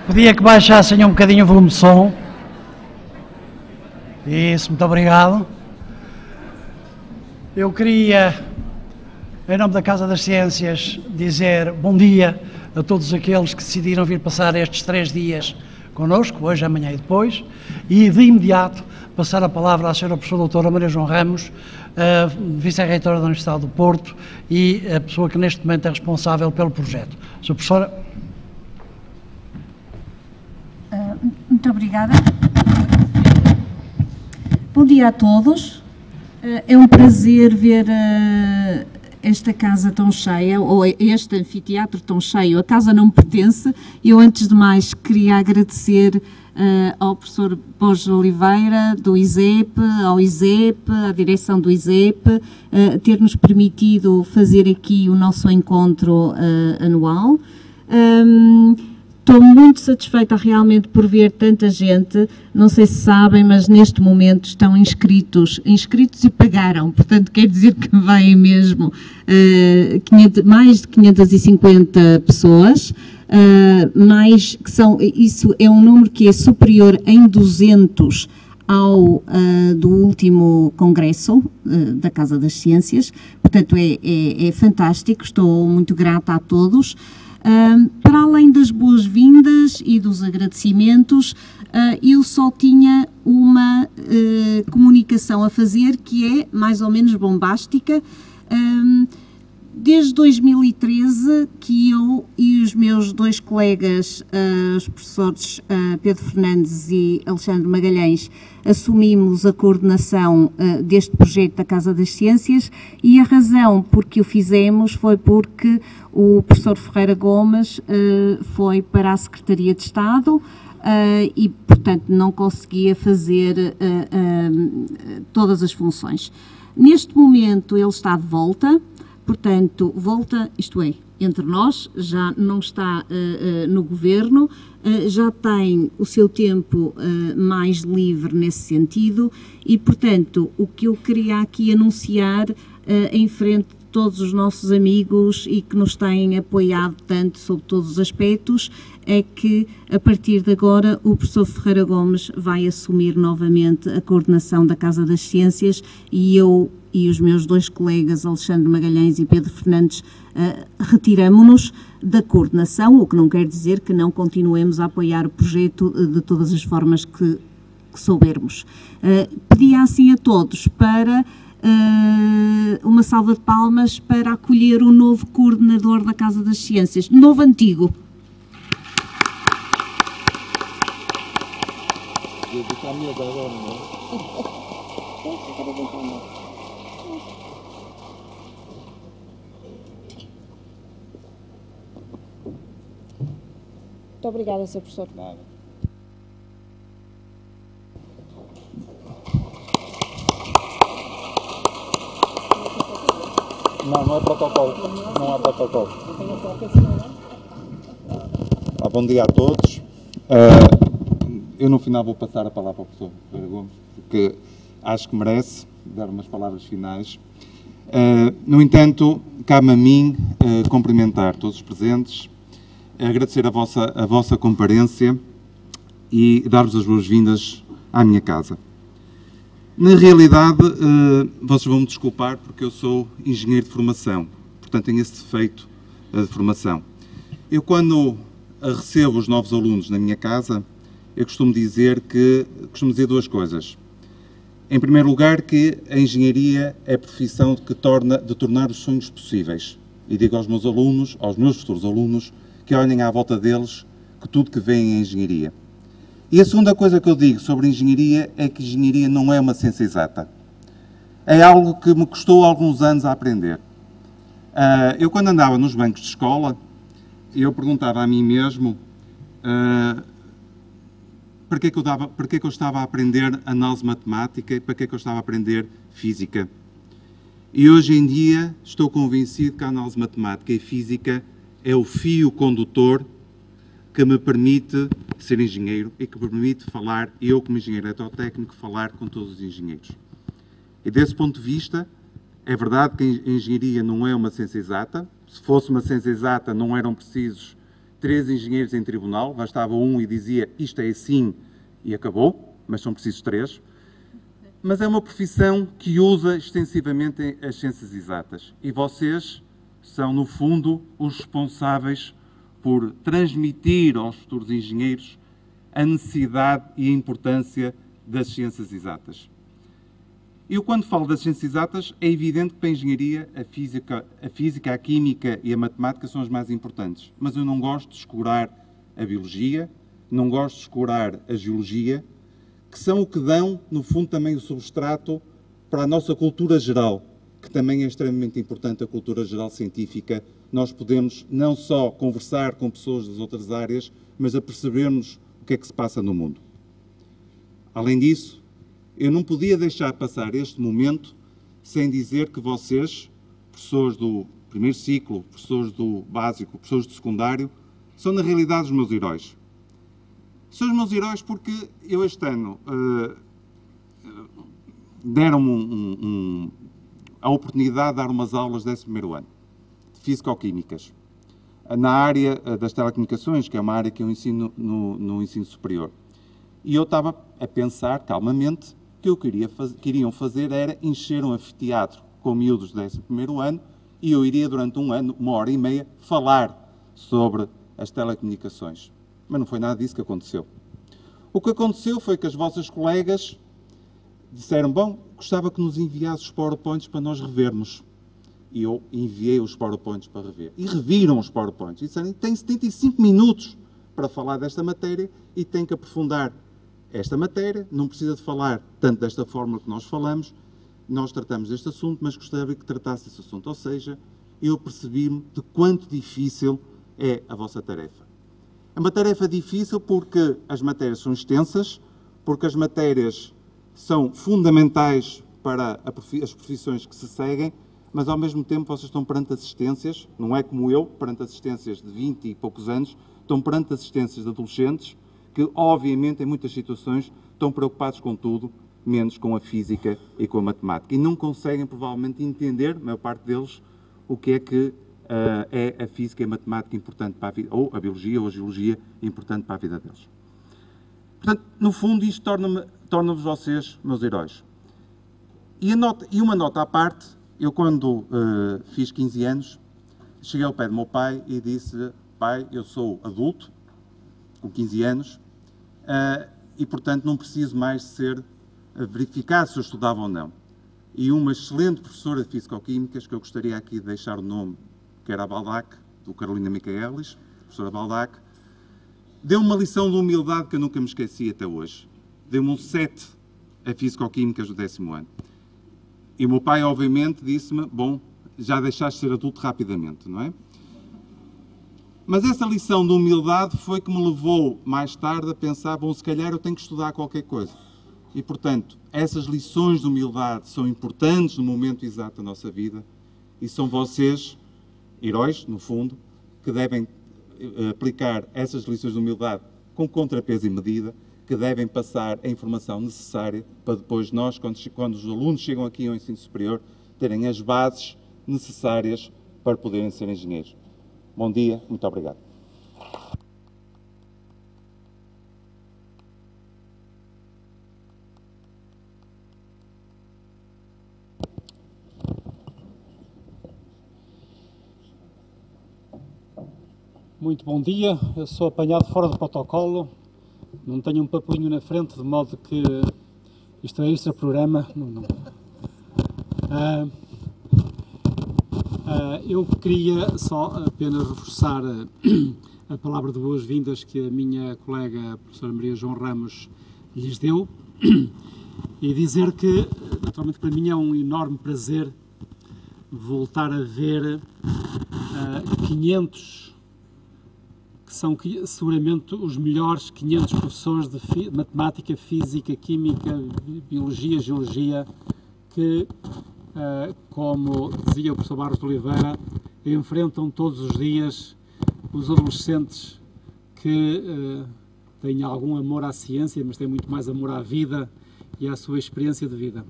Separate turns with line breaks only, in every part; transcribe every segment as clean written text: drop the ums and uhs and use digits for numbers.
Pedia que baixassem um bocadinho o volume de som. Isso, muito obrigado. Eu queria, em nome da Casa das Ciências, dizer bom dia a todos aqueles que decidiram vir passar estes 3 dias connosco, hoje, amanhã e depois, e de imediato passar a palavra à Sra. Professora Doutora Maria João Ramos, Vice-Reitora da Universidade do Porto e a pessoa que neste momento é responsável pelo projeto. Sra. Professora.
Muito obrigada. Bom dia a todos. É um prazer ver esta casa tão cheia, ou este anfiteatro tão cheio. A casa não me pertence. Eu, antes de mais, queria agradecer ao professor Borges Oliveira, do ISEP, ao ISEP, à direção do ISEP, ter-nos permitido fazer aqui o nosso encontro anual. Estou muito satisfeita realmente por ver tanta gente. Não sei se sabem, mas neste momento estão inscritos e pagaram, portanto quer dizer que vêm mesmo mais de 550 pessoas, isso é um número que é superior em 200 ao do último congresso da Casa das Ciências, portanto é fantástico, estou muito grata a todos. Para além das boas-vindas e dos agradecimentos, eu só tinha uma comunicação a fazer que é mais ou menos bombástica. Desde 2013 que eu e os meus 2 colegas, os professores Pedro Fernandes e Alexandre Magalhães, assumimos a coordenação deste projeto da Casa das Ciências, e a razão por que o fizemos foi porque o professor Ferreira Gomes foi para a Secretaria de Estado e, portanto, não conseguia fazer todas as funções. Neste momento ele está de volta. Portanto, volta, isto é, entre nós, já não está no governo, já tem o seu tempo mais livre nesse sentido e, portanto, o que eu queria aqui anunciar em frente de todos os nossos amigos e que nos têm apoiado tanto sobre todos os aspectos é que, a partir de agora, o professor Ferreira Gomes vai assumir novamente a coordenação da Casa das Ciências e eu e os meus 2 colegas, Alexandre Magalhães e Pedro Fernandes, retiramo-nos da coordenação, o que não quer dizer que não continuemos a apoiar o projeto de todas as formas que soubermos. Pedia assim a todos para uma salva de palmas para acolher o novo coordenador da Casa das Ciências, novo antigo. Muito obrigada, Sr. Professor. Nada.
Não é protocolo. Não há protocolo. Bom dia a todos. Eu no final vou passar a palavra ao professor Ferreira Gomes, porque acho que merece dar umas palavras finais. No entanto, cabe a mim cumprimentar todos os presentes, agradecer a vossa comparência e dar-vos as boas-vindas à minha casa. Na realidade, vocês vão me desculpar porque eu sou engenheiro de formação, portanto tenho esse defeito de formação. Eu, quando recebo os novos alunos na minha casa, eu costumo dizer 2 coisas. Em primeiro lugar, que a engenharia é a profissão de tornar os sonhos possíveis. E digo aos meus alunos, aos meus futuros alunos, que olhem à volta deles, que tudo que vem é engenharia. E a segunda coisa que eu digo sobre engenharia é que engenharia não é uma ciência exata. É algo que me custou alguns anos a aprender. Eu, quando andava nos bancos de escola, eu perguntava a mim mesmo para que é que eu estava a aprender análise matemática e para que é que eu estava a aprender física. E hoje em dia estou convencido que a análise matemática e física é o fio condutor que me permite ser engenheiro e que me permite falar, eu como engenheiro eletrotécnico, falar com todos os engenheiros. E desse ponto de vista, é verdade que a engenharia não é uma ciência exata. Se fosse uma ciência exata, não eram precisos 3 engenheiros em tribunal, bastava um e dizia isto é assim e acabou, mas são precisos 3. Mas é uma profissão que usa extensivamente as ciências exatas e vocês são, no fundo, os responsáveis por transmitir aos futuros engenheiros a necessidade e a importância das ciências exatas. Eu, quando falo das ciências exatas, é evidente que para a engenharia a física, a química e a matemática são as mais importantes. Mas eu não gosto de descurar a biologia, não gosto de descurar a geologia, que são o que dão, no fundo, também o substrato para a nossa cultura geral, que também é extremamente importante, a cultura geral científica. Nós podemos não só conversar com pessoas das outras áreas, mas a percebermos o que é que se passa no mundo. Além disso, eu não podia deixar passar este momento sem dizer que vocês, professores do primeiro ciclo, professores do básico, professores do secundário, são na realidade os meus heróis. São os meus heróis porque eu este ano deram-me a oportunidade de dar umas aulas desse primeiro ano, de Físico-Químicas, na área das telecomunicações, que é uma área que eu ensino no ensino superior. E eu estava a pensar, calmamente, que o que queriam fazer era encher um anfiteatro com miúdos do 11º ano e eu iria durante um ano, 1h30, falar sobre as telecomunicações. Mas não foi nada disso que aconteceu. O que aconteceu foi que as vossas colegas disseram, bom, gostava que nos enviasse os PowerPoints para nós revermos. E eu enviei os PowerPoints para rever. E reviram os PowerPoints. E disseram, tem 75 minutos para falar desta matéria e tem que aprofundar esta matéria, não precisa de falar tanto desta forma que nós falamos, nós tratamos deste assunto, mas gostaria que tratasse deste assunto. Ou seja, eu percebi-me de quanto difícil é a vossa tarefa. É uma tarefa difícil porque as matérias são extensas, porque as matérias são fundamentais para as profissões que se seguem, mas ao mesmo tempo vocês estão perante assistências, não é como eu, perante assistências de 20 e poucos anos, estão perante assistências de adolescentes que, obviamente, em muitas situações, estão preocupados com tudo, menos com a física e com a matemática. E não conseguem, provavelmente, entender, a maior parte deles, o que é a física e a matemática importante para a vida, ou a biologia ou a geologia importante para a vida deles. Portanto, no fundo, isto torna-vos vocês meus heróis. E uma nota à parte, eu quando fiz 15 anos, cheguei ao pé do meu pai e disse, pai, eu sou adulto, com 15 anos, e, portanto, não preciso mais ser verificado se eu estudava ou não. E uma excelente professora de Físico-Químicas, que eu gostaria aqui de deixar o nome, que era a Baldac, do Carolina Michaelis, professora Baldac, deu-me uma lição de humildade que eu nunca me esqueci até hoje. Deu-me um 7 a Físico-Químicas do 10º ano. E o meu pai, obviamente, disse-me, bom, já deixaste de ser adulto rapidamente, não é? Mas essa lição de humildade foi que me levou, mais tarde, a pensar, bom, se calhar eu tenho que estudar qualquer coisa. E, portanto, essas lições de humildade são importantes no momento exato da nossa vida e são vocês, heróis, no fundo, que devem aplicar essas lições de humildade com contrapeso e medida, que devem passar a informação necessária para depois nós, quando os alunos chegam aqui ao ensino superior, terem as bases necessárias para poderem ser engenheiros. Bom dia, muito obrigado.
Muito bom dia, eu sou apanhado fora do protocolo, não tenho um papelinho na frente, de modo que isto é extra programa. Eu queria só apenas reforçar a palavra de boas-vindas que a minha colega, a professora Maria João Ramos, lhes deu e dizer que, naturalmente, para mim é um enorme prazer voltar a ver 500, que são seguramente os melhores 500 professores de matemática, física, química, biologia, geologia, que, como dizia o professor Barros de Oliveira, enfrentam todos os dias os adolescentes que têm algum amor à ciência, mas têm muito mais amor à vida e à sua experiência de vida.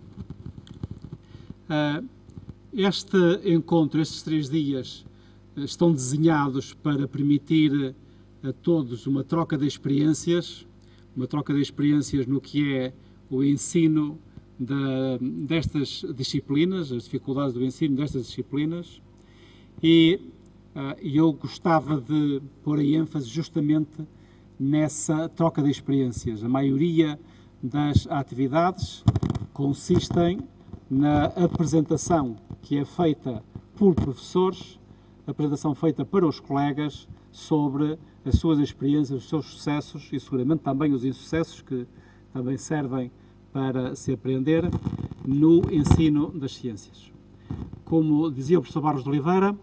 Este encontro, estes 3 dias, estão desenhados para permitir a todos uma troca de experiências no que é o ensino destas disciplinas, as dificuldades do ensino destas disciplinas, e eu gostava de pôr a ênfase justamente nessa troca de experiências. A maioria das atividades consistem na apresentação que é feita por professores, apresentação feita para os colegas sobre as suas experiências, os seus sucessos e seguramente também os insucessos que também servem para se aprender no ensino das ciências. Como dizia o professor Barros de Oliveira,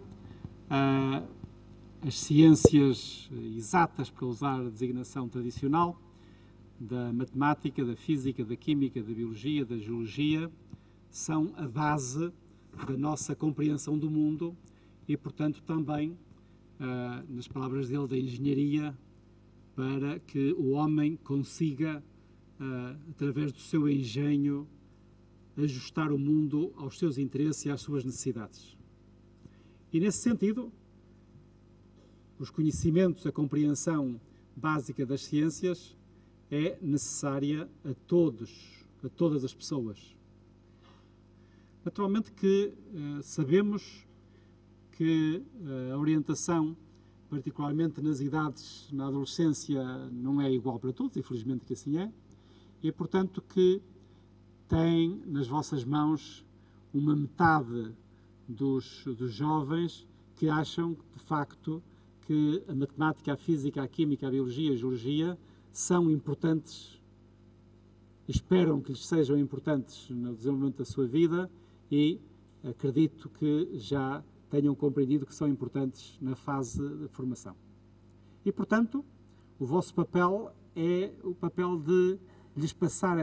as ciências exatas, para usar a designação tradicional, da matemática, da física, da química, da biologia, da geologia, são a base da nossa compreensão do mundo e, portanto, também, nas palavras dele, da engenharia, para que o homem consiga, através do seu engenho, ajustar o mundo aos seus interesses e às suas necessidades. E, nesse sentido, os conhecimentos, a compreensão básica das ciências é necessária a todas as pessoas. Naturalmente que sabemos que a orientação, particularmente nas idades, na adolescência, não é igual para todos, infelizmente que assim é, e é portanto que tem nas vossas mãos uma metade dos jovens que acham, de facto, que a matemática, a física, a química, a biologia, a geologia são importantes, esperam que lhes sejam importantes no desenvolvimento da sua vida e acredito que já tenham compreendido que são importantes na fase de formação. E, portanto, o vosso papel é o papel de lhes passar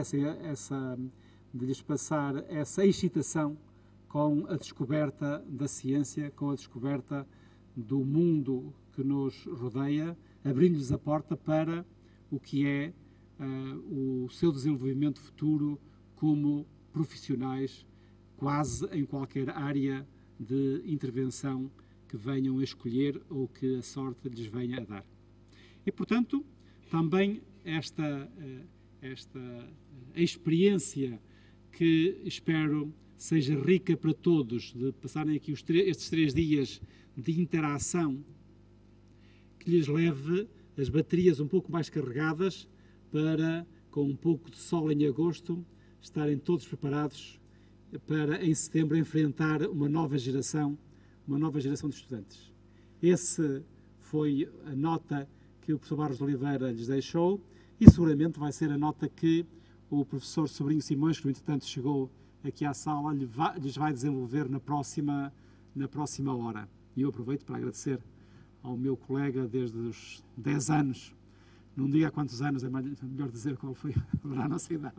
essa excitação com a descoberta da ciência, com a descoberta do mundo que nos rodeia, abrindo-lhes a porta para o que é o seu desenvolvimento futuro como profissionais, quase em qualquer área de intervenção que venham a escolher ou que a sorte lhes venha a dar. E, portanto, também esta experiência que espero seja rica para todos, de passarem aqui estes 3 dias de interação, que lhes leve as baterias um pouco mais carregadas para, com um pouco de sol em agosto, estarem todos preparados para, em setembro, enfrentar uma nova geração de estudantes. Essa foi a nota que o professor Barros de Oliveira lhes deixou e seguramente vai ser a nota que o professor Sobrinho Simões, que no entretanto chegou aqui à sala, lhes vai desenvolver na próxima hora. E eu aproveito para agradecer ao meu colega desde os 10 anos, não digo há quantos anos, é melhor dizer qual foi a nossa idade,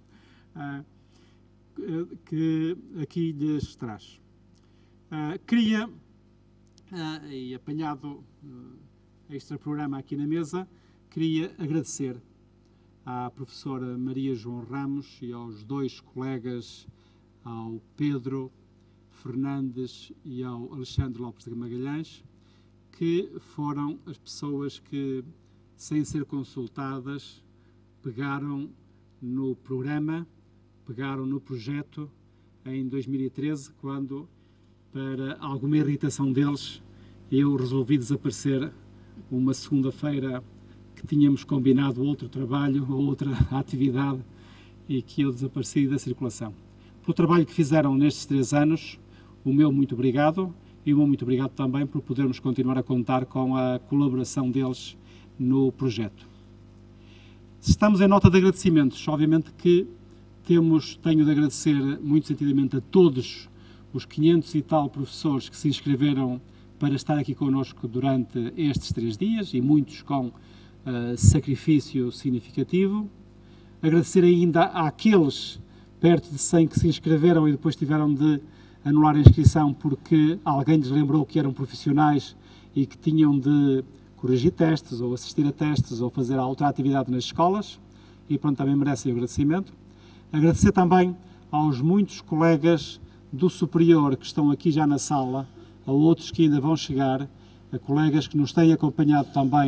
que aqui lhes traz. Queria, e apanhado este programa aqui na mesa, queria agradecer à professora Maria João Ramos e aos 2 colegas, ao Pedro Fernandes e ao Alexandre Lopes de Magalhães, que foram as pessoas que, sem ser consultadas, pegaram no programa, pegaram no projeto em 2013, quando, para alguma irritação deles, eu resolvi desaparecer uma segunda-feira que tínhamos combinado outro trabalho ou outra atividade e que eu desapareci da circulação. Pelo trabalho que fizeram nestes 3 anos, o meu muito obrigado e o meu muito obrigado também por podermos continuar a contar com a colaboração deles no projeto. Estamos em nota de agradecimentos, obviamente que tenho de agradecer muito sentidamente a todos os 500 e tal professores que se inscreveram para estar aqui connosco durante estes 3 dias e muitos com sacrifício significativo. Agradecer ainda àqueles perto de 100 que se inscreveram e depois tiveram de anular a inscrição porque alguém lhes lembrou que eram profissionais e que tinham de corrigir testes ou assistir a testes ou fazer outra atividade nas escolas e pronto, também merecem o agradecimento. Agradecer também aos muitos colegas do superior que estão aqui já na sala, a outros que ainda vão chegar, a colegas que nos têm acompanhado também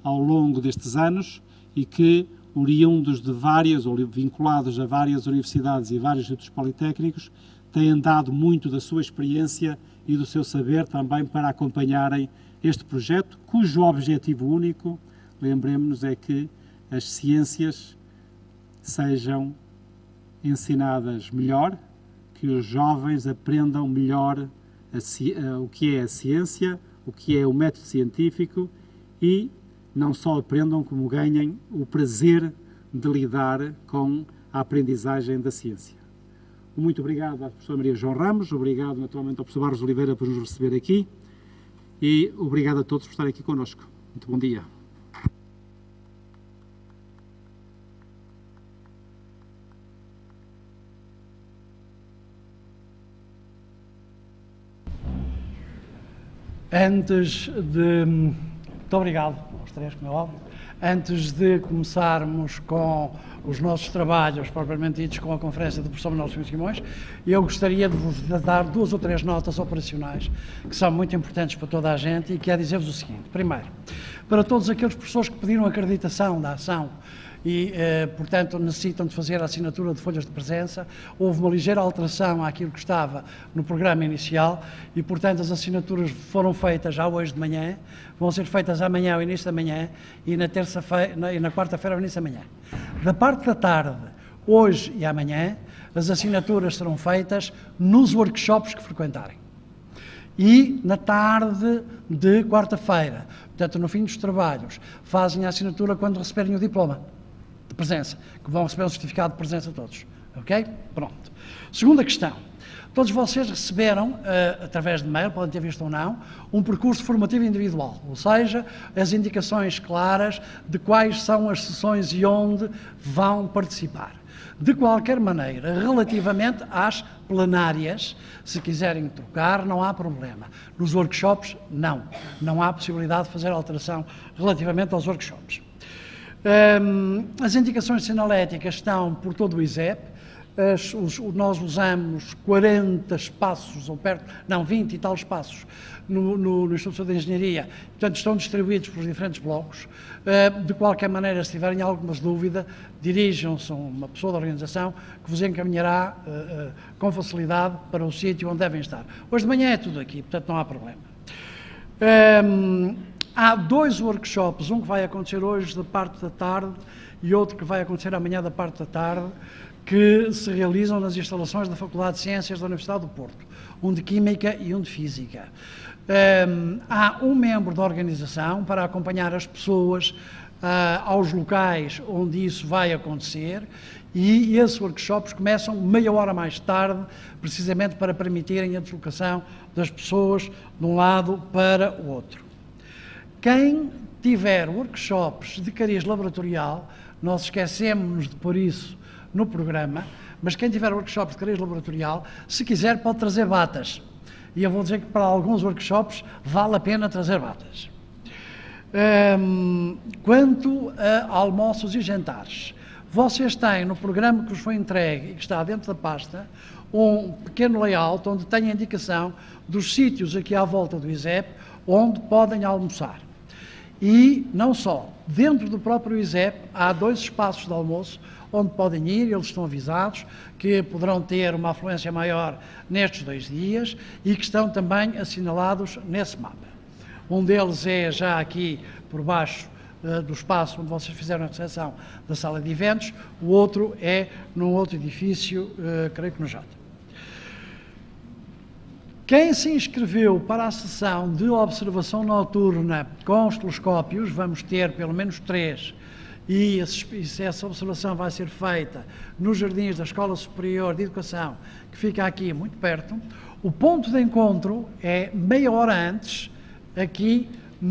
ao longo destes anos e que, oriundos de várias, ou vinculados a várias universidades e vários institutos politécnicos, têm dado muito da sua experiência e do seu saber também para acompanharem este projeto, cujo objetivo único, lembremos-nos, é que as ciências sejam ensinadas melhor, que os jovens aprendam melhor o que é a ciência, o que é o método científico e não só aprendam, como ganhem o prazer de lidar com a aprendizagem da ciência. Muito obrigado à professora Maria João Ramos, obrigado naturalmente ao professor Barros Oliveira por nos receber aqui e obrigado a todos por estarem aqui connosco. Muito bom dia.
Muito obrigado aos três, como é óbvio. Antes de começarmos com os nossos trabalhos, propriamente ditos, com a conferência do professor Manuel Simões, eu gostaria de vos dar 2 ou 3 notas operacionais que são muito importantes para toda a gente e quero dizer-vos o seguinte. Primeiro, para todos aqueles professores que pediram acreditação da ação e, portanto, necessitam de fazer a assinatura de folhas de presença, houve uma ligeira alteração àquilo que estava no programa inicial e, portanto, as assinaturas foram feitas já hoje de manhã, vão ser feitas amanhã ao início da manhã e na terça-feira e na quarta-feira ao início da manhã. Da parte da tarde, hoje e amanhã, as assinaturas serão feitas nos workshops que frequentarem. E na tarde de quarta-feira, portanto, no fim dos trabalhos, fazem a assinatura quando receberem o diploma de presença, que vão receber um certificado de presença todos. Ok? Pronto. Segunda questão. Todos vocês receberam, através de mail, podem ter visto ou não, um percurso formativo individual, ou seja, as indicações claras de quais são as sessões e onde vão participar. De qualquer maneira, relativamente às plenárias, se quiserem trocar, não há problema. Nos workshops, não. Não há possibilidade de fazer alteração relativamente aos workshops. As indicações sinaléticas estão por todo o ISEP. Nós usamos 40 espaços, ou perto, não, 20 e tal espaços no Instituto de Engenharia, portanto estão distribuídos pelos diferentes blocos. De qualquer maneira, se tiverem alguma dúvida, dirijam-se a uma pessoa da organização que vos encaminhará com facilidade para o sítio onde devem estar. Hoje de manhã é tudo aqui, portanto não há problema. Há 2 workshops, um que vai acontecer hoje da parte da tarde e outro que vai acontecer amanhã da parte da tarde, que se realizam nas instalações da Faculdade de Ciências da Universidade do Porto, um de Química e um de Física. Há um membro da organização para acompanhar as pessoas aos locais onde isso vai acontecer e esses workshops começam meia hora mais tarde, precisamente para permitirem a deslocação das pessoas de um lado para o outro. Quem tiver workshops de cariz laboratorial, nós esquecemos de pôr isso no programa, mas quem tiver workshops de cariz laboratorial, se quiser pode trazer batas. E eu vou dizer que para alguns workshops vale a pena trazer batas. Quanto a almoços e jantares, vocês têm no programa que vos foi entregue e que está dentro da pasta, um pequeno layout onde tem a indicação dos sítios aqui à volta do ISEP onde podem almoçar. E não só, dentro do próprio ISEP há 2 espaços de almoço onde podem ir, eles estão avisados que poderão ter uma afluência maior nestes 2 dias e que estão também assinalados nesse mapa. Um deles é já aqui por baixo do espaço onde vocês fizeram a recepção da sala de eventos, o outro é num outro edifício, creio que no Jota. Quem se inscreveu para a sessão de observação noturna com os telescópios, vamos ter pelo menos 3, e essa observação vai ser feita nos jardins da Escola Superior de Educação, que fica aqui muito perto. O ponto de encontro é meia hora antes, aqui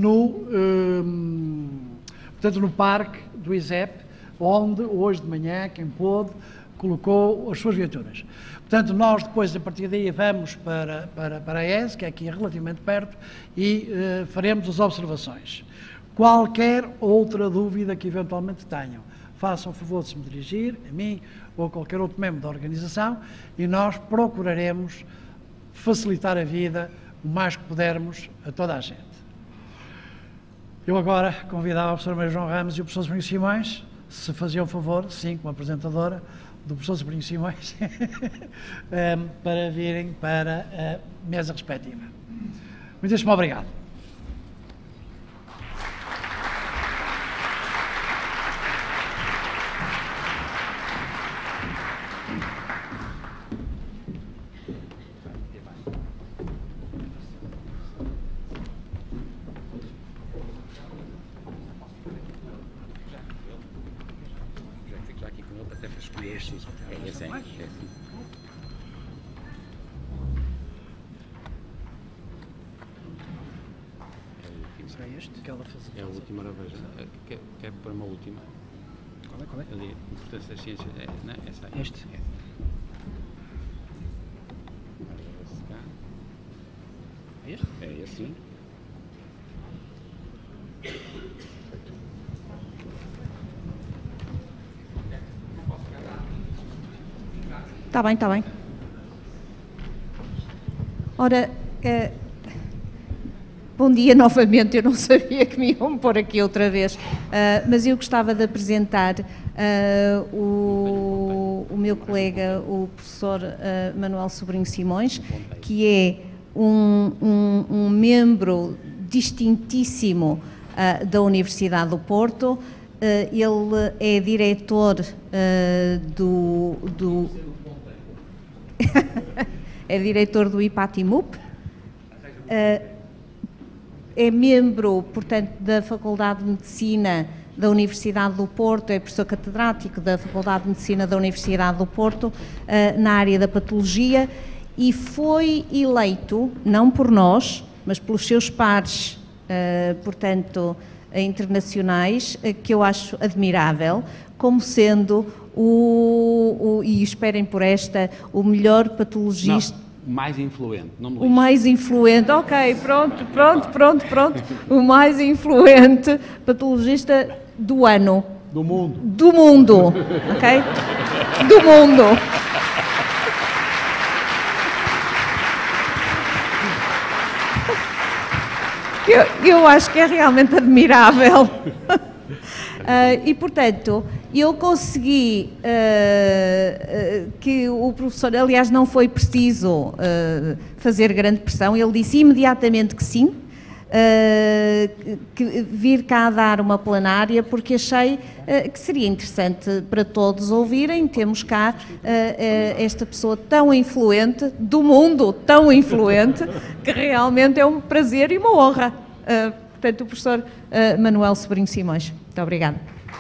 portanto, no parque do ISEP, onde hoje de manhã, quem pôde, colocou as suas viaturas. Portanto, nós depois, a partir daí, vamos para a ES, que é aqui relativamente perto, e faremos as observações. Qualquer outra dúvida que eventualmente tenham, façam o favor de se me dirigir, a mim ou a qualquer outro membro da organização, e nós procuraremos facilitar a vida o mais que pudermos a toda a gente. Eu agora convidava a professora Maria João Ramos e o professor Sobrinho Simões, se faziam o favor, sim, como apresentadora, do professor Sobrinho Simões, para virem para a mesa respectiva. Muitíssimo obrigado.
É a última, ora veja. Quer pôr uma última? Qual é? Ali, importância das ciências. Não, essa aí.
Este?
É este? É este, sim.
Está bem, está bem. Ora, bom dia novamente, eu não sabia que me iam pôr aqui outra vez, mas eu gostava de apresentar o meu colega, o professor Manuel Sobrinho Simões, que é um membro distintíssimo da Universidade do Porto. Ele é diretor é diretor do IPATIMUP, é membro, portanto, da Faculdade de Medicina da Universidade do Porto, é professor catedrático da Faculdade de Medicina da Universidade do Porto, na área da patologia, e foi eleito, não por nós, mas pelos seus pares, portanto, internacionais, que eu acho admirável, como sendo e esperem por esta, o melhor patologista...
Não, o mais influente, não me
lixe. O mais influente, ok, pronto. O mais influente patologista do ano.
Do mundo.
Do mundo, ok? Do mundo. Eu acho que é realmente admirável. E, portanto, eu consegui que o professor, aliás, não foi preciso fazer grande pressão, ele disse imediatamente que sim, que vir cá dar uma plenária, porque achei que seria interessante para todos ouvirem. Temos cá esta pessoa tão influente, do mundo tão influente, que realmente é um prazer e uma honra. Portanto, o professor Manuel Sobrinho Simões. Muito obrigada.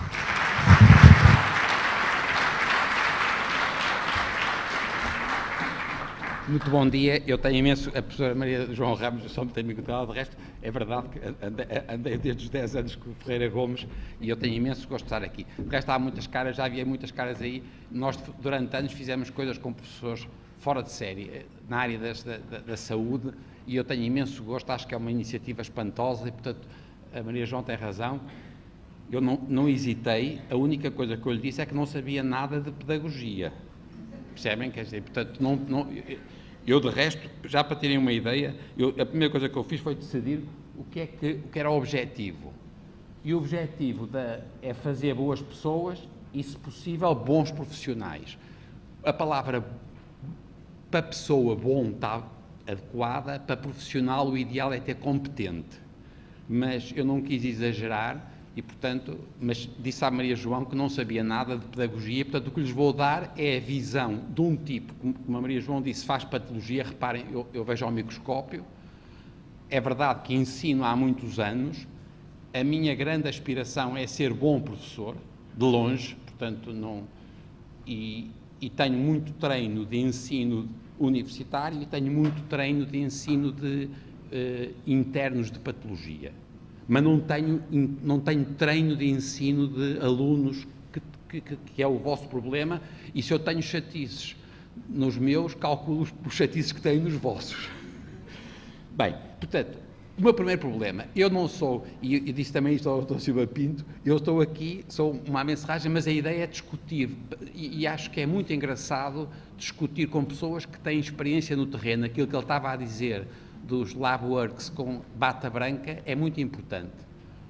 Muito bom dia. Eu tenho imenso... A professora Maria João Ramos só me tem microfone, de resto, é verdade que andei desde os 10 anos com o Ferreira Gomes e eu tenho imenso gosto de estar aqui. De resto, há muitas caras, já havia muitas caras aí. Nós, durante anos, fizemos coisas com professores fora de série, na área da saúde, e eu tenho imenso gosto, acho que é uma iniciativa espantosa e, portanto, a Maria João tem razão. Eu não hesitei, a única coisa que eu lhe disse é que não sabia nada de pedagogia. Percebem? Quer dizer, portanto, eu de resto, já para terem uma ideia, a primeira coisa que eu fiz foi decidir o que era o objetivo. E o objetivo é fazer boas pessoas e, se possível, bons profissionais. A palavra para pessoa bom está adequada, para profissional o ideal é ter competente. Mas eu não quis exagerar e, portanto, mas disse à Maria João que não sabia nada de pedagogia, portanto, o que lhes vou dar é a visão de um tipo, como a Maria João disse, faz patologia, reparem, eu vejo ao microscópio, é verdade que ensino há muitos anos, a minha grande aspiração é ser bom professor, de longe, portanto, e tenho muito treino de ensino universitário e tenho muito treino de ensino de internos de patologia. Mas não tenho treino de ensino de alunos, que é o vosso problema, e se eu tenho chatices nos meus, calculo os chatices que tenho nos vossos. Bem, portanto, o meu primeiro problema, eu não sou, e disse também isto ao Dr. Silva Pinto, eu estou aqui, sou uma mensagem, mas a ideia é discutir, e acho que é muito engraçado discutir com pessoas que têm experiência no terreno, aquilo que ele estava a dizer dos lab works com bata branca é muito importante.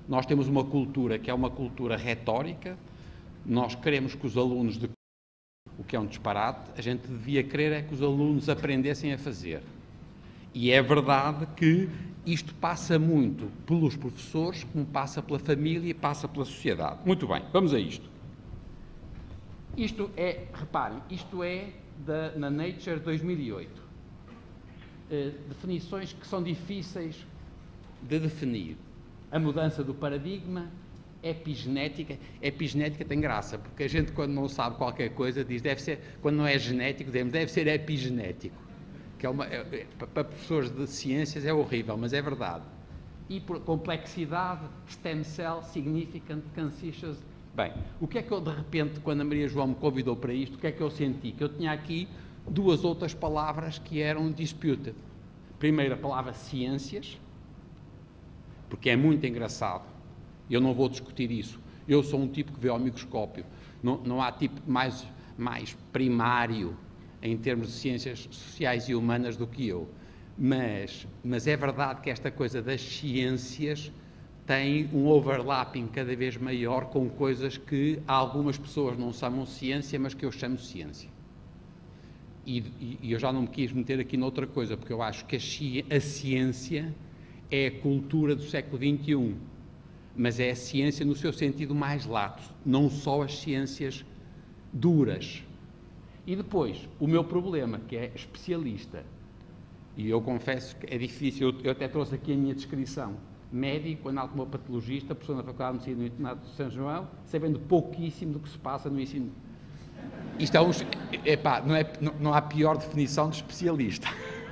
Nós temos uma cultura que é uma cultura retórica, nós queremos que os alunos, o que é um disparate, a gente devia querer é que os alunos aprendessem a fazer. E é verdade que isto passa muito pelos professores, como passa pela família e passa pela sociedade. Muito bem, vamos a isto. Isto é, reparem, isto é na Nature 2008. Definições que são difíceis de definir. A mudança do paradigma, epigenética. Epigenética tem graça, porque a gente, quando não sabe qualquer coisa, diz, deve ser, quando não é genético, deve ser epigenético. Que para professores de ciências é horrível, mas é verdade. E por complexidade, stem cell, significant, conscious. Bem, o que é que eu, de repente, quando a Maria João me convidou para isto, o que é que eu senti? Que eu tinha aqui duas outras palavras que eram disputed. Primeiro, a palavra ciências, porque é muito engraçado. Eu não vou discutir isso. Eu sou um tipo que vê ao microscópio. Não há tipo mais primário em termos de ciências sociais e humanas do que eu. Mas é verdade que esta coisa das ciências tem um overlapping cada vez maior com coisas que algumas pessoas não chamam ciência, mas que eu chamo ciência. E eu já não me quis meter aqui noutra coisa, porque eu acho que a ciência é a cultura do século XXI, mas é a ciência no seu sentido mais lato, não só as ciências duras. E depois, o meu problema, que é especialista, e eu confesso que é difícil, eu até trouxe aqui a minha descrição, médico, anatomopatologista, professor na Faculdade de Medicina do Internato de São João, sabendo pouquíssimo do que se passa no ensino. Isto não há pior definição de especialista.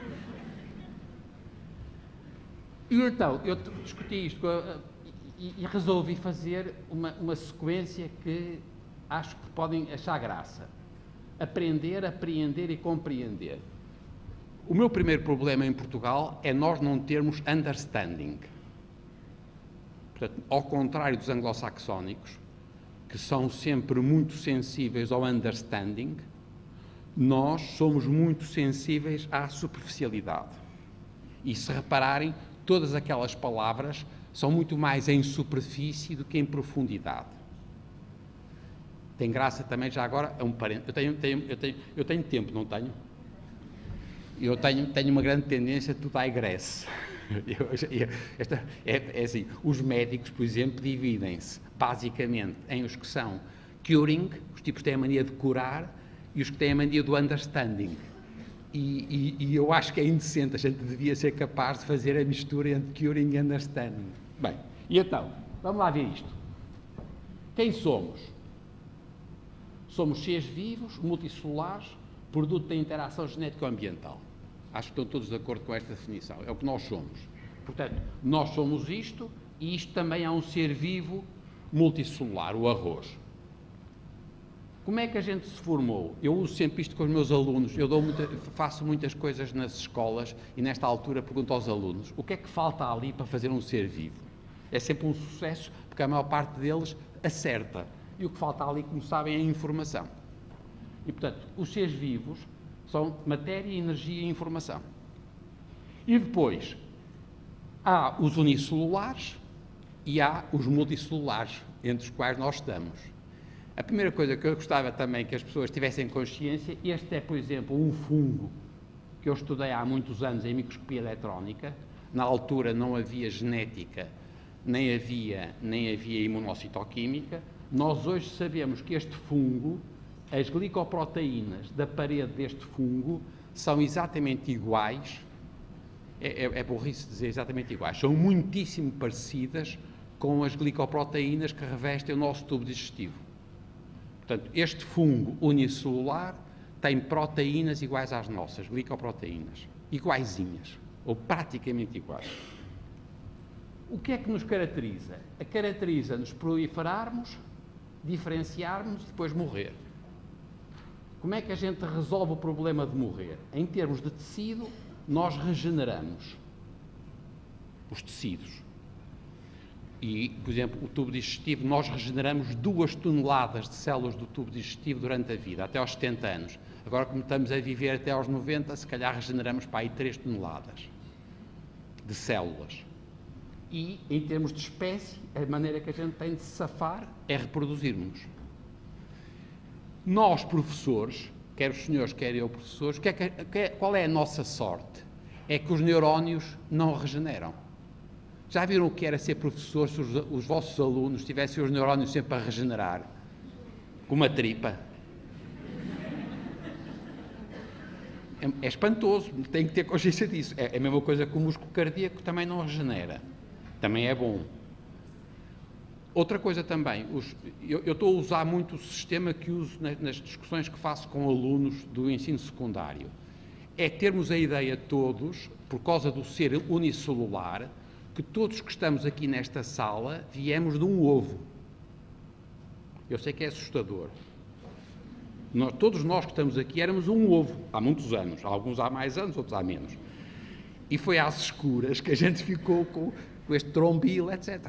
E então, eu discuti isto e resolvi fazer uma sequência que acho que podem achar graça. Aprender, apreender e compreender. O meu primeiro problema em Portugal é nós não termos understanding. Portanto, ao contrário dos anglo-saxónicos, que são sempre muito sensíveis ao understanding, nós somos muito sensíveis à superficialidade. E se repararem, todas aquelas palavras são muito mais em superfície do que em profundidade. Tem graça também, já agora, é um parente. Eu tenho tempo, não tenho? Eu tenho uma grande tendência, tu digress. É assim, os médicos, por exemplo, dividem-se basicamente em os que são curing, os tipos que têm a mania de curar, e os que têm a mania do understanding. E eu acho que é indecente, a gente devia ser capaz de fazer a mistura entre curing e understanding. Bem, e então, vamos lá ver isto. Quem somos? Somos seres vivos, multicelulares, produto da interação genético-ambiental. Acho que estão todos de acordo com esta definição. É o que nós somos. Portanto, nós somos isto, e isto também é um ser vivo multicelular, o arroz. Como é que a gente se formou? Eu uso sempre isto com os meus alunos. Eu faço muitas coisas nas escolas e, nesta altura, pergunto aos alunos o que é que falta ali para fazer um ser vivo? É sempre um sucesso, porque a maior parte deles acerta. E o que falta ali, como sabem, é informação. E, portanto, os seres vivos são matéria, energia e informação. E depois, há os unicelulares e há os multicelulares, entre os quais nós estamos. A primeira coisa que eu gostava também que as pessoas tivessem consciência, este é, por exemplo, um fungo que eu estudei há muitos anos em microscopia eletrónica. Na altura não havia genética, nem havia imunocitoquímica. Nós hoje sabemos que este fungo, as glicoproteínas da parede deste fungo são exatamente iguais, é burrice dizer exatamente iguais, são muitíssimo parecidas com as glicoproteínas que revestem o nosso tubo digestivo. Portanto, este fungo unicelular tem proteínas iguais às nossas, glicoproteínas, iguaizinhas, ou praticamente iguais. O que é que nos caracteriza? Caracteriza-nos proliferarmos, diferenciarmos e depois morrer. Como é que a gente resolve o problema de morrer? Em termos de tecido, nós regeneramos os tecidos. E, por exemplo, o tubo digestivo, nós regeneramos 2 toneladas de células do tubo digestivo durante a vida, até aos 70 anos. Agora, como estamos a viver até aos 90, se calhar regeneramos para aí 3 toneladas de células. E, em termos de espécie, a maneira que a gente tem de se safar é reproduzirmos. Nós, professores, quer os senhores, quer eu, professores, qual é a nossa sorte? É que os neurónios não regeneram. Já viram o que era ser professor se os vossos alunos tivessem os neurónios sempre a regenerar? Com uma tripa. É espantoso, tem que ter consciência disso. É a mesma coisa que o músculo cardíaco, que também não regenera. Também é bom. Outra coisa também, eu estou a usar muito o sistema que uso nas discussões que faço com alunos do ensino secundário. É termos a ideia todos, por causa do ser unicelular, que todos que estamos aqui nesta sala viemos de um ovo. Eu sei que é assustador. Todos nós que estamos aqui éramos um ovo, há muitos anos. Alguns há mais anos, outros há menos. E foi às escuras que a gente ficou com este trombilo, etc.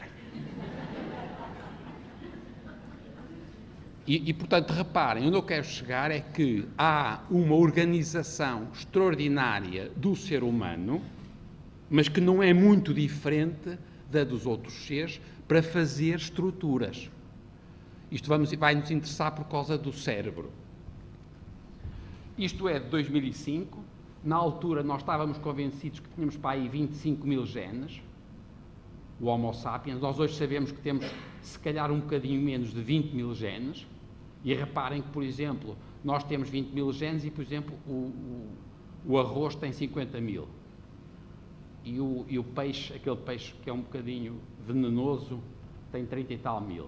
E, portanto, reparem, onde eu quero chegar é que há uma organização extraordinária do ser humano, mas que não é muito diferente da dos outros seres, para fazer estruturas. Isto vai nos interessar por causa do cérebro. Isto é de 2005. Na altura, nós estávamos convencidos que tínhamos para aí 25 mil genes, o Homo sapiens. Nós hoje sabemos que temos, se calhar, um bocadinho menos de 20 mil genes. E reparem que, por exemplo, nós temos 20 mil genes e, por exemplo, o arroz tem 50 mil. E o peixe, aquele peixe que é um bocadinho venenoso, tem 30 e tal mil.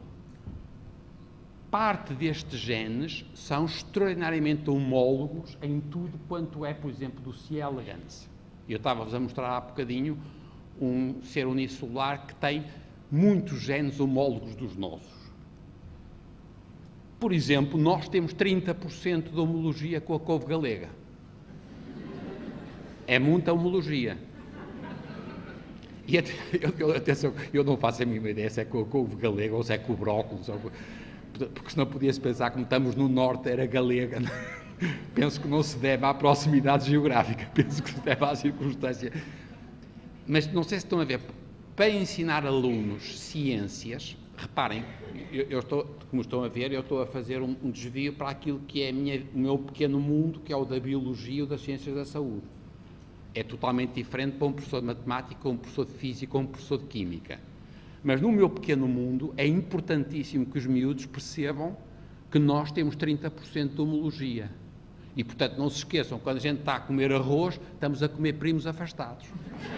Parte destes genes são extraordinariamente homólogos em tudo quanto é, por exemplo, do C. elegans. Eu estava-vos a mostrar há bocadinho um ser unicelular que tem muitos genes homólogos dos nossos. Por exemplo, nós temos 30% de homologia com a couve galega. É muita homologia. E atenção, eu não faço a mínima ideia se é com a couve galega ou se é com o brócolis, porque senão podia-se pensar, como estamos no norte, era galega. Penso que não se deve à proximidade geográfica, penso que se deve à circunstância. Mas não sei se estão a ver, para ensinar alunos ciências, reparem, como estão a ver, eu estou a fazer um desvio para aquilo que é o meu pequeno mundo, que é o da biologia ou das ciências da saúde. É totalmente diferente para um professor de matemática, um professor de física ou um professor de química. Mas no meu pequeno mundo é importantíssimo que os miúdos percebam que nós temos 30% de homologia. E, portanto, não se esqueçam, quando a gente está a comer arroz, estamos a comer primos afastados.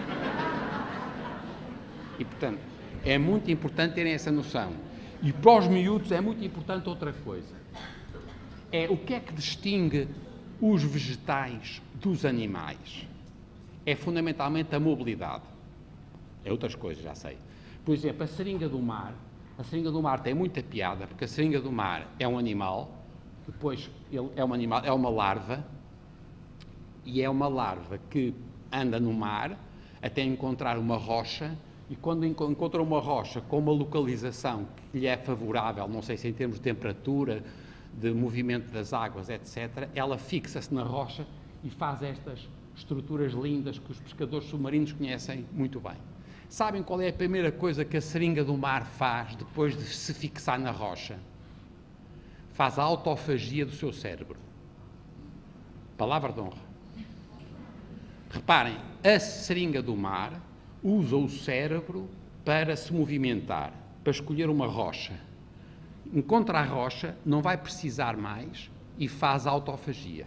E, portanto, é muito importante terem essa noção. E para os miúdos é muito importante outra coisa. É o que é que distingue os vegetais dos animais. É fundamentalmente a mobilidade. É outras coisas, já sei. Por exemplo, a seringa do mar tem muita piada, porque a seringa do mar é um animal, depois ele é um animal, é uma larva, e é uma larva que anda no mar até encontrar uma rocha, e quando encontra uma rocha com uma localização que lhe é favorável, não sei se em termos de temperatura, de movimento das águas, etc., ela fixa-se na rocha e faz estas estruturas lindas que os pescadores submarinos conhecem muito bem. Sabem qual é a primeira coisa que a seringa do mar faz depois de se fixar na rocha? Faz a autofagia do seu cérebro. Palavra de honra. Reparem, a seringa do mar usa o cérebro para se movimentar, para escolher uma rocha. Encontra a rocha, não vai precisar mais e faz a autofagia.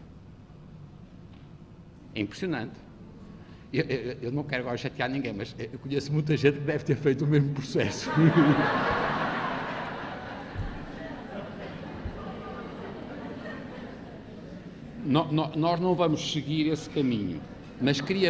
É impressionante. Eu não quero agora chatear ninguém, mas eu conheço muita gente que deve ter feito o mesmo processo. Nós não vamos seguir esse caminho, mas queria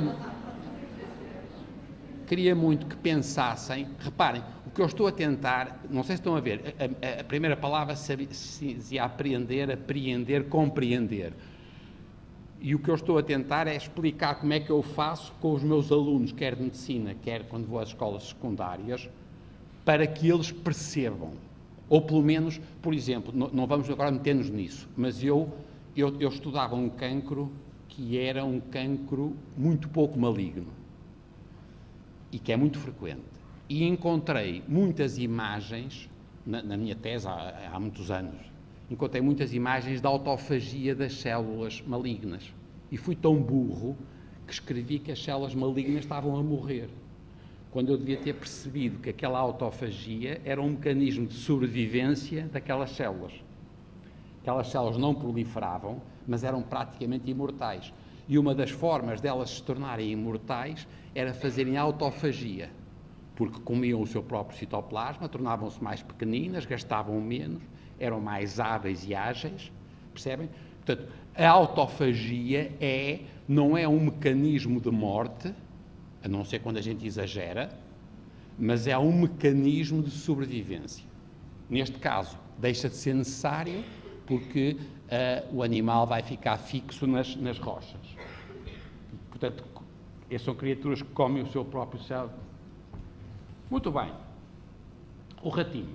muito que pensassem, reparem, o que eu estou a tentar, não sei se estão a ver, a primeira palavra se dizia apreender, apreender, compreender. E o que eu estou a tentar é explicar como é que eu faço com os meus alunos, quer de medicina, quer quando vou às escolas secundárias, para que eles percebam. Ou pelo menos, por exemplo, não vamos agora meter-nos nisso, mas eu estudava um cancro que era um cancro muito pouco maligno e que é muito frequente. E encontrei muitas imagens, na minha tese há muitos anos, encontrei muitas imagens da autofagia das células malignas. E fui tão burro que escrevi que as células malignas estavam a morrer, quando eu devia ter percebido que aquela autofagia era um mecanismo de sobrevivência daquelas células. Aquelas células não proliferavam, mas eram praticamente imortais. E uma das formas delas se tornarem imortais era fazerem autofagia, porque comiam o seu próprio citoplasma, tornavam-se mais pequeninas, gastavam menos, eram mais hábeis e ágeis, percebem? Portanto, a autofagia não é um mecanismo de morte, a não ser quando a gente exagera, mas é um mecanismo de sobrevivência. Neste caso, deixa de ser necessário porque o animal vai ficar fixo nas rochas. Portanto, são criaturas que comem o seu próprio cérebro. Muito bem. O ratinho.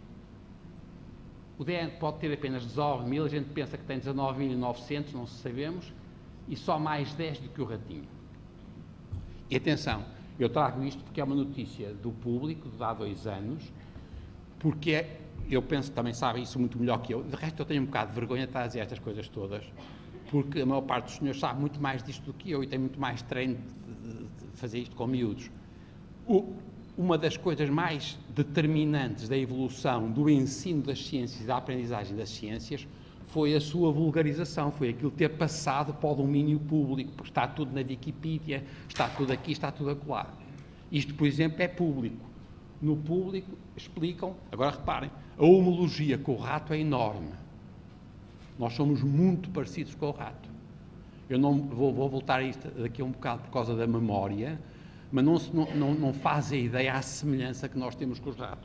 O DNA pode ter apenas 19.000, a gente pensa que tem 19.900, não sabemos, e só mais 10 do que o ratinho. E atenção, eu trago isto porque é uma notícia do Público de há 2 anos, porque eu penso que também sabem isso muito melhor que eu. De resto, eu tenho um bocado de vergonha de estar a dizer estas coisas todas, porque a maior parte dos senhores sabe muito mais disto do que eu e tem muito mais treino de fazer isto com miúdos. Uma das coisas mais determinantes da evolução do ensino das ciências e da aprendizagem das ciências foi a sua vulgarização, foi aquilo ter passado para o domínio público, porque está tudo na Wikipedia, está tudo aqui, está tudo acolá. Isto, por exemplo, é público. No público explicam, agora reparem, a homologia com o rato é enorme. Nós somos muito parecidos com o rato. Eu não vou voltar a isto daqui a um bocado por causa da memória, mas não faz a ideia à semelhança que nós temos com os ratos.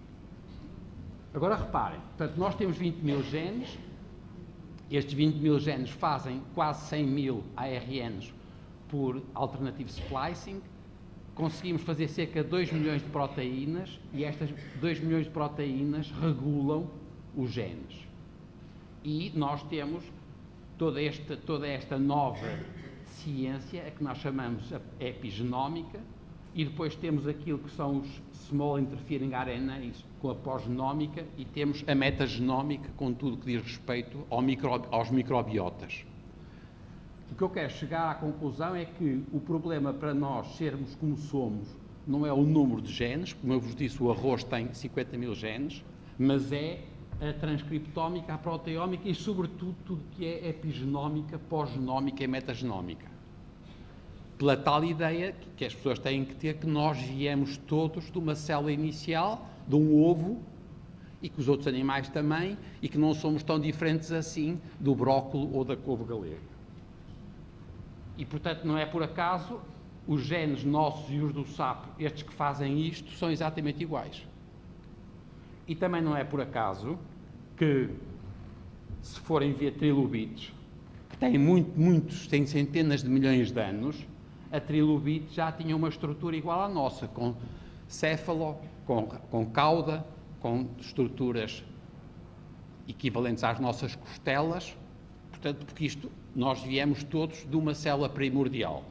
Agora reparem, portanto, nós temos 20.000 genes, estes 20.000 genes fazem quase 100.000 ARNs por alternative splicing, conseguimos fazer cerca de 2 milhões de proteínas e estas 2 milhões de proteínas regulam os genes. E nós temos toda esta nova ciência, a que nós chamamos a epigenómica, e depois temos aquilo que são os small interfering RNAs com a pós-genómica e temos a metagenómica com tudo que diz respeito aos microbiotas. O que eu quero chegar à conclusão é que o problema para nós sermos como somos não é o número de genes, como eu vos disse, o arroz tem 50.000 genes, mas é a transcriptómica, a proteómica e, sobretudo, tudo que é epigenómica, pós-genómica e metagenómica. Pela tal ideia que as pessoas têm que ter que nós viemos todos de uma célula inicial, de um ovo, e que os outros animais também, e que não somos tão diferentes assim do brócolo ou da couve galega. E, portanto, não é por acaso, os genes nossos e os do sapo, estes que fazem isto, são exatamente iguais. E também não é por acaso que, se forem ver trilobites, que têm centenas de milhões de anos, a trilobite já tinha uma estrutura igual à nossa, com céfalo, com cauda, com estruturas equivalentes às nossas costelas, portanto, porque nós viemos todos de uma célula primordial.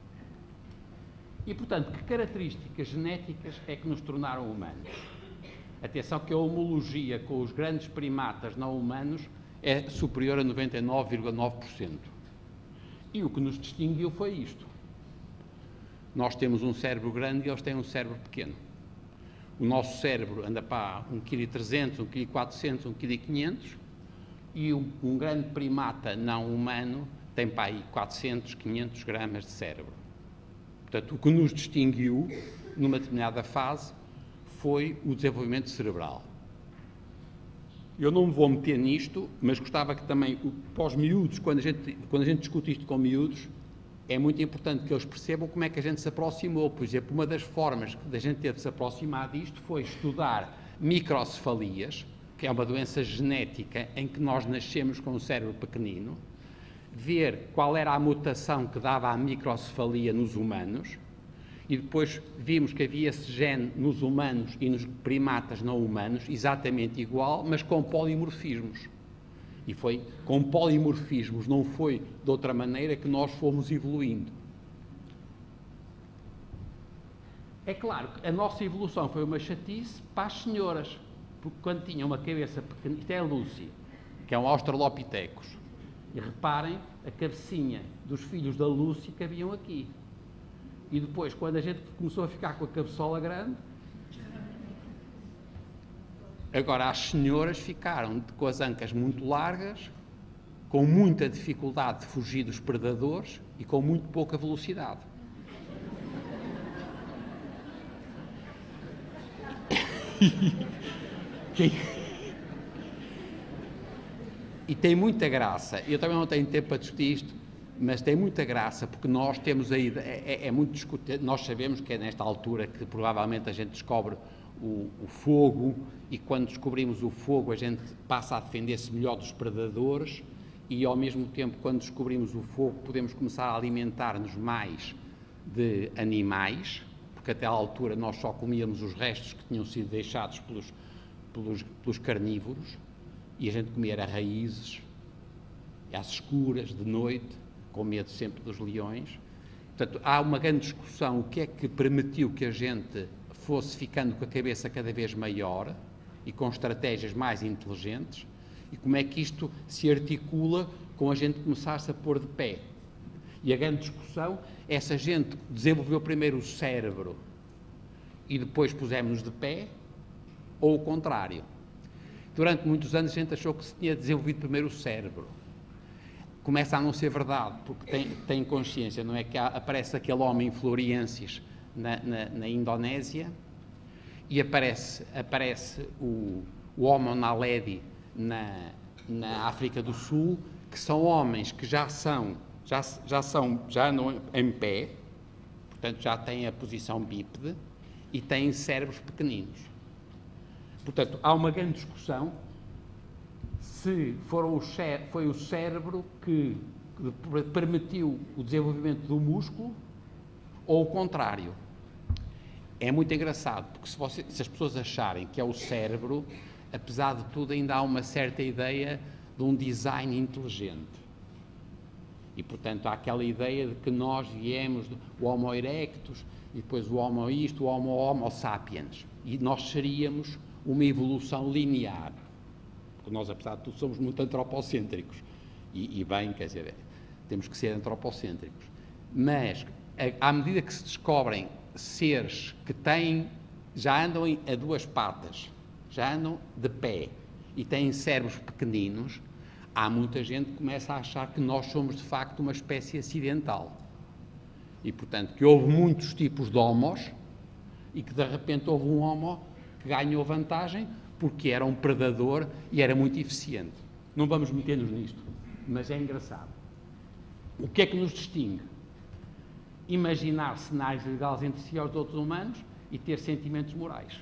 E, portanto, que características genéticas é que nos tornaram humanos? Atenção que a homologia com os grandes primatas não humanos é superior a 99,9%. E o que nos distinguiu foi isto. Nós temos um cérebro grande e eles têm um cérebro pequeno. O nosso cérebro anda para 1,3 kg, 1,4 kg, 1,5 kg e um grande primata não humano tem para aí 400, 500 gramas de cérebro. Portanto, o que nos distinguiu numa determinada fase foi o desenvolvimento cerebral. Eu não me vou meter nisto, mas gostava que também, para os miúdos, quando a gente discute isto com miúdos, é muito importante que eles percebam como é que a gente se aproximou. Por exemplo, uma das formas da gente ter de se aproximar disto foi estudar microcefalias, que é uma doença genética em que nós nascemos com um cérebro pequenino, ver qual era a mutação que dava a microcefalia nos humanos, e depois vimos que havia esse gene nos humanos e nos primatas não humanos, exatamente igual, mas com polimorfismos. E foi com polimorfismos, não foi de outra maneira que nós fomos evoluindo. É claro que a nossa evolução foi uma chatice para as senhoras, porque quando tinham uma cabeça pequena, isto é a Lucy, que é um Australopithecus, e reparem a cabecinha dos filhos da Lucy que haviam aqui. E depois, quando a gente começou a ficar com a cabeçola grande, agora as senhoras ficaram com as ancas muito largas, com muita dificuldade de fugir dos predadores e com muito pouca velocidade. E tem muita graça, eu também não tenho tempo para discutir isto, mas tem muita graça porque nós temos aí, é muito discutido, nós sabemos que é nesta altura que provavelmente a gente descobre o fogo, e quando descobrimos o fogo a gente passa a defender-se melhor dos predadores, e ao mesmo tempo quando descobrimos o fogo podemos começar a alimentar-nos mais de animais, porque até à altura nós só comíamos os restos que tinham sido deixados pelos carnívoros, e a gente comia era raízes, às escuras, de noite, com medo sempre dos leões. Portanto, há uma grande discussão, o que é que permitiu que a gente fosse ficando com a cabeça cada vez maior e com estratégias mais inteligentes, e como é que isto se articula com a gente começar-se a pôr de pé. E a grande discussão é se a gente desenvolveu primeiro o cérebro e depois pusemos-nos de pé, ou o contrário. Durante muitos anos a gente achou que se tinha desenvolvido primeiro o cérebro. Começa a não ser verdade, porque tem consciência, não é que aparece aquele homem floriensis na Indonésia, e aparece o Homo naledi na África do Sul, que são homens que já andam em pé, portanto já têm a posição bípede e têm cérebros pequeninos. Portanto, há uma grande discussão se foi o cérebro que permitiu o desenvolvimento do músculo ou o contrário. É muito engraçado, porque se as pessoas acharem que é o cérebro, apesar de tudo ainda há uma certa ideia de um design inteligente. E, portanto, há aquela ideia de que nós viemos do Homo erectus, e depois o Homo isto, o Homo sapiens. E nós seríamos uma evolução linear. Porque nós, apesar de tudo, somos muito antropocêntricos. E bem, quer dizer, temos que ser antropocêntricos. Mas, à medida que se descobrem seres que já andam a duas patas, já andam de pé e têm cérebros pequeninos, há muita gente que começa a achar que nós somos, de facto, uma espécie acidental. E, portanto, que houve muitos tipos de homos e que, de repente, houve um homo que ganhou vantagem porque era um predador e era muito eficiente. Não vamos meter-nos nisto, mas é engraçado. O que é que nos distingue? Imaginar cenários iguais entre si aos outros humanos e ter sentimentos morais.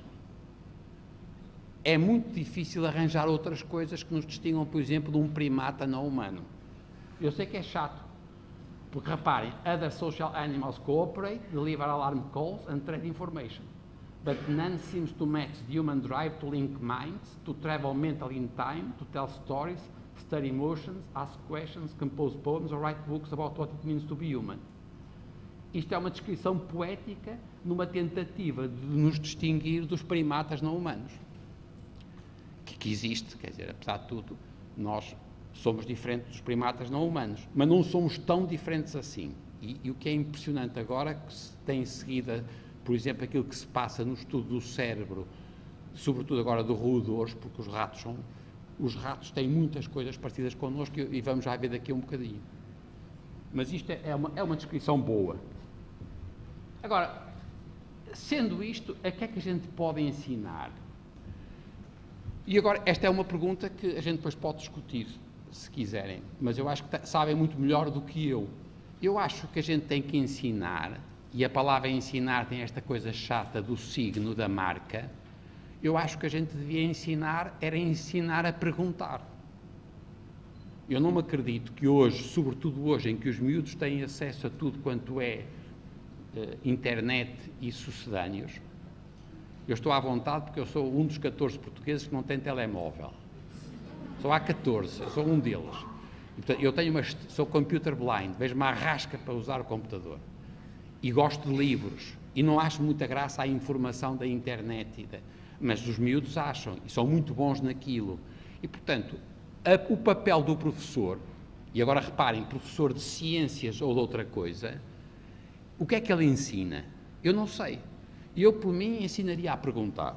É muito difícil arranjar outras coisas que nos distingam, por exemplo, de um primata não humano. Eu sei que é chato, porque reparem, other social animals cooperate, deliver alarm calls and trade information. But none seems to match the human drive to link minds, to travel mentally in time, to tell stories, study emotions, ask questions, compose poems or write books about what it means to be human. Isto é uma descrição poética numa tentativa de nos distinguir dos primatas não humanos. Que existe, quer dizer, apesar de tudo, nós somos diferentes dos primatas não humanos, mas não somos tão diferentes assim. E o que é impressionante agora, que se tem seguido, por exemplo, aquilo que se passa no estudo do cérebro, sobretudo agora do roedores, porque os ratos têm muitas coisas parecidas connosco e vamos já ver daqui a um bocadinho. Mas isto é uma descrição boa. Agora, sendo isto, a que é que a gente pode ensinar? E agora, esta é uma pergunta que a gente depois pode discutir, se quiserem, mas eu acho que sabem muito melhor do que eu. Eu acho que a gente tem que ensinar, e a palavra ensinar tem esta coisa chata do signo, da marca. Eu acho que a gente devia ensinar a perguntar. Eu não me acredito que hoje, sobretudo hoje, em que os miúdos têm acesso a tudo quanto é internet e sucedâneos, eu estou à vontade porque eu sou um dos 14 portugueses que não tem telemóvel. Só há 14, eu sou um deles. E, portanto, sou computer blind, vejo-me à rasca para usar o computador. e gosto de livros, e não acho muita graça à informação da internet, mas os miúdos acham, e são muito bons naquilo. E, portanto, o papel do professor, e agora reparem, professor de ciências ou de outra coisa, o que é que ele ensina? Eu não sei. Eu, por mim, ensinaria a perguntar.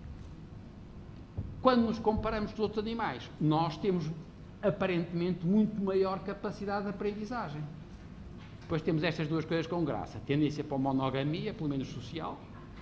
Quando nos comparamos com os outros animais, nós temos, aparentemente, muito maior capacidade de aprendizagem. Depois temos estas duas coisas com graça. Tendência para a monogamia, pelo menos social.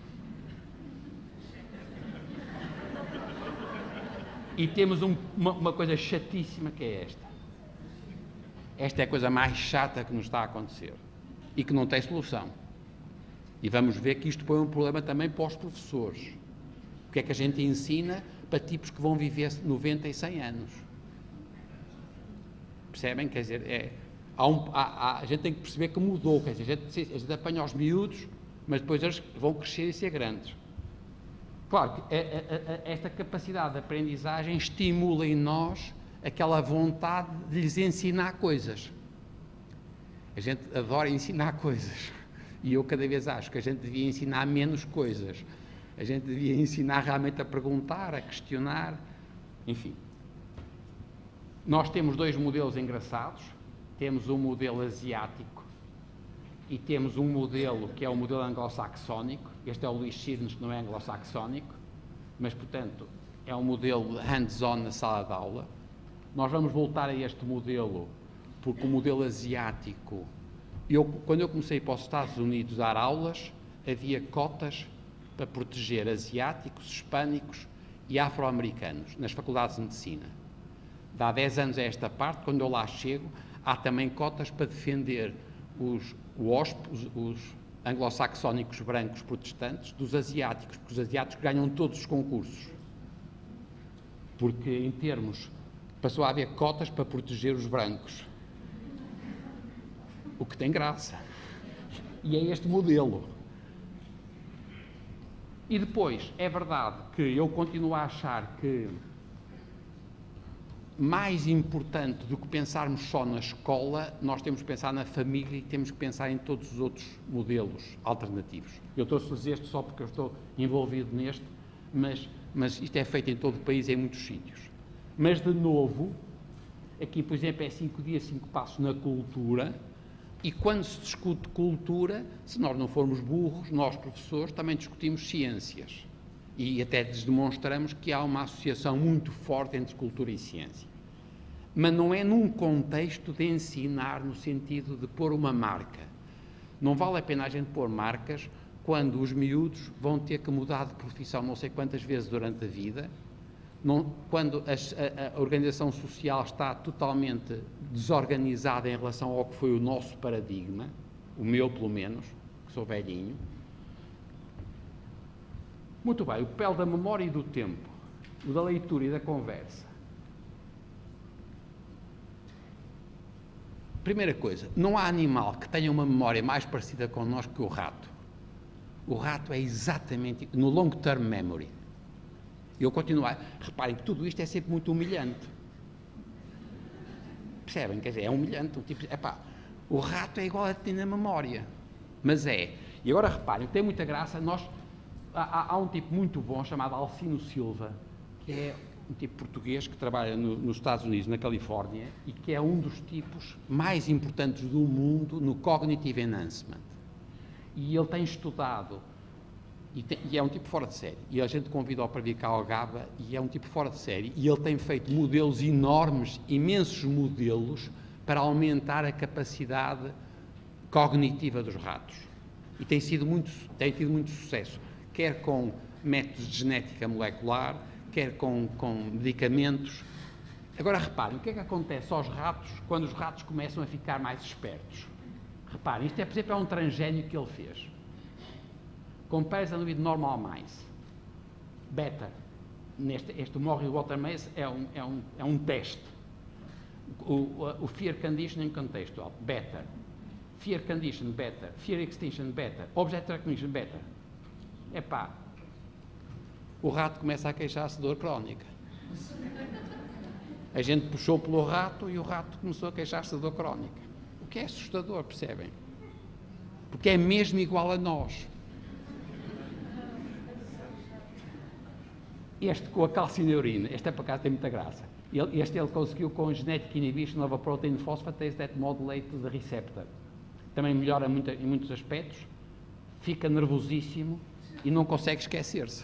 E temos uma coisa chatíssima que é esta. Esta é a coisa mais chata que nos está a acontecer. E que não tem solução. E vamos ver que isto põe um problema também para os professores. O que é que a gente ensina para tipos que vão viver 90 e 100 anos? Percebem? Quer dizer, a gente tem que perceber que mudou. Quer dizer, a gente apanha os miúdos, mas depois eles vão crescer e ser grandes. Claro que esta capacidade de aprendizagem estimula em nós aquela vontade de lhes ensinar coisas. A gente adora ensinar coisas. E eu cada vez acho que a gente devia ensinar menos coisas. A gente devia ensinar realmente a perguntar, a questionar, enfim. Nós temos dois modelos engraçados. Temos um modelo asiático e temos um modelo que é o modelo anglo-saxónico. Este é o Luís Sirnes, que não é anglo-saxónico, mas, portanto, é um modelo hands-on na sala de aula. Nós vamos voltar a este modelo, porque o modelo asiático... Quando eu comecei para os Estados Unidos a dar aulas, havia cotas para proteger asiáticos, hispânicos e afro-americanos nas faculdades de medicina. De há 10 anos a esta parte, quando eu lá chego, há também cotas para defender os anglo-saxónicos brancos protestantes dos asiáticos, porque os asiáticos ganham todos os concursos. Porque, em termos, passou a haver cotas para proteger os brancos. O que tem graça. E é este modelo. E depois, é verdade que eu continuo a achar que mais importante do que pensarmos só na escola, nós temos que pensar na família e temos que pensar em todos os outros modelos alternativos. Eu trouxe-vos este só porque eu estou envolvido neste, mas isto é feito em todo o país, em muitos sítios. Mas, de novo, aqui, por exemplo, é 5 dias, 5 passos na cultura, e quando se discute cultura, se nós não formos burros, nós, professores, também discutimos ciências. E até lhes demonstramos que há uma associação muito forte entre cultura e ciência. Mas não é num contexto de ensinar no sentido de pôr uma marca. Não vale a pena a gente pôr marcas quando os miúdos vão ter que mudar de profissão não sei quantas vezes durante a vida, quando a organização social está totalmente desorganizada em relação ao que foi o nosso paradigma, o meu pelo menos, que sou velhinho. Muito bem, o papel da memória e do tempo, o da leitura e da conversa. Primeira coisa, não há animal que tenha uma memória mais parecida connosco que o rato. O rato é exatamente, no long-term memory. Eu continuo a... Reparem que tudo isto é sempre muito humilhante. Percebem? Quer dizer, é humilhante. O rato é igual a ter na memória. Mas é. E agora reparem, tem muita graça, há um tipo muito bom chamado Alcino Silva, que é um tipo português que trabalha nos Estados Unidos, na Califórnia, e que é um dos tipos mais importantes do mundo no Cognitive Enhancement. E ele tem estudado, e é um tipo fora de série, e a gente convida-o para vir cá ao GABA, e é um tipo fora de série, e ele tem feito modelos enormes, imensos modelos, para aumentar a capacidade cognitiva dos ratos. E tem tido muito sucesso, quer com métodos de genética molecular, quer com medicamentos. Agora reparem, o que é que acontece aos ratos quando os ratos começam a ficar mais espertos? Reparem, isto é, por exemplo, é um transgénio que ele fez. Comparison with normal mice. Beta. Este Morrie Walter Mace é um teste. O Fear Conditioning Contextual. Beta. Fear Condition, beta. Fear Extinction, beta. Object Recognition, beta. Epá, o rato começa a queixar-se de dor crónica. A gente puxou pelo rato e o rato começou a queixar-se de dor crónica. O que é assustador, percebem? porque é mesmo igual a nós. Este com a calcineurina, este é por acaso tem muita graça. Ele conseguiu com genetic inhibition of a protein phosphatase that modulate the receptor. Também melhora em muitos aspectos, fica nervosíssimo e não consegue esquecer-se.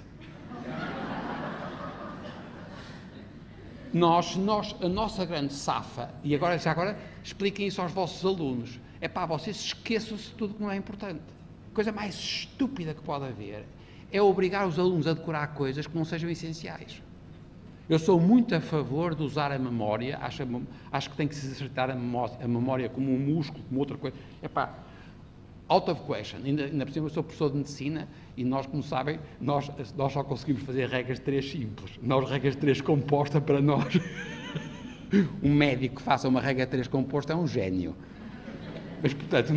A nossa grande safa, e agora expliquem isso aos vossos alunos, é pá, vocês esqueçam-se de tudo que não é importante. A coisa mais estúpida que pode haver é obrigar os alunos a decorar coisas que não sejam essenciais. Eu sou muito a favor de usar a memória, acho que tem que se exercitar a memória como um músculo, como outra coisa. Epá, out of question. Ainda por cima eu sou professor de medicina e nós, como sabem, nós só conseguimos fazer regras de 3 simples. Nós, regras de 3 composta, para nós, um médico que faça uma regra de 3 composta é um gênio. Mas, portanto,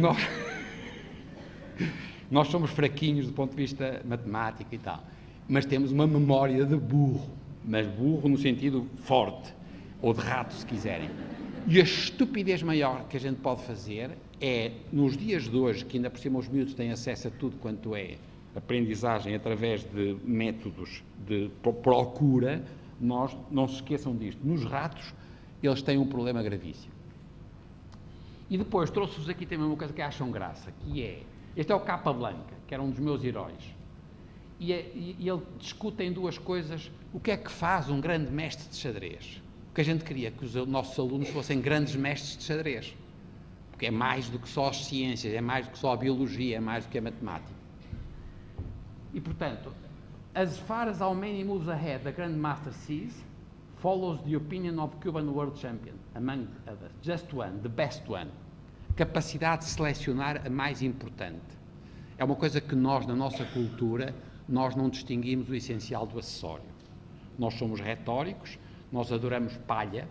nós somos fraquinhos do ponto de vista matemático e tal, mas temos uma memória de burro, mas burro no sentido forte, ou de rato, se quiserem. E a estupidez maior que a gente pode fazer é, nos dias de hoje, que ainda por cima os miúdos têm acesso a tudo quanto é aprendizagem através de métodos de procura, nós não se esqueçam disto. Nos ratos, eles têm um problema gravíssimo. E depois trouxe-vos aqui também uma coisa que acham graça, que é, este é o Capa Blanca, que era um dos meus heróis. E ele discute em 2 coisas, o que é que faz um grande mestre de xadrez? Porque a gente queria que os nossos alunos fossem grandes mestres de xadrez. Porque é mais do que só as ciências, é mais do que só a biologia, é mais do que a matemática. E, portanto, as far as how many moves ahead the Grandmaster sees, follows the opinion of Cuban World Champion, among others. Just one, the best one. Capacidade de selecionar a mais importante. É uma coisa que nós, na nossa cultura, nós não distinguimos o essencial do acessório. Nós somos retóricos, nós adoramos palha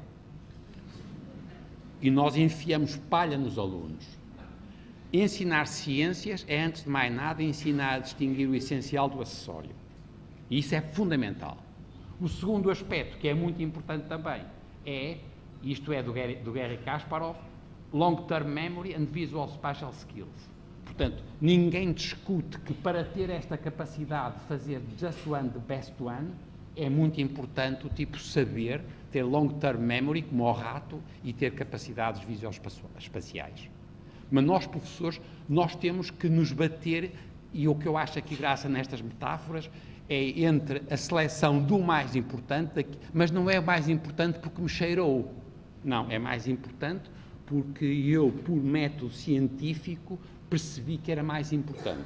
e nós enfiamos palha nos alunos. Ensinar ciências é, antes de mais nada, ensinar a distinguir o essencial do acessório. E isso é fundamental. O segundo aspecto, que é muito importante também, isto é do Garry Kasparov, Long-Term Memory and Visual Spatial Skills. Portanto, ninguém discute que para ter esta capacidade de fazer just one, the best one, é muito importante o tipo saber, ter long-term memory, como o rato, e ter capacidades visuoespaciais. Mas nós, professores, nós temos que nos bater, e o que eu acho aqui graça nestas metáforas, é entre a seleção do mais importante, mas não é o mais importante porque me cheirou. Não, é mais importante porque eu, por método científico, percebi que era mais importante.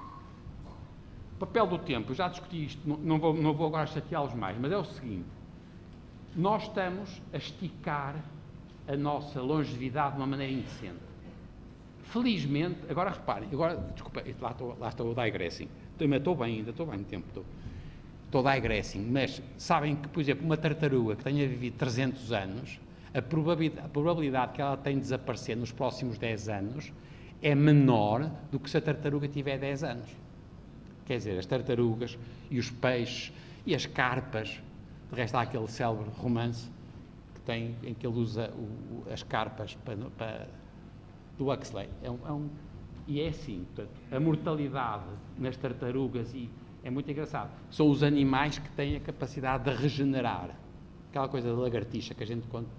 O papel do tempo, eu já discuti isto, não vou agora chateá-los mais, mas é o seguinte, nós estamos a esticar a nossa longevidade de uma maneira indecente. Felizmente, agora reparem, desculpa, lá estou digressing, ainda estou bem no tempo, estou digressing, mas sabem que, por exemplo, uma tartaruga que tenha vivido 300 anos, a probabilidade que ela tem de desaparecer nos próximos 10 anos é menor do que se a tartaruga tiver 10 anos. Quer dizer, as tartarugas e os peixes e as carpas, de resto há aquele célebre romance em que ele usa as carpas do Huxley. E é assim, portanto, a mortalidade nas tartarugas, e é muito engraçado, são os animais que têm a capacidade de regenerar. Aquela coisa da lagartixa, que a gente quando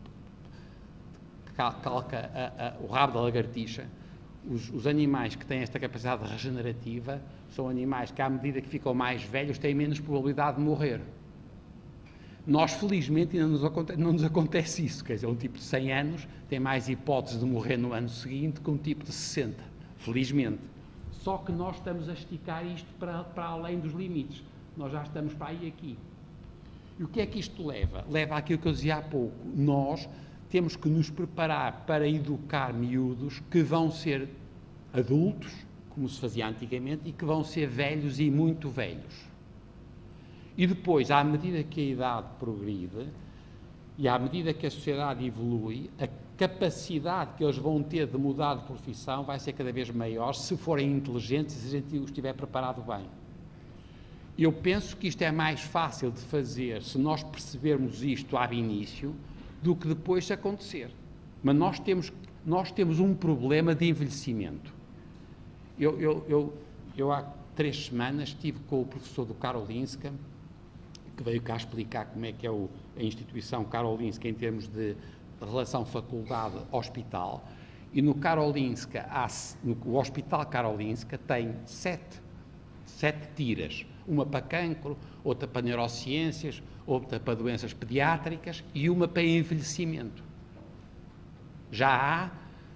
calca o rabo da lagartixa, os animais que têm esta capacidade regenerativa são animais que, à medida que ficam mais velhos, têm menos probabilidade de morrer. Nós, felizmente, ainda não nos acontece isso. Quer dizer, um tipo de 100 anos tem mais hipóteses de morrer no ano seguinte que um tipo de 60. Felizmente. Só que nós estamos a esticar isto para além dos limites. Nós já estamos para aí aqui. E o que é que isto leva? Leva àquilo que eu dizia há pouco. Nós temos que nos preparar para educar miúdos que vão ser adultos, como se fazia antigamente, e que vão ser velhos e muito velhos. E depois, à medida que a idade progride e à medida que a sociedade evolui, a capacidade que eles vão ter de mudar de profissão vai ser cada vez maior se forem inteligentes e se a gente os estiver preparado bem. Eu penso que isto é mais fácil de fazer se nós percebermos isto ao início do que depois se acontecer. Mas nós temos um problema de envelhecimento. Eu há 3 semanas estive com o professor do Karolinska, que veio cá explicar como é que é a instituição Karolinska em termos de relação faculdade-hospital, e no Karolinska, o Hospital Karolinska tem 7 tiras, uma para cancro, outra para neurociências, outra para doenças pediátricas e uma para envelhecimento. Já há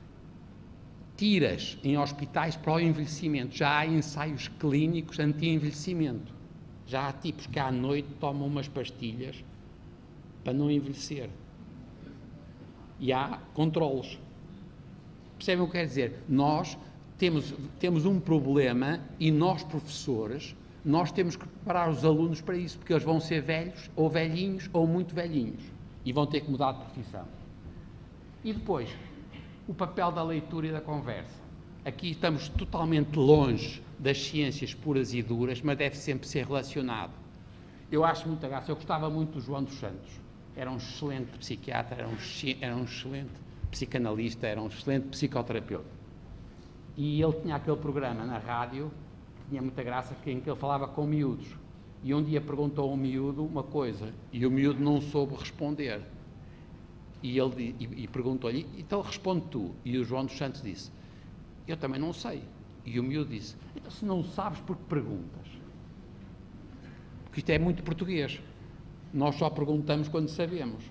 tiras em hospitais para o envelhecimento, já há ensaios clínicos anti-envelhecimento, já há tipos que à noite tomam umas pastilhas para não envelhecer. E há controlos. Percebem o que quer dizer? Nós temos um problema e nós, professores, nós temos que preparar os alunos para isso, porque eles vão ser velhos, ou velhinhos, ou muito velhinhos, e vão ter que mudar de profissão. E depois, o papel da leitura e da conversa. Aqui estamos totalmente longe das ciências puras e duras, mas deve sempre ser relacionado. Eu acho muita graça, eu gostava muito do João dos Santos. Era um excelente psiquiatra, era um excelente psicanalista, era um excelente psicoterapeuta. E ele tinha aquele programa na rádio, que tinha muita graça, em que ele falava com miúdos. E um dia perguntou a um miúdo uma coisa, e o miúdo não soube responder. E ele perguntou-lhe, então responde tu. E o João dos Santos disse, eu também não sei. E o miúdo disse, então se não sabes, por que perguntas? Porque isto é muito português. Nós só perguntamos quando sabemos.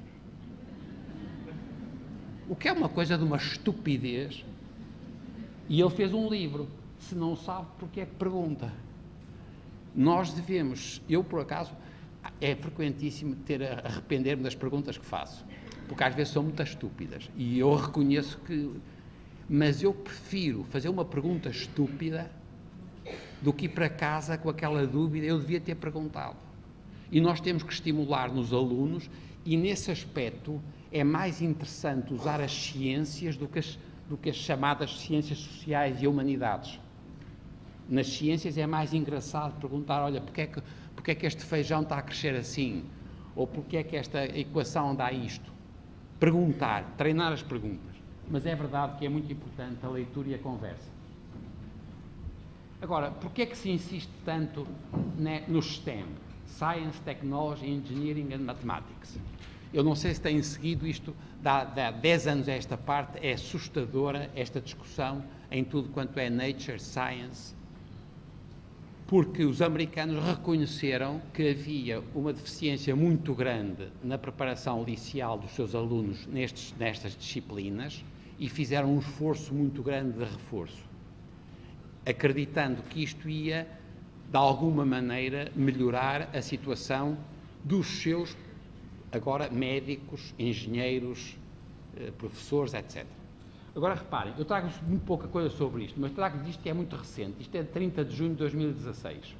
O que é uma coisa de uma estupidez. E ele fez um livro. Se não sabe, porque é que pergunta? Nós devemos, eu por acaso, é frequentíssimo arrepender-me das perguntas que faço. Porque às vezes são muito estúpidas. E eu reconheço que... Mas eu prefiro fazer uma pergunta estúpida do que ir para casa com aquela dúvida, eu devia ter perguntado. E nós temos que estimular nos alunos, e nesse aspecto é mais interessante usar as ciências do que as chamadas ciências sociais e humanidades. Nas ciências é mais engraçado perguntar, olha, porque é que este feijão está a crescer assim? Ou porque é que esta equação dá isto? Perguntar, treinar as perguntas. Mas é verdade que é muito importante a leitura e a conversa. Agora, porque é que se insiste tanto no STEM? Science, Technology, Engineering and Mathematics. Eu não sei se têm seguido isto, dá 10 anos a esta parte, é assustadora esta discussão em tudo quanto é Nature, Science, porque os americanos reconheceram que havia uma deficiência muito grande na preparação liceal dos seus alunos nestas disciplinas e fizeram um esforço muito grande de reforço, acreditando que isto ia, de alguma maneira, melhorar a situação dos seus, agora, médicos, engenheiros, professores, etc. Agora, reparem, eu trago-vos muito pouca coisa sobre isto, mas trago-vos isto que é muito recente. Isto é de 30 de junho de 2016.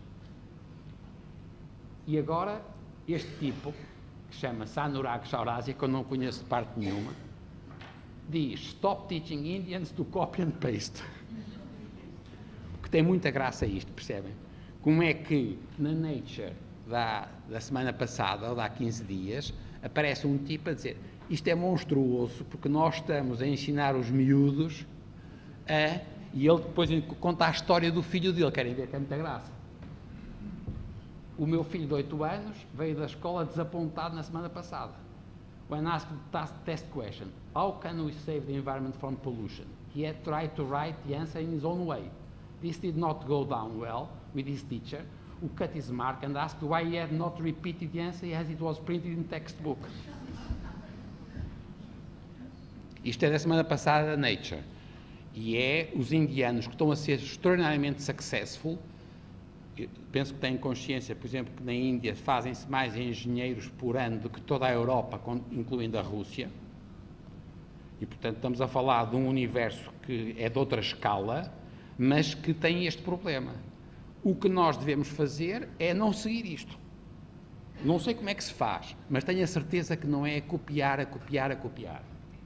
E agora, este tipo, que chama-se Anurag Chaurasia, que eu não conheço de parte nenhuma, diz, stop teaching Indians to copy and paste. Porque tem muita graça isto, percebem? Como é que na Nature da semana passada, ou de há 15 dias, aparece um tipo a dizer, isto é monstruoso, porque nós estamos a ensinar os miúdos e ele depois conta a história do filho dele, querem ver que é muita graça. O meu filho de 8 anos veio da escola desapontado na semana passada. When asked the test question, how can we save the environment from pollution? He had tried to write the answer in his own way. This did not go down well with his teacher, who cut his mark and asked why he had not repeated the answer as it was printed in textbook. Isto é da semana passada da Nature. E é os indianos que estão a ser extraordinariamente successful. Eu penso que têm consciência, por exemplo, que na Índia fazem-se mais engenheiros por ano do que toda a Europa, incluindo a Rússia. E, portanto, estamos a falar de um universo que é de outra escala, mas que tem este problema. O que nós devemos fazer é não seguir isto. Não sei como é que se faz, mas tenho a certeza que não é copiar, a copiar, a copiar.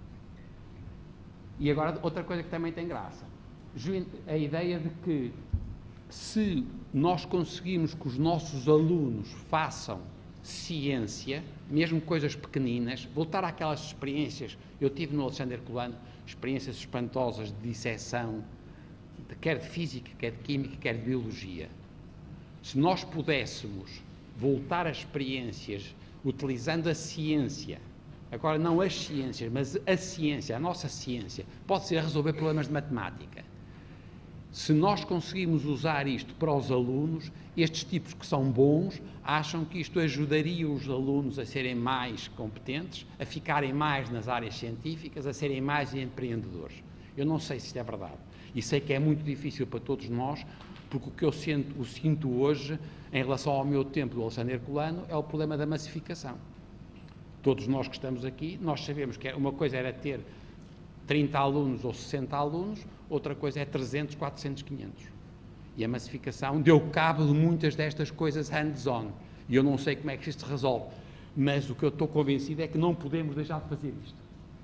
E agora, outra coisa que também tem graça. A ideia de que se nós conseguimos que os nossos alunos façam ciência, mesmo coisas pequeninas, voltar àquelas experiências, eu tive no Alexandre Herculano experiências espantosas de disseção quer de física, quer de química, quer de biologia. Se nós pudéssemos voltar a experiências utilizando a ciência, agora não as ciências, mas a ciência, a nossa ciência, pode ser resolver problemas de matemática. Se nós conseguimos usar isto para os alunos, estes tipos que são bons acham que isto ajudaria os alunos a serem mais competentes, a ficarem mais nas áreas científicas, a serem mais empreendedores. Eu não sei se isto é verdade. E sei que é muito difícil para todos nós, porque o que eu sinto hoje, em relação ao meu tempo do Alexandre Herculano, é o problema da massificação. Todos nós que estamos aqui, nós sabemos que uma coisa era ter 30 alunos ou 60 alunos, outra coisa é 300, 400, 500. E a massificação deu cabo de muitas destas coisas hands-on. E eu não sei como é que isto se resolve, mas o que eu estou convencido é que não podemos deixar de fazer isto.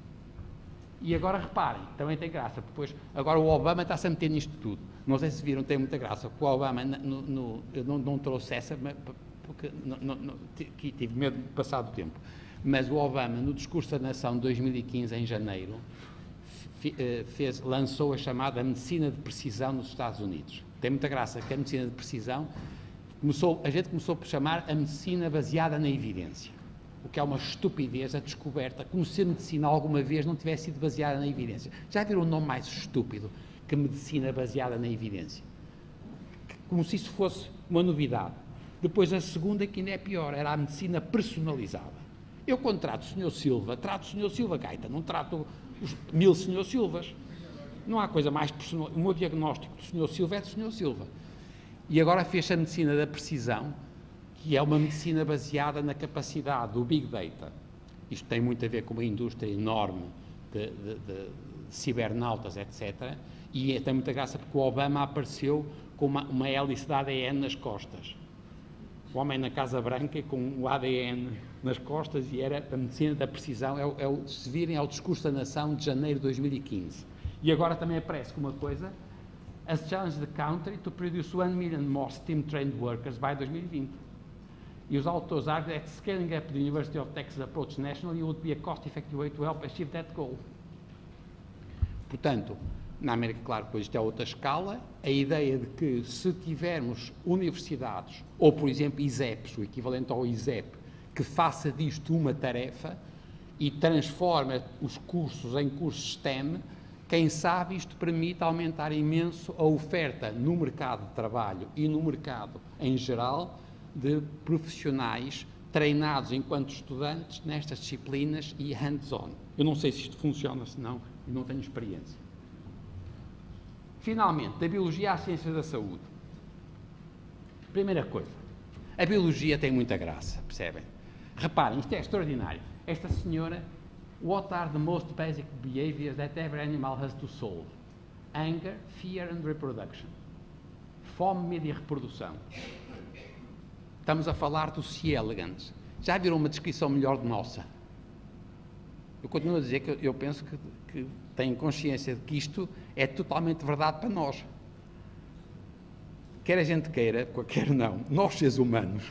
E agora reparem, também tem graça, depois, agora o Obama está-se a meter nisto tudo. Não sei se viram, tem muita graça, porque o Obama, eu não trouxe essa, porque tive medo de passar do tempo, mas o Obama, no discurso da nação de 2015, em janeiro, lançou a chamada medicina de precisão nos Estados Unidos. Tem muita graça que a medicina de precisão, a gente começou por chamar a medicina baseada na evidência, o que é uma estupidez, a descoberta, como se a medicina alguma vez não tivesse sido baseada na evidência. Já viram um nome mais estúpido que medicina baseada na evidência? Como se isso fosse uma novidade. Depois a segunda, que ainda é pior, era a medicina personalizada. Eu, quando trato o Sr. Silva, trato o Sr. Silva Gaita, não trato os 1000 Sr. Silvas. Não há coisa mais personal. O meu diagnóstico do Sr. Silva é do Sr. Silva. E agora fez a medicina da precisão, que é uma medicina baseada na capacidade do Big Data. Isto tem muito a ver com uma indústria enorme de cibernautas, etc. E tem muita graça porque o Obama apareceu com uma hélice de ADN nas costas. O homem na Casa Branca com o ADN nas costas, e era a medicina da precisão, se virem ao discurso da nação de janeiro de 2015. E agora também aparece com uma coisa, as challenge the country to produce 1 million more STEM-trained workers by 2020. E os autores arguem that scaling up the University of Texas approach nationally would be a cost-effective way to help achieve that goal. Portanto, na América, claro, depois isto é outra escala, a ideia de que se tivermos universidades, ou por exemplo ISEPs, o equivalente ao ISEP, que faça disto uma tarefa e transforma os cursos em cursos STEM, quem sabe isto permite aumentar imenso a oferta no mercado de trabalho e no mercado em geral de profissionais treinados enquanto estudantes nestas disciplinas e hands-on. Eu não sei se isto funciona, se não, eu não tenho experiência. Finalmente, da biologia às ciências da saúde. Primeira coisa, a biologia tem muita graça, percebem? Reparem, isto é extraordinário. Esta senhora, what are the most basic behaviors that every animal has to solve? Anger, fear and reproduction. Fome, medo e reprodução. Estamos a falar do C. elegans. Já viram uma descrição melhor de nossa? Eu continuo a dizer que eu penso que tenho consciência de que isto é totalmente verdade para nós. Quer a gente queira, quer não, nós seres humanos,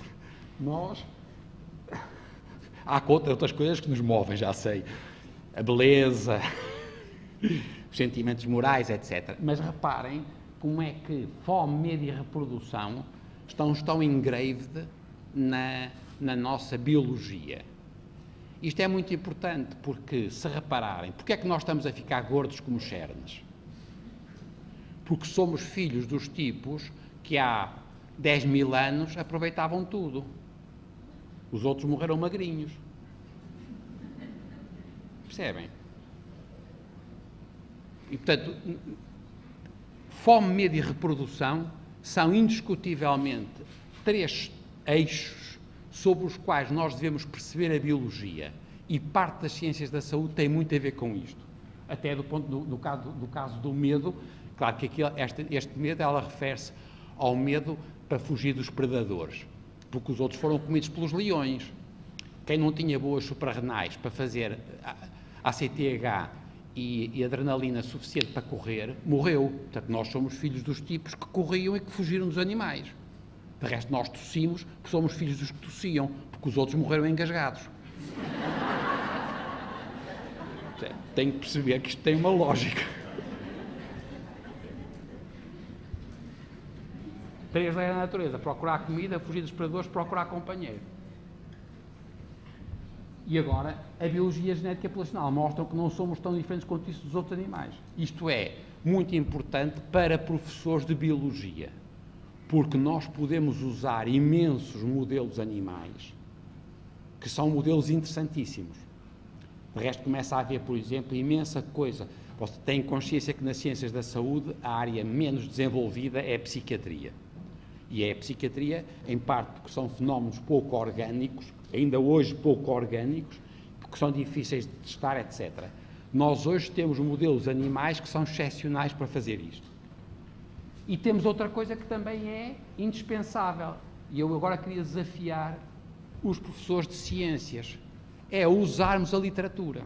há outras coisas que nos movem, já sei, a beleza, os sentimentos morais, etc. Mas reparem como é que fome, medo e reprodução estão engraved na nossa biologia. Isto é muito importante porque, se repararem, porque é que nós estamos a ficar gordos como cernes? Porque somos filhos dos tipos que há 10 mil anos aproveitavam tudo. Os outros morreram magrinhos. Percebem? E, portanto, fome, medo e reprodução são indiscutivelmente 3 eixos sobre os quais nós devemos perceber a biologia, e parte das ciências da saúde tem muito a ver com isto. Até do caso do medo, claro que este medo, ela refere-se ao medo para fugir dos predadores, porque os outros foram comidos pelos leões. Quem não tinha boas suprarrenais para fazer ACTH e adrenalina suficiente para correr, morreu. Portanto, nós somos filhos dos tipos que corriam e que fugiram dos animais. De resto, nós tossimos porque somos filhos dos que tossiam, porque os outros morreram engasgados. Tenho que perceber que isto tem uma lógica. 3 leis da natureza: procurar comida, fugir dos predadores, procurar companheiro. E agora, a biologia genética populacional mostra que não somos tão diferentes quanto isso dos outros animais. Isto é muito importante para professores de biologia, porque nós podemos usar imensos modelos animais, que são modelos interessantíssimos. De resto, começa a haver, por exemplo, imensa coisa. Você tem consciência que nas ciências da saúde a área menos desenvolvida é a psiquiatria. E é a psiquiatria, em parte, porque são fenómenos pouco orgânicos, ainda hoje pouco orgânicos, porque são difíceis de testar, etc. Nós hoje temos modelos animais que são excepcionais para fazer isto. E temos outra coisa que também é indispensável, e eu agora queria desafiar os professores de ciências, é usarmos a literatura.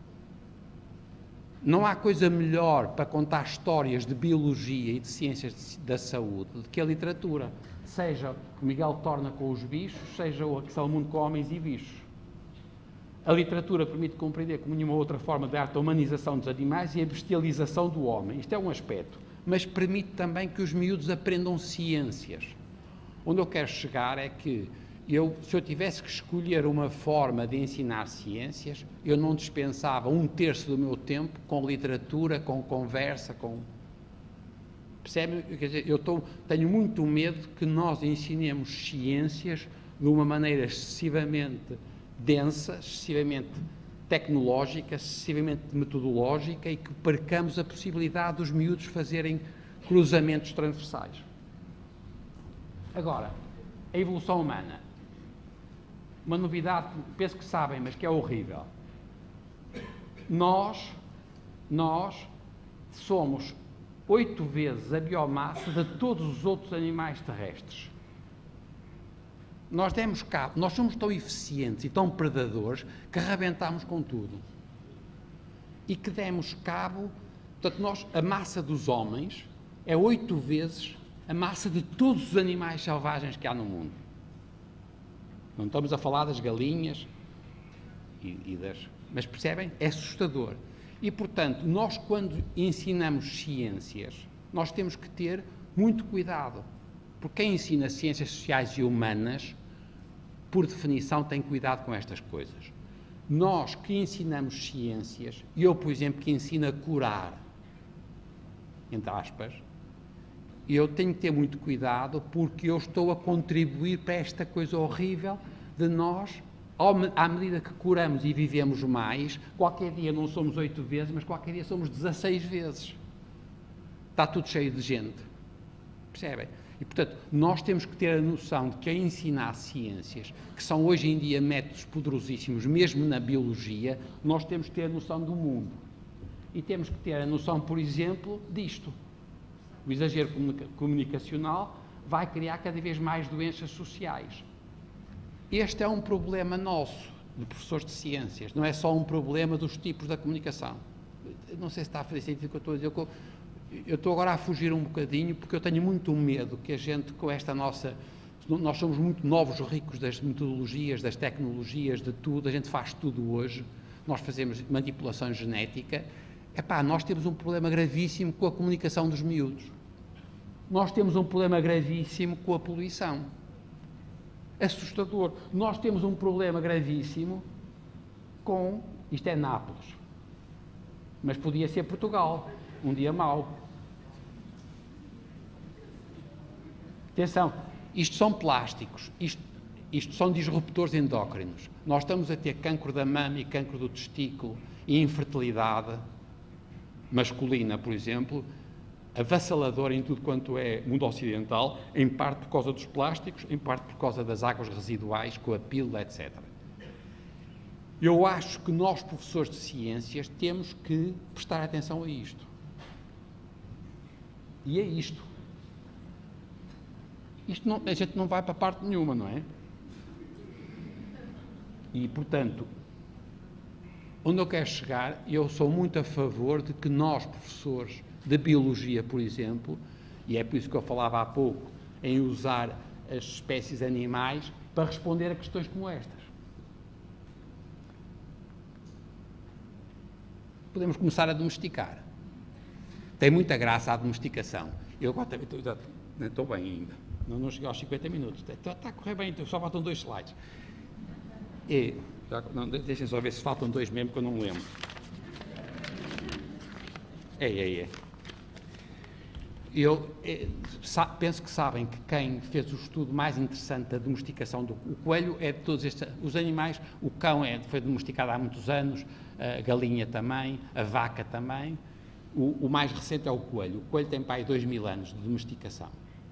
Não há coisa melhor para contar histórias de biologia e de ciências da saúde do que a literatura. Seja o Miguel Torna com os bichos, seja o Axel Mundo com homens e bichos. A literatura permite compreender como nenhuma outra forma de arte a humanização dos animais e a bestialização do homem. Isto é um aspecto. Mas permite também que os miúdos aprendam ciências. Onde eu quero chegar é que se eu tivesse que escolher uma forma de ensinar ciências, eu não dispensava 1/3 do meu tempo com literatura, com conversa, com... Percebe? Quer dizer, tenho muito medo que nós ensinemos ciências de uma maneira excessivamente densa, excessivamente tecnológica, excessivamente metodológica e que percamos a possibilidade dos miúdos fazerem cruzamentos transversais. Agora, a evolução humana. Uma novidade que penso que sabem, mas que é horrível. Nós somos 8 vezes a biomassa de todos os outros animais terrestres. Nós demos cabo, nós somos tão eficientes e tão predadores que arrebentamos com tudo. E que demos cabo, portanto, a massa dos homens é 8 vezes a massa de todos os animais selvagens que há no mundo. Não estamos a falar das galinhas mas percebem? É assustador. E, portanto, nós quando ensinamos ciências, nós temos que ter muito cuidado. Porque quem ensina ciências sociais e humanas, por definição, tem cuidado com estas coisas. Nós que ensinamos ciências, eu, por exemplo, que ensino a curar, entre aspas, eu tenho que ter muito cuidado porque eu estou a contribuir para esta coisa horrível de nós, à medida que curamos e vivemos mais, qualquer dia não somos 8 vezes, mas qualquer dia somos 16 vezes. Está tudo cheio de gente. Percebem? E, portanto, nós temos que ter a noção de que a ensinar ciências, que são hoje em dia métodos poderosíssimos, mesmo na biologia, nós temos que ter a noção do mundo. E temos que ter a noção, por exemplo, disto. O exagero comunicacional vai criar cada vez mais doenças sociais. Este é um problema nosso, de professores de ciências, não é só um problema dos tipos da comunicação. Não sei se está a fazer sentido o que eu estou a dizer. Eu estou agora a fugir um bocadinho, porque eu tenho muito medo que a gente, com esta nossa... Nós somos muito novos, ricos das metodologias, das tecnologias, de tudo, a gente faz tudo hoje, nós fazemos manipulação genética. Nós temos um problema gravíssimo com a comunicação dos miúdos. Nós temos um problema gravíssimo com a poluição. Assustador. Nós temos um problema gravíssimo com... Isto é Nápoles. Mas podia ser Portugal. Um dia mau. Atenção. Isto são plásticos. Isto são disruptores endócrinos. Nós estamos a ter cancro da mama e cancro do testículo e infertilidade masculina, por exemplo, avassaladora em tudo quanto é mundo ocidental, em parte por causa dos plásticos, em parte por causa das águas residuais, com a pílula, etc. Eu acho que nós, professores de ciências, temos que prestar atenção a isto. E é isto. A gente não vai para parte nenhuma, não é? E, portanto, onde eu quero chegar, eu sou muito a favor de que nós, professores de biologia, por exemplo, e é por isso que eu falava há pouco em usar as espécies animais para responder a questões como estas. Podemos começar a domesticar. Tem muita graça a domesticação. Eu agora também estou bem ainda. Não cheguei aos 50 minutos. Está a correr bem, então só faltam 2 slides. Deixem só ver se faltam 2 mesmo, que eu não me lembro. Eu penso que sabem que quem fez o estudo mais interessante da domesticação do coelho é de todos os animais. O cão foi domesticado há muitos anos, a galinha também, a vaca também. O mais recente é o coelho. O coelho tem para aí 2000 anos de domesticação.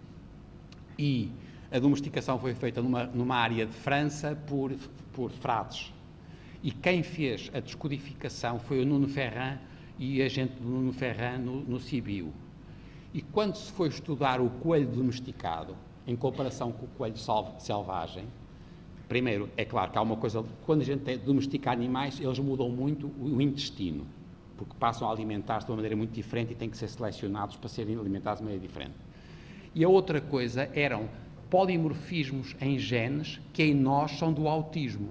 E a domesticação foi feita numa área de França por frades. E quem fez a descodificação foi o Nuno Ferrand e a gente do Nuno Ferrand no Sibiu. E quando se foi estudar o coelho domesticado, em comparação com o coelho selvagem, primeiro, é claro que há uma coisa, quando a gente domestica animais, eles mudam muito o intestino, porque passam a alimentar-se de uma maneira muito diferente e têm que ser selecionados para serem alimentados de maneira diferente. E a outra coisa eram polimorfismos em genes que em nós são do autismo.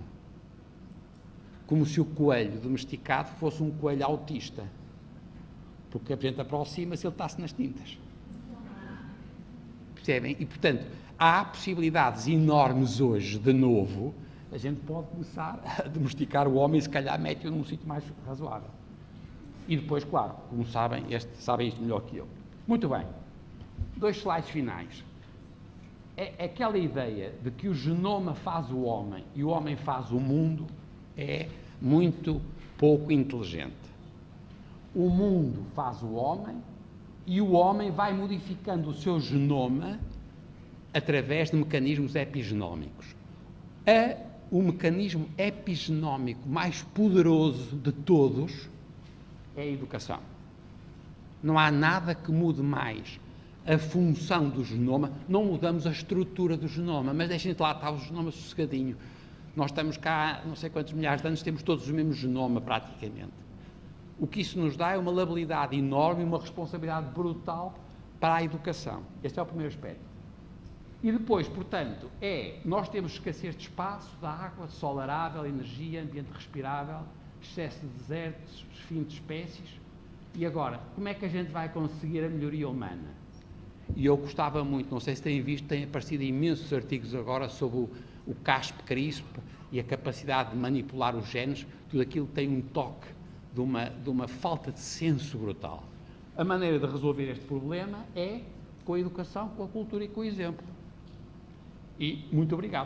Como se o coelho domesticado fosse um coelho autista. Porque a gente aproxima-se, ele está-se nas tintas. Percebem? E, portanto, há possibilidades enormes hoje, de novo, a gente pode começar a domesticar o homem e se calhar mete-o num sítio mais razoável. E depois, claro, como sabem, sabem isto melhor que eu. Muito bem. 2 slides finais. É aquela ideia de que o genoma faz o homem e o homem faz o mundo é muito pouco inteligente. O mundo faz o homem e o homem vai modificando o seu genoma através de mecanismos epigenómicos. O mecanismo epigenómico mais poderoso de todos é a educação. Não há nada que mude mais a função do genoma. Não mudamos a estrutura do genoma, mas deixem de lá estar o genoma sossegadinho. Nós estamos cá, não sei quantos milhares de anos, temos todos o mesmo genoma praticamente. O que isso nos dá é uma labilidade enorme e uma responsabilidade brutal para a educação. Este é o primeiro aspecto. E depois, portanto, nós temos escassez de espaço, de água, de sol arável, energia, ambiente respirável, excesso de desertos, fim de espécies. E agora, como é que a gente vai conseguir a melhoria humana? E eu gostava muito, não sei se têm visto, têm aparecido imensos artigos agora sobre o CASP-CRISP e a capacidade de manipular os genes. Tudo aquilo tem um toque de uma falta de senso brutal. A maneira de resolver este problema é com a educação, com a cultura e com o exemplo. E muito obrigado.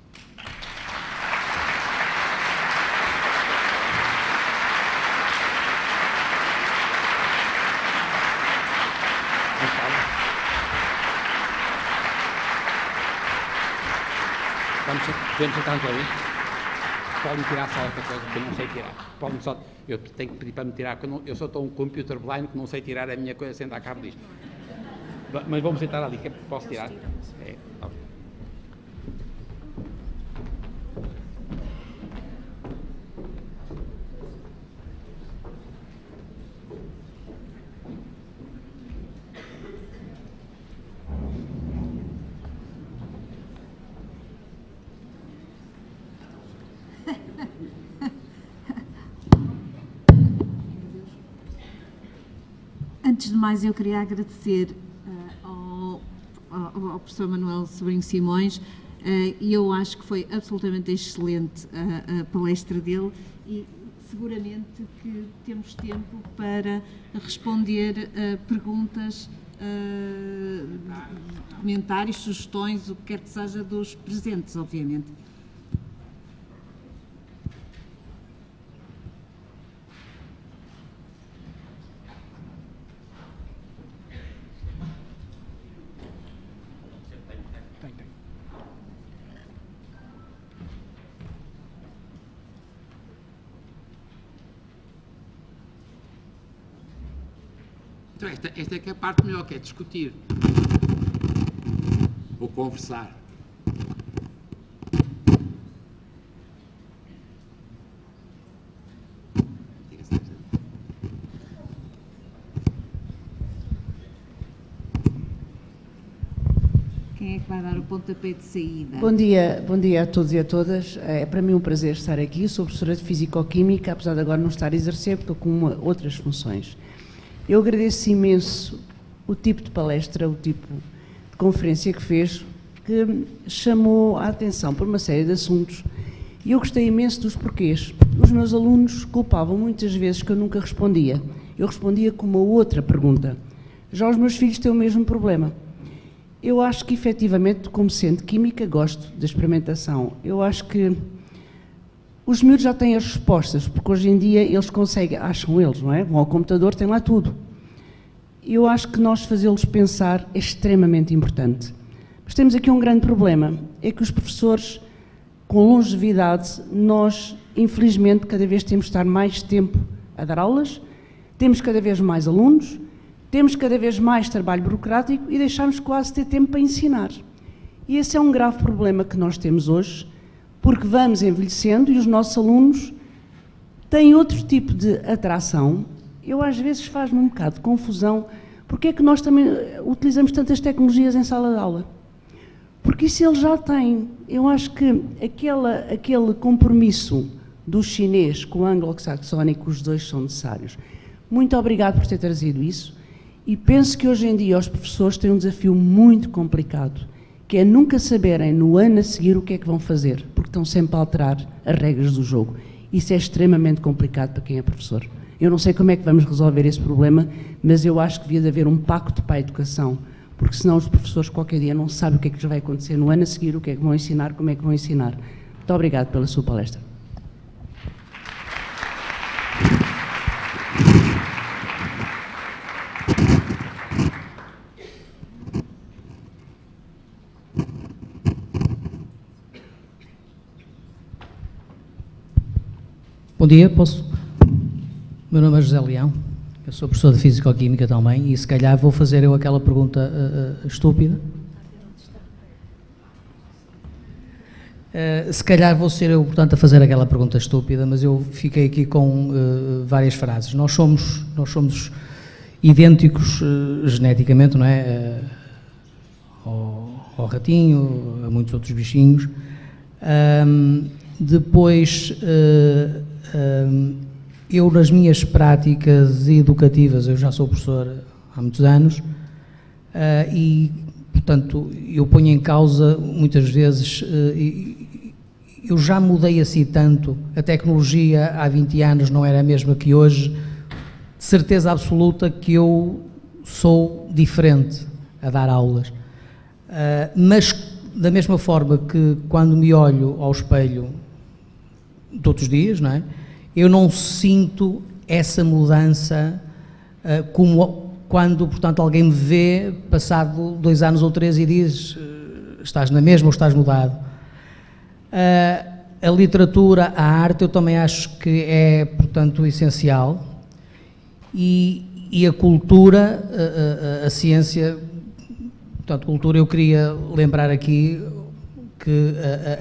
Podemos sentar-nos ali? Podem tirar só outra coisa que eu não sei tirar. Eu tenho que pedir para me tirar, porque eu só estou um computer blind que não sei tirar a minha coisa sem dar cabo disto. Mas vamos sentar ali, que posso tirar? Tá bem.
Antes de mais, eu queria agradecer ao professor Manuel Sobrinho Simões, e eu acho que foi absolutamente excelente a palestra dele, e seguramente que temos tempo para responder perguntas, comentários, sugestões, o que quer que seja dos presentes, obviamente.
Então esta é que é a parte melhor, que é discutir ou conversar.
Quem é que vai dar o pontapé de saída?
Bom dia a todos e a todas. É para mim um prazer estar aqui. Sou professora de Físico-Química, apesar de agora não estar a exercer, porque estou com outras funções. Eu agradeço imenso o tipo de palestra, o tipo de conferência que fez, que chamou a atenção por uma série de assuntos, e eu gostei imenso dos porquês. Os meus alunos culpavam muitas vezes que eu nunca respondia. Eu respondia com uma outra pergunta. Já os meus filhos têm o mesmo problema. Eu acho que, efetivamente, como sendo química, gosto da experimentação. Eu acho que os miúdos já têm as respostas, porque hoje em dia eles conseguem, acham eles, não é? Vão ao computador, têm lá tudo. Eu acho que nós fazê-los pensar é extremamente importante. Mas temos aqui um grande problema, é que os professores, com longevidade, nós, infelizmente, cada vez temos de estar mais tempo a dar aulas, temos cada vez mais alunos, temos cada vez mais trabalho burocrático e deixamos quase de ter tempo para ensinar. E esse é um grave problema que nós temos hoje, porque vamos envelhecendo e os nossos alunos têm outro tipo de atração. Eu às vezes faz-me um bocado de confusão porque é que nós também utilizamos tantas tecnologias em sala de aula. Porque isso eles já têm. Eu acho que aquele compromisso do chinês com o anglo-saxónico, os dois são necessários. Muito obrigado por ter trazido isso. E penso que hoje em dia os professores têm um desafio muito complicado, que é nunca saberem no ano a seguir o que é que vão fazer, porque estão sempre a alterar as regras do jogo. Isso é extremamente complicado para quem é professor. Eu não sei como é que vamos resolver esse problema, mas eu acho que devia de haver um pacto para a educação, porque senão os professores qualquer dia não sabem o que é que lhes vai acontecer no ano a seguir, o que é que vão ensinar, como é que vão ensinar. Muito obrigado pela sua palestra.
Bom dia, posso? Meu nome é José Leão, eu sou professor de Físico-Química também e se calhar vou fazer eu aquela pergunta estúpida. Se calhar vou ser eu, portanto, a fazer aquela pergunta estúpida, mas eu fiquei aqui com várias frases. Nós somos idênticos geneticamente, não é? Ao ratinho, a muitos outros bichinhos. Depois, eu nas minhas práticas educativas, eu já sou professor há muitos anos e, portanto, eu ponho em causa muitas vezes, eu já mudei assim tanto, a tecnologia há 20 anos não era a mesma que hoje, de certeza absoluta que eu sou diferente a dar aulas, mas da mesma forma que quando me olho ao espelho todos os dias, não é? Eu não sinto essa mudança como quando, portanto, alguém me vê passado 2 anos ou 3 e diz estás na mesma ou estás mudado. A literatura, a arte, eu também acho que é, portanto, essencial e a cultura, a ciência, portanto, cultura, eu queria lembrar aqui que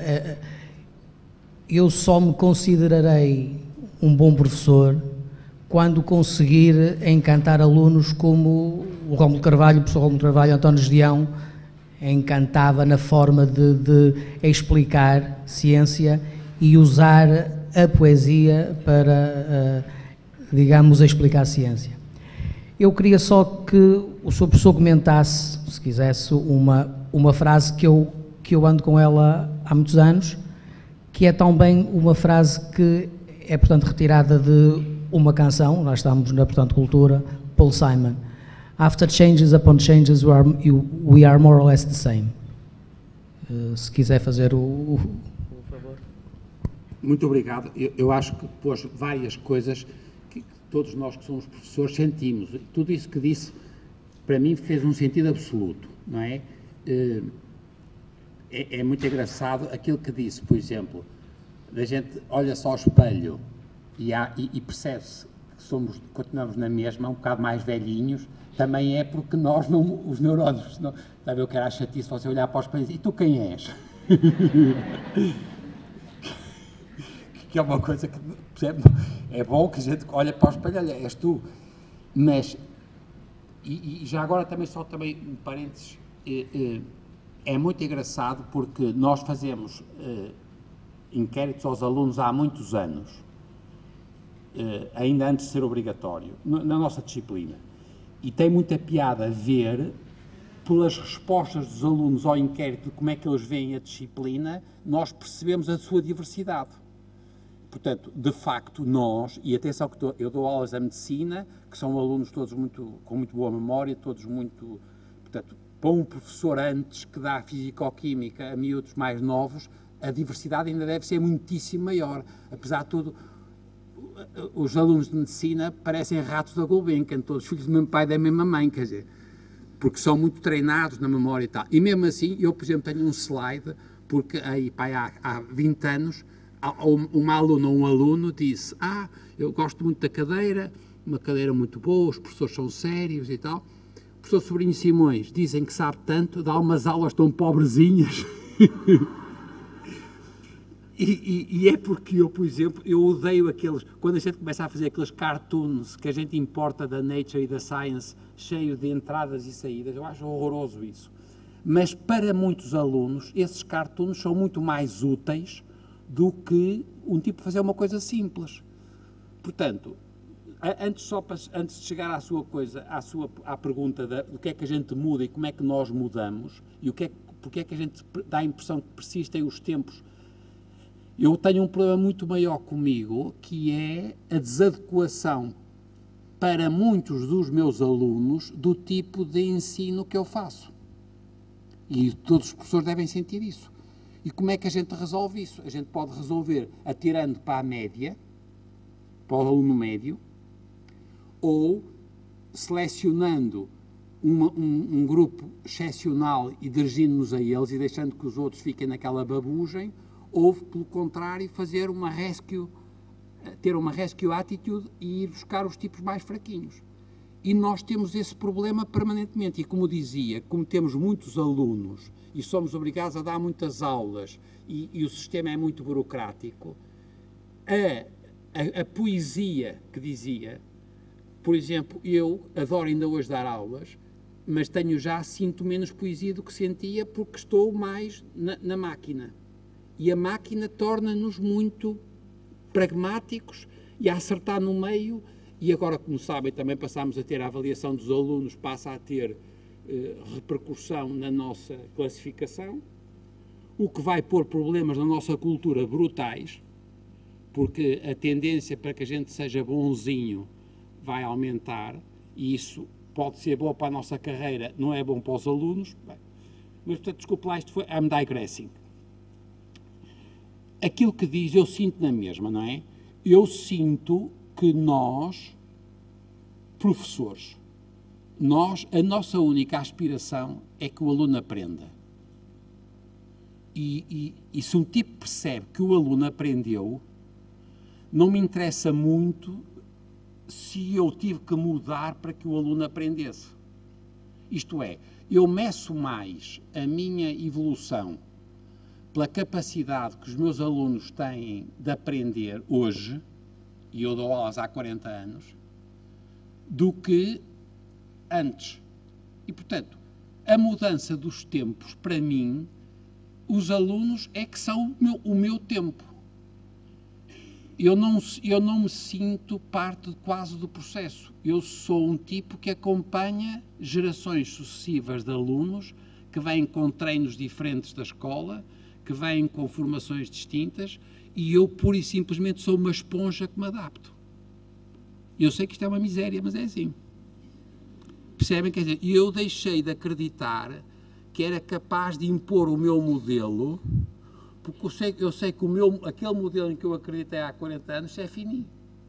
eu só me considerarei um bom professor quando conseguir encantar alunos como o Rómulo Carvalho, o professor Rómulo Carvalho, António Gedeão, encantava na forma de explicar ciência e usar a poesia para, digamos, explicar ciência. Eu queria só que o Sr. Professor comentasse, se quisesse, uma frase que eu ando com ela há muitos anos, que é também uma frase que é, portanto, retirada de uma canção, nós estamos na, portanto, cultura, Paul Simon. After changes upon changes, we are more or less the same. Se quiser fazer o favor.
Muito obrigado. Eu acho que pôs várias coisas que todos nós que somos professores sentimos. Tudo isso que disse, para mim, fez um sentido absoluto, não é? É muito engraçado aquilo que disse, por exemplo, a gente olha só ao espelho e percebe-se que continuamos na mesma, um bocado mais velhinhos, também é porque nós não, os neurónios, não, sabe, eu quero a chatice você olhar para os espelho e dizer, e tu quem és? Que é uma coisa que, percebe, é bom que a gente olha para o espelho, olha, és tu, mas, e já agora também só também um parênteses, é muito engraçado porque nós fazemos inquéritos aos alunos há muitos anos, ainda antes de ser obrigatório, na nossa disciplina. E tem muita piada ver
pelas respostas dos alunos ao inquérito de como é que eles veem a disciplina, nós percebemos a sua diversidade. Portanto, de facto, nós, e atenção que eu dou aulas de medicina, que são alunos todos com muito boa memória, todos muito... Portanto, para um professor antes que dá fisicoquímica a miúdos mais novos, a diversidade ainda deve ser muitíssimo maior. Apesar de tudo, os alunos de medicina parecem ratos da Gulbenkian, todos filhos do mesmo pai e da mesma mãe, quer dizer, porque são muito treinados na memória e tal. E mesmo assim, eu, por exemplo, tenho um slide, porque aí, pai, há 20 anos, uma aluna ou um aluno disse: eu gosto muito da cadeira, uma cadeira muito boa, os professores são sérios e tal. O professor Sobrinho Simões, dizem que sabe tanto, dá umas aulas tão pobrezinhas. E é porque eu, por exemplo, eu odeio aqueles... Quando a gente começa a fazer aqueles cartoons que a gente importa da Nature e da Science, cheio de entradas e saídas, eu acho horroroso isso. Mas para muitos alunos, esses cartoons são muito mais úteis do que um tipo fazer uma coisa simples. Portanto, antes de chegar à pergunta do que é que a gente muda e como é que nós mudamos, e porque é que a gente dá a impressão que persistem os tempos, eu tenho um problema muito maior comigo, que é a desadequação para muitos dos meus alunos do tipo de ensino que eu faço. E todos os professores devem sentir isso. E como é que a gente resolve isso? A gente pode resolver atirando para a média, para o aluno médio, ou selecionando um grupo excepcional e dirigindo-nos a eles e deixando que os outros fiquem naquela babugem, ou, pelo contrário, ter uma rescue attitude e ir buscar os tipos mais fraquinhos. E nós temos esse problema permanentemente. E, como dizia, como temos muitos alunos e somos obrigados a dar muitas aulas e o sistema é muito burocrático, a poesia que dizia, por exemplo, eu adoro ainda hoje dar aulas, mas sinto menos poesia do que sentia porque estou mais na máquina. E a máquina torna-nos muito pragmáticos e a acertar no meio. E agora, como sabem, também passamos a ter a avaliação dos alunos, passa a ter repercussão na nossa classificação, o que vai pôr problemas na nossa cultura brutais, porque a tendência para que a gente seja bonzinho vai aumentar, e isso pode ser bom para a nossa carreira, não é bom para os alunos. Bem, mas, portanto, desculpe lá, isto foi I'm digressing. Aquilo que diz, eu sinto na mesma, não é? Eu sinto que nós, professores, a nossa única aspiração é que o aluno aprenda. E se um tipo percebe que o aluno aprendeu, não me interessa muito se eu tive que mudar para que o aluno aprendesse. Isto é, eu meço mais a minha evolução pela capacidade que os meus alunos têm de aprender hoje, e eu dou aulas há 40 anos, do que antes. E, portanto, a mudança dos tempos, para mim, os alunos é que são o meu tempo. Eu não me sinto parte quase do processo. Eu sou um tipo que acompanha gerações sucessivas de alunos que vêm com treinos diferentes da escola, que vêm com formações distintas, e eu pura e simplesmente sou uma esponja que me adapto. Eu sei que isto é uma miséria, mas é assim. Percebem? Quer dizer, eu deixei de acreditar que era capaz de impor o meu modelo, porque eu sei que aquele modelo em que eu acreditei há 40 anos é fini.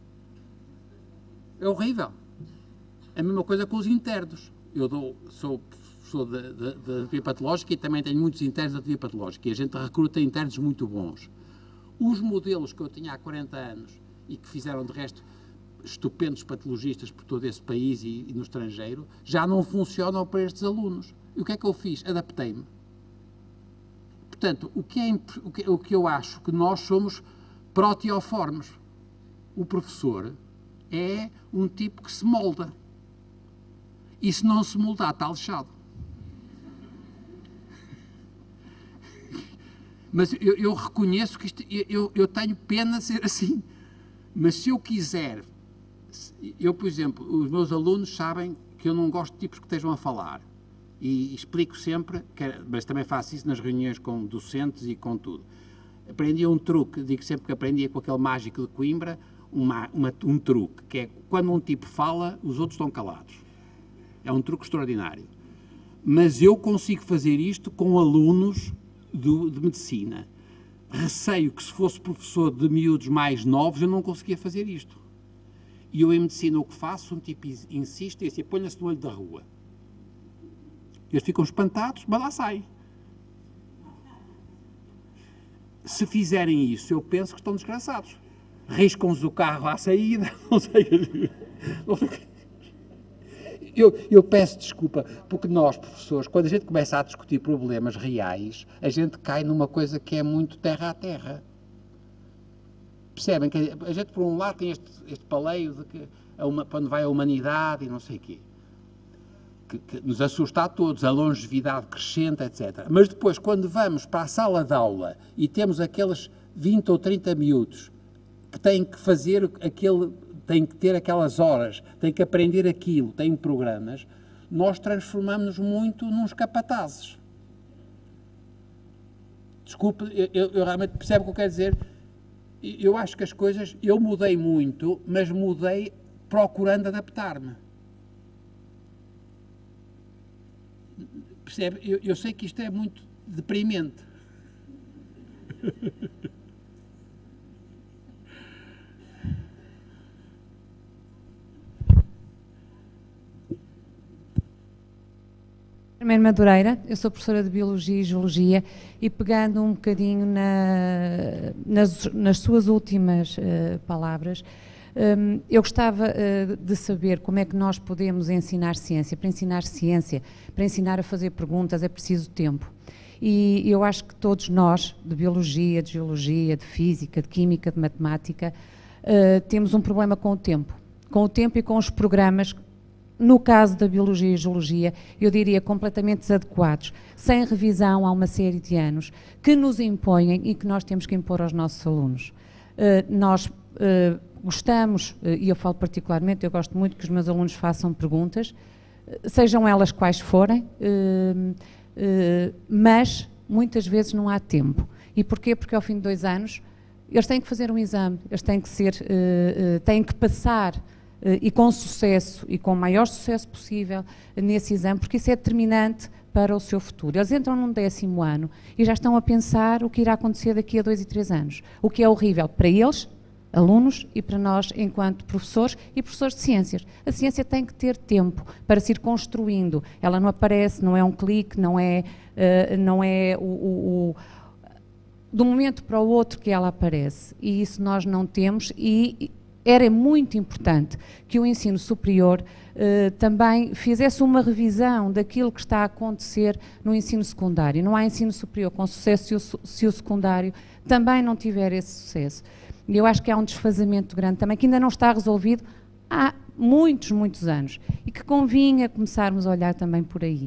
É horrível. É a mesma coisa com os internos. Sou da anatomia patológica e também tenho muitos internos da anatomia patológica, e a gente recruta internos muito bons. Os modelos que eu tinha há 40 anos e que fizeram, de resto, estupendos patologistas por todo esse país e no estrangeiro, já não funcionam para estes alunos. E o que é que eu fiz? Adaptei-me. Portanto, o que eu acho que nós somos proteoformes. O professor é um tipo que se molda. E se não se moldar, está lixado. Mas eu reconheço que eu tenho pena de ser assim. Mas se eu quiser... por exemplo, os meus alunos sabem que eu não gosto de tipos que estejam a falar. E explico sempre, mas também faço isso nas reuniões com docentes e com tudo. Aprendi um truque, digo sempre que aprendia com aquele mágico de Coimbra, um truque, que é quando um tipo fala, os outros estão calados. É um truque extraordinário. Mas eu consigo fazer isto com alunos de medicina. Receio que se fosse professor de miúdos mais novos, eu não conseguia fazer isto. E eu em medicina o que faço, um tipo insiste e assim, põe-se no olho da rua. Eles ficam espantados, mas lá sai. Se fizerem isso, eu penso que estão desgraçados. Riscam-nos o carro à saída, não sei. Eu peço desculpa, porque nós, professores, quando a gente começa a discutir problemas reais, a gente cai numa coisa que é muito terra a terra. Percebem? Que a gente, por um lado, tem este paleio de que quando vai a humanidade e não sei o quê, que nos assusta a todos, a longevidade crescente, etc. Mas depois, quando vamos para a sala de aula e temos aqueles 20 ou 30 miúdos que têm que fazer têm que ter aquelas horas, têm que aprender aquilo, têm programas, nós transformamos-nos muito nos capatazes. Desculpe, eu realmente percebo o que eu quero dizer. Eu acho que as coisas, eu mudei muito, mas mudei procurando adaptar-me. Percebe? Eu sei que isto é muito deprimente.
Carmen Madureira, eu sou professora de Biologia e Geologia e pegando um bocadinho nas suas últimas palavras, eu gostava de saber como é que nós podemos ensinar ciência. Para ensinar ciência, para ensinar a fazer perguntas é preciso tempo. E eu acho que todos nós, de Biologia, de Geologia, de Física, de Química, de Matemática, temos um problema com o tempo e com os programas. No caso da Biologia e Geologia, eu diria completamente desadequados, sem revisão há uma série de anos, que nos impõem e que nós temos que impor aos nossos alunos. Nós gostamos, e eu falo particularmente, eu gosto muito que os meus alunos façam perguntas, sejam elas quais forem, mas muitas vezes não há tempo. E porquê? Porque ao fim de 2 anos eles têm que fazer um exame, eles têm que passar e com sucesso, e com o maior sucesso possível nesse exame, porque isso é determinante para o seu futuro. Eles entram num 10º ano e já estão a pensar o que irá acontecer daqui a 2 e 3 anos, o que é horrível para eles, alunos, e para nós enquanto professores e professores de ciências. A ciência tem que ter tempo para se ir construindo, ela não aparece, não é um clique, não é do momento para o outro que ela aparece, e isso nós não temos. E era muito importante que o ensino superior também fizesse uma revisão daquilo que está a acontecer no ensino secundário. Não há ensino superior com sucesso se o secundário também não tiver esse sucesso. E eu acho que há um desfazamento grande também, que ainda não está resolvido há muitos, muitos anos, e que convinha começarmos a olhar também por aí.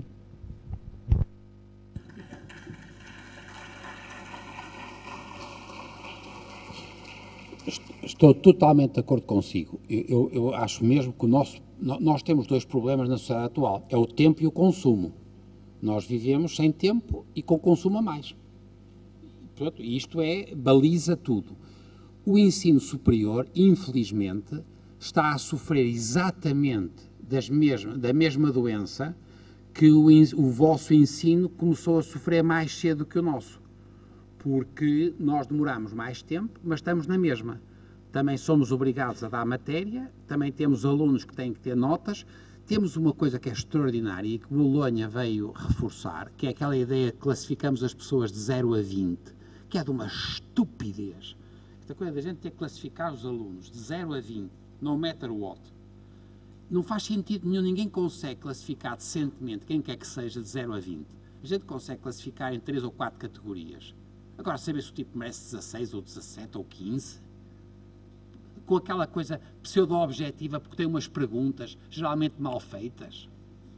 Estou totalmente de acordo consigo. Eu acho mesmo que nós temos 2 problemas na sociedade atual. É o tempo e o consumo. Nós vivemos sem tempo e com consumo a mais. Portanto, isto baliza tudo. O ensino superior, infelizmente, está a sofrer exatamente da mesma doença que o vosso ensino começou a sofrer mais cedo que o nosso. Porque nós demoramos mais tempo, mas estamos na mesma. Também somos obrigados a dar matéria, também temos alunos que têm que ter notas, temos uma coisa que é extraordinária e que Bolonha veio reforçar, que é aquela ideia que classificamos as pessoas de 0 a 20, que é de uma estupidez. Esta coisa da gente ter que classificar os alunos de 0 a 20, no matter what, não faz sentido nenhum, ninguém consegue classificar decentemente quem quer que seja de 0 a 20. A gente consegue classificar em 3 ou 4 categorias. Agora, saber se o tipo merece 16 ou 17 ou 15, com aquela coisa pseudo-objetiva, porque tem umas perguntas geralmente mal feitas.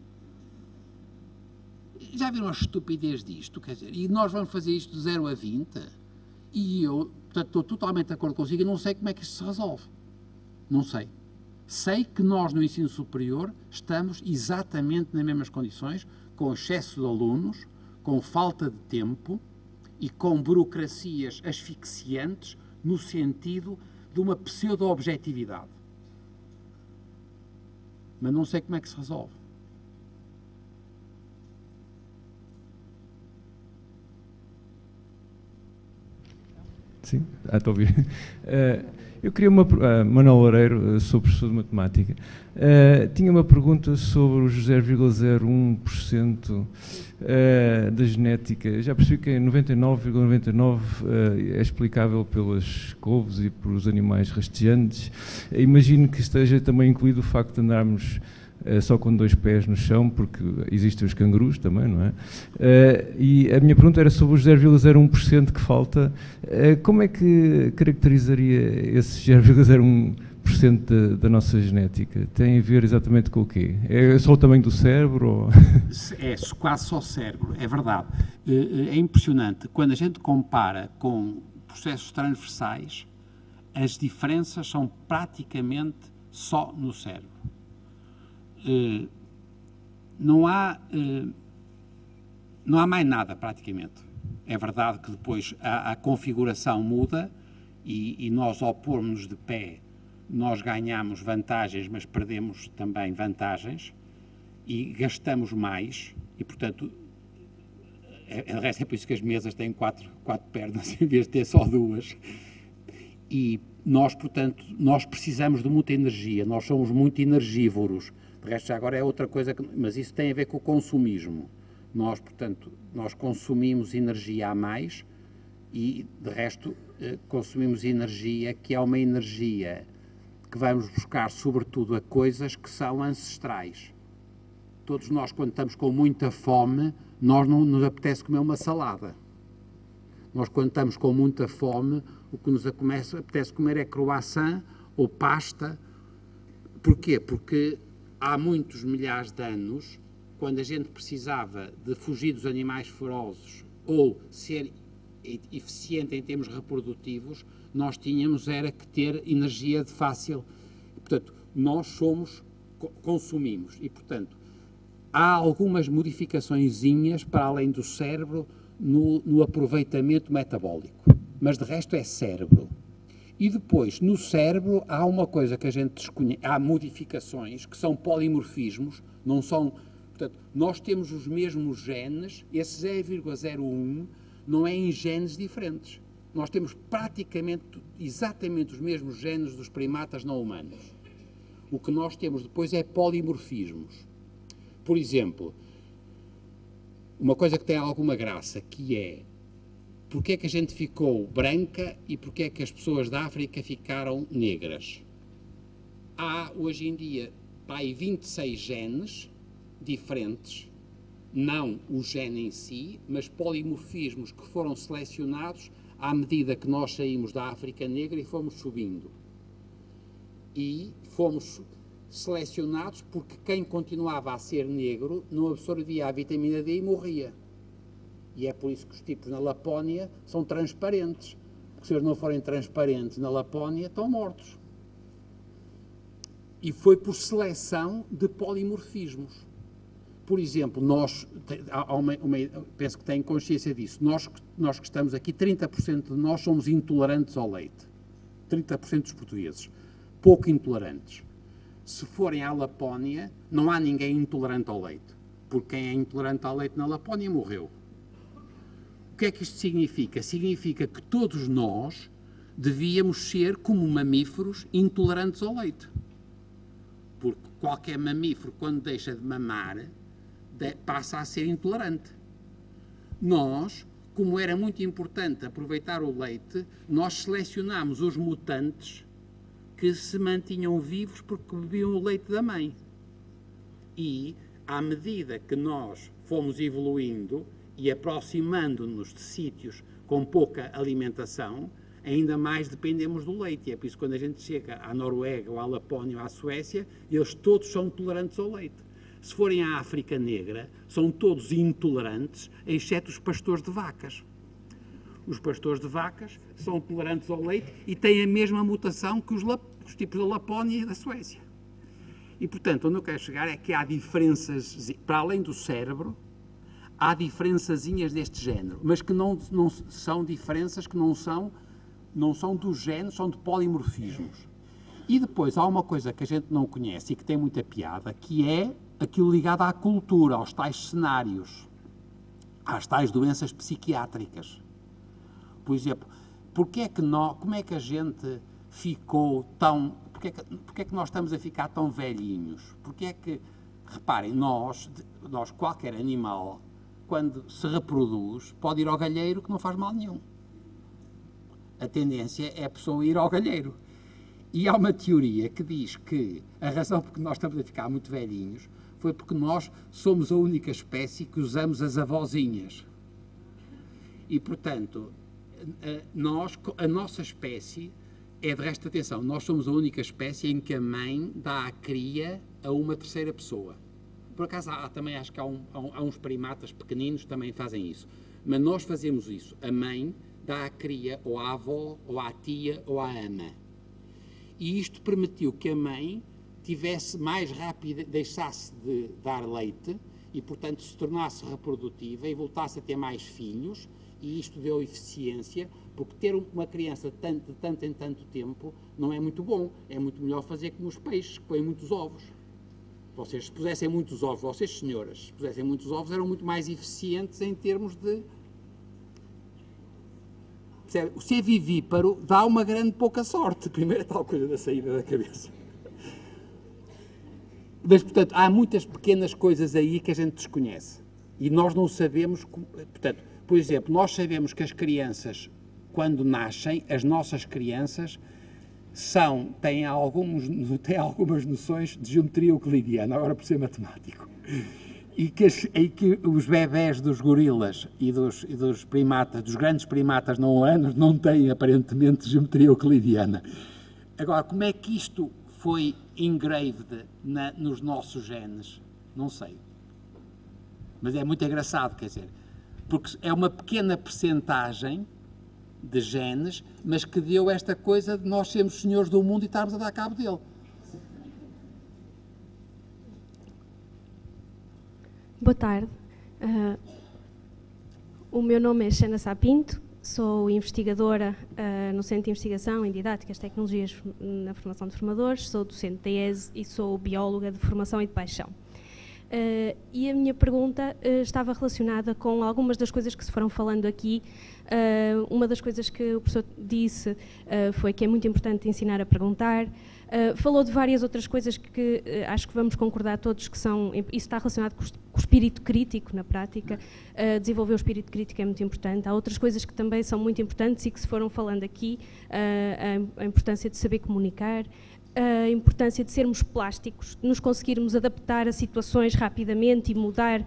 Já viram a estupidez disto? Quer dizer, e nós vamos fazer isto de 0 a 20? E eu, portanto, estou totalmente de acordo consigo e não sei como é que isto se resolve. Não sei. Sei que nós, no ensino superior, estamos exatamente nas mesmas condições com excesso de alunos, com falta de tempo e com burocracias asfixiantes no sentido de uma pseudo-objetividade. Mas não sei como é que se resolve.
Sim, estou a ouvir. Eu queria Manuel Loureiro, sou professor de matemática. Tinha uma pergunta sobre os 0,01% da genética. Já percebi que 99,99% é explicável pelas couves e pelos animais rastejantes. Imagino que esteja também incluído o facto de andarmos só com 2 pés no chão, porque existem os cangurus também, não é? E a minha pergunta era sobre os 0,01% que falta. Como é que caracterizaria esse 0,01% da nossa genética? Tem a ver exatamente com o quê? É só o tamanho do cérebro? Ou...
É quase só o cérebro, é verdade. É impressionante. Quando a gente compara com processos transversais, as diferenças são praticamente só no cérebro. Não há mais nada, praticamente. É verdade que depois a configuração muda e nós, ao pormos de pé, nós ganhamos vantagens, mas perdemos também vantagens e gastamos mais e, portanto, é por isso que as mesas têm quatro pernas em vez de ter só 2. E nós, portanto, nós precisamos de muita energia, nós somos muito energívoros. De resto, já agora é outra coisa, mas isso tem a ver com o consumismo. Nós, portanto, nós consumimos energia a mais e, de resto, consumimos energia que é uma energia que vamos buscar, sobretudo, a coisas que são ancestrais. Todos nós, quando estamos com muita fome, nós não nos apetece comer uma salada. Nós, quando estamos com muita fome, o que nos apetece comer é croissant ou pasta. Porquê? Porque há muitos milhares de anos, quando a gente precisava de fugir dos animais ferozes ou ser eficiente em termos reprodutivos, nós tínhamos era que ter energia de fácil. Portanto, nós consumimos e, portanto, há algumas modificaçõezinhas para além do cérebro no aproveitamento metabólico, mas de resto é cérebro. E depois, no cérebro, há uma coisa que a gente desconhece, há modificações que são polimorfismos, não são... Portanto, nós temos os mesmos genes, esse 0,01 não é em genes diferentes. Nós temos praticamente exatamente os mesmos genes dos primatas não humanos. O que nós temos depois é polimorfismos. Por exemplo, uma coisa que tem alguma graça, que é porque é que a gente ficou branca e porque é que as pessoas da África ficaram negras. Há, hoje em dia, 26 genes diferentes, não o gene em si, mas polimorfismos que foram selecionados à medida que nós saímos da África negra e fomos subindo. E fomos selecionados porque quem continuava a ser negro não absorvia a vitamina D e morria. E é por isso que os tipos na Lapónia são transparentes. Porque se eles não forem transparentes na Lapónia, estão mortos. E foi por seleção de polimorfismos. Por exemplo, nós, penso que têm consciência disso, nós que estamos aqui, 30% de nós somos intolerantes ao leite. 30% dos portugueses. Pouco intolerantes. Se forem à Lapónia, não há ninguém intolerante ao leite. Porque quem é intolerante ao leite na Lapónia morreu. O que é que isto significa? Significa que todos nós devíamos ser, como mamíferos, intolerantes ao leite. Porque qualquer mamífero, quando deixa de mamar, passa a ser intolerante. Nós, como era muito importante aproveitar o leite, nós selecionámos os mutantes que se mantinham vivos porque bebiam o leite da mãe. E, à medida que nós fomos evoluindo e aproximando-nos de sítios com pouca alimentação, ainda mais dependemos do leite. E é por isso que quando a gente chega à Noruega, ou à Lapónia, ou à Suécia, eles todos são tolerantes ao leite. Se forem à África Negra, são todos intolerantes, exceto os pastores de vacas. Os pastores de vacas são tolerantes ao leite e têm a mesma mutação que os tipos da Lapónia e da Suécia. E, portanto, onde eu quero chegar é que há diferenças, para além do cérebro, há diferençazinhas deste género, mas que não são diferenças que não são dos géneros, são de polimorfismos. E depois há uma coisa que a gente não conhece e que tem muita piada, que é aquilo ligado à cultura, aos tais cenários, às tais doenças psiquiátricas. Por exemplo, como é que a gente ficou tão... Porque é que nós estamos a ficar tão velhinhos? Porque é que, reparem, nós, qualquer animal, quando se reproduz, pode ir ao galheiro que não faz mal nenhum. A tendência é a pessoa ir ao galheiro. E há uma teoria que diz que a razão por que nós estamos a ficar muito velhinhos foi porque nós somos a única espécie que usamos as avózinhas. E, portanto, a nossa espécie é, de resto, atenção, nós somos a única espécie em que a mãe dá a cria a uma terceira pessoa. Por acaso, também acho que há uns primatas pequeninos que também fazem isso. Mas nós fazemos isso. A mãe dá a cria ou à avó, ou à tia, ou à ama. E isto permitiu que a mãe tivesse mais rápido, deixasse de dar leite e, portanto, se tornasse reprodutiva e voltasse a ter mais filhos, e isto deu eficiência, porque ter uma criança de tanto em tanto tempo não é muito bom. É muito melhor fazer como os peixes, que põem muitos ovos. Vocês, se pusessem muitos ovos, vocês senhoras, se pusessem muitos ovos, eram muito mais eficientes em termos de... O ser vivíparo dá uma grande pouca sorte. Primeiro é tal coisa da saída da cabeça. Mas, portanto, há muitas pequenas coisas aí que a gente desconhece. E nós não sabemos... Portanto, por exemplo, nós sabemos que as crianças, quando nascem, as nossas crianças têm algumas noções de geometria euclidiana, agora por ser matemático. E que os bebés dos gorilas e dos primatas, dos grandes primatas não humanos, não têm aparentemente geometria euclidiana. Agora, como é que isto foi engraved nos nossos genes? Não sei. Mas é muito engraçado, quer dizer, porque é uma pequena percentagem de genes, mas que deu esta coisa de nós sermos senhores do mundo e estarmos a dar cabo dele.
Boa tarde. O meu nome é Xana Sapinto, sou investigadora no Centro de Investigação em Didáticas, Tecnologias na Formação de Formadores, sou docente da ESE e sou bióloga de formação e de paixão. E a minha pergunta estava relacionada com algumas das coisas que se foram falando aqui. Uma das coisas que o professor disse foi que é muito importante ensinar a perguntar. Falou de várias outras coisas que acho que vamos concordar todos que são... Isso está relacionado com o espírito crítico na prática. Desenvolver o espírito crítico é muito importante. Há outras coisas que também são muito importantes e que se foram falando aqui. A importância de saber comunicar, a importância de sermos plásticos, de nos conseguirmos adaptar a situações rapidamente e mudar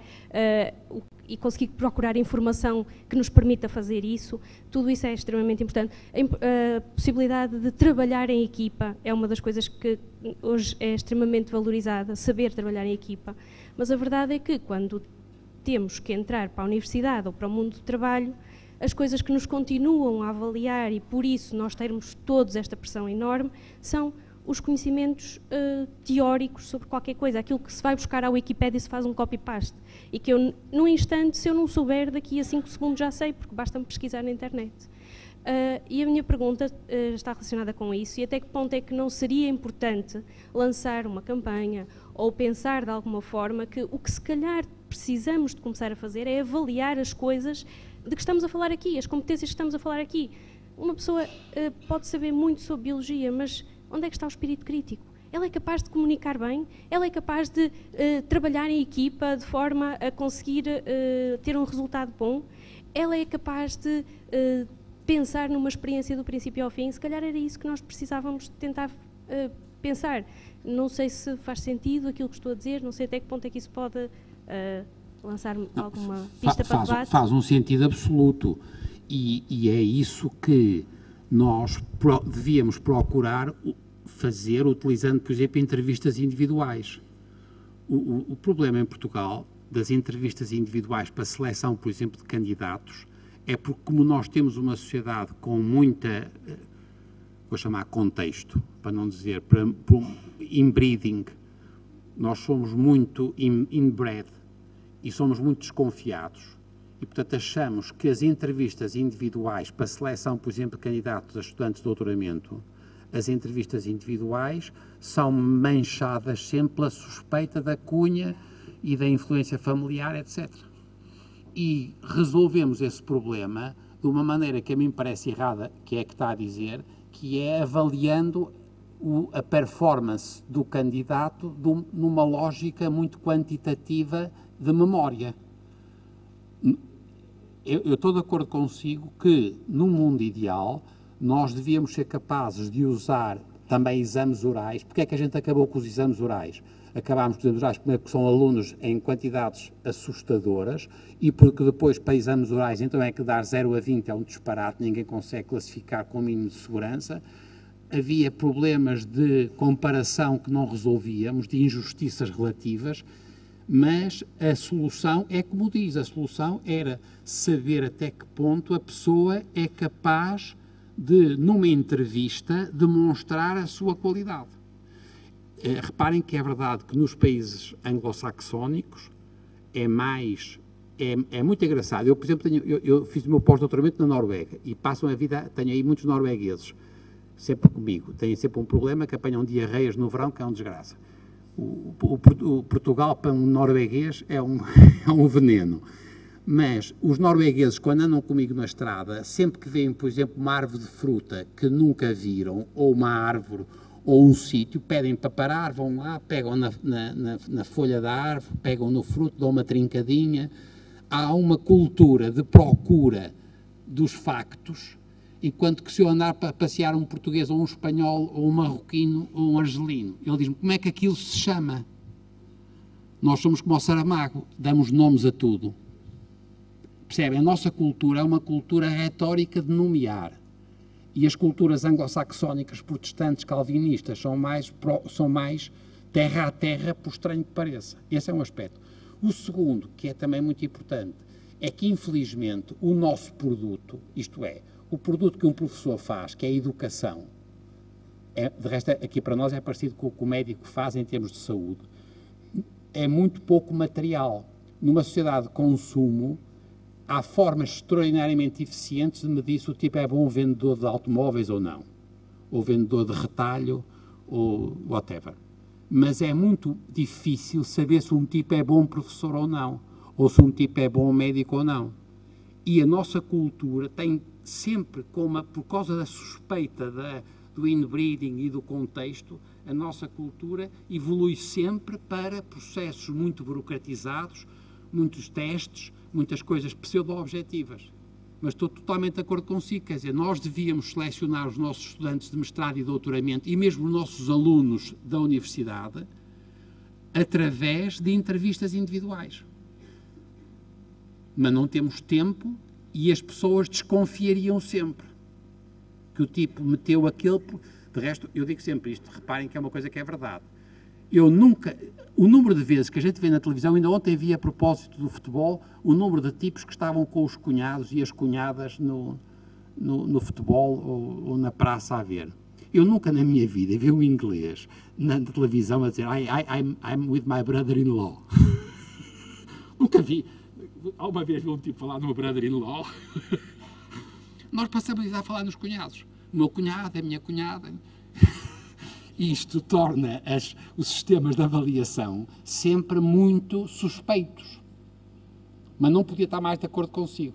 e conseguir procurar informação que nos permita fazer isso. Tudo isso é extremamente importante. A possibilidade de trabalhar em equipa é uma das coisas que hoje é extremamente valorizada, saber trabalhar em equipa. Mas a verdade é que quando temos que entrar para a universidade ou para o mundo do trabalho, as coisas que nos continuam a avaliar e por isso nós termos todos esta pressão enorme são os conhecimentos teóricos sobre qualquer coisa, aquilo que se vai buscar à Wikipédia se faz um copy-paste e que eu, num instante, se eu não souber, daqui a 5 segundos já sei, porque basta-me pesquisar na internet. E a minha pergunta está relacionada com isso, e até que ponto é que não seria importante lançar uma campanha ou pensar de alguma forma que o que se calhar precisamos de começar a fazer é avaliar as coisas de que estamos a falar aqui, as competências que estamos a falar aqui. Uma pessoa pode saber muito sobre biologia, mas onde é que está o espírito crítico? Ela é capaz de comunicar bem? Ela é capaz de trabalhar em equipa de forma a conseguir ter um resultado bom? Ela é capaz de pensar numa experiência do princípio ao fim? Se calhar era isso que nós precisávamos de tentar pensar. Não sei se faz sentido aquilo que estou a dizer, não sei até que ponto é que isso pode lançar alguma pista para debate.
Faz um sentido absoluto e é isso que nós devíamos procurar fazer utilizando, por exemplo, entrevistas individuais. O problema em Portugal das entrevistas individuais para seleção, por exemplo, de candidatos, é porque como nós temos uma sociedade com muita, vou chamar contexto, para não dizer, inbreeding, nós somos muito inbred e somos muito desconfiados. E, portanto, achamos que as entrevistas individuais para seleção, por exemplo, de candidatos a estudantes de doutoramento, as entrevistas individuais são manchadas sempre pela suspeita da cunha e da influência familiar, etc. E resolvemos esse problema de uma maneira que a mim parece errada, que é que está a dizer, que é avaliando a performance do candidato numa lógica muito quantitativa de memória. Eu estou de acordo consigo que, num mundo ideal, nós devíamos ser capazes de usar também exames orais. Porque é que a gente acabou com os exames orais? Acabámos com os exames orais, primeiro porque são alunos em quantidades assustadoras e porque depois, para exames orais, então é que dar 0 a 20 é um disparate, ninguém consegue classificar com o mínimo de segurança. Havia problemas de comparação que não resolvíamos, de injustiças relativas, mas a solução é como diz, a solução era saber até que ponto a pessoa é capaz de, numa entrevista, demonstrar a sua qualidade. Reparem que é verdade que nos países anglo-saxónicos é muito engraçado. Eu, por exemplo, eu fiz o meu pós-doutoramento na Noruega e passam a vida, tenho aí muitos noruegueses, sempre comigo, têm sempre um problema que apanham diarreias no verão, que é uma desgraça. O Portugal para um norueguês é um veneno. Mas os noruegueses, quando andam comigo na estrada, sempre que veem, por exemplo, uma árvore de fruta que nunca viram, ou uma árvore, ou um sítio, pedem para parar, vão lá, pegam na folha da árvore, pegam no fruto, dão uma trincadinha. Há uma cultura de procura dos factos, enquanto que se eu andar para passear um português, ou um espanhol, ou um marroquino, ou um argelino, ele diz-me, como é que aquilo se chama? Nós somos como o Saramago, damos nomes a tudo. Percebem? A nossa cultura é uma cultura retórica de nomear. E as culturas anglo-saxónicas, protestantes, calvinistas, são mais terra a terra, por estranho que pareça. Esse é um aspecto. O segundo, que é também muito importante, é que, infelizmente, o nosso produto, isto é, o produto que um professor faz, que é a educação, de resto, aqui para nós é parecido com o que o médico faz em termos de saúde, é muito pouco material. Numa sociedade de consumo, há formas extraordinariamente eficientes de medir se o tipo é bom vendedor de automóveis ou não, ou vendedor de retalho, ou whatever. Mas é muito difícil saber se um tipo é bom professor ou não, ou se um tipo é bom médico ou não. E a nossa cultura tem sempre, por causa da suspeita do inbreeding e do contexto, a nossa cultura evolui sempre para processos muito burocratizados, muitos testes, muitas coisas pseudo-objetivas. Mas estou totalmente de acordo consigo, quer dizer, nós devíamos selecionar os nossos estudantes de mestrado e doutoramento e mesmo os nossos alunos da universidade através de entrevistas individuais. Mas não temos tempo e as pessoas desconfiariam sempre que o tipo meteu aquele... De resto, eu digo sempre isto, reparem que é uma coisa que é verdade. O número de vezes que a gente vê na televisão, ainda ontem vi a propósito do futebol, o número de tipos que estavam com os cunhados e as cunhadas no futebol ou na praça a ver. Eu nunca na minha vida vi um inglês na televisão a dizer I'm with my brother-in-law. Nunca vi. Alguma vez vi um tipo falar no meu brother-in-law? Nós passamos a falar nos cunhados. O meu cunhado, a minha cunhada. Isto torna os sistemas de avaliação sempre muito suspeitos. Mas não podia estar mais de acordo consigo.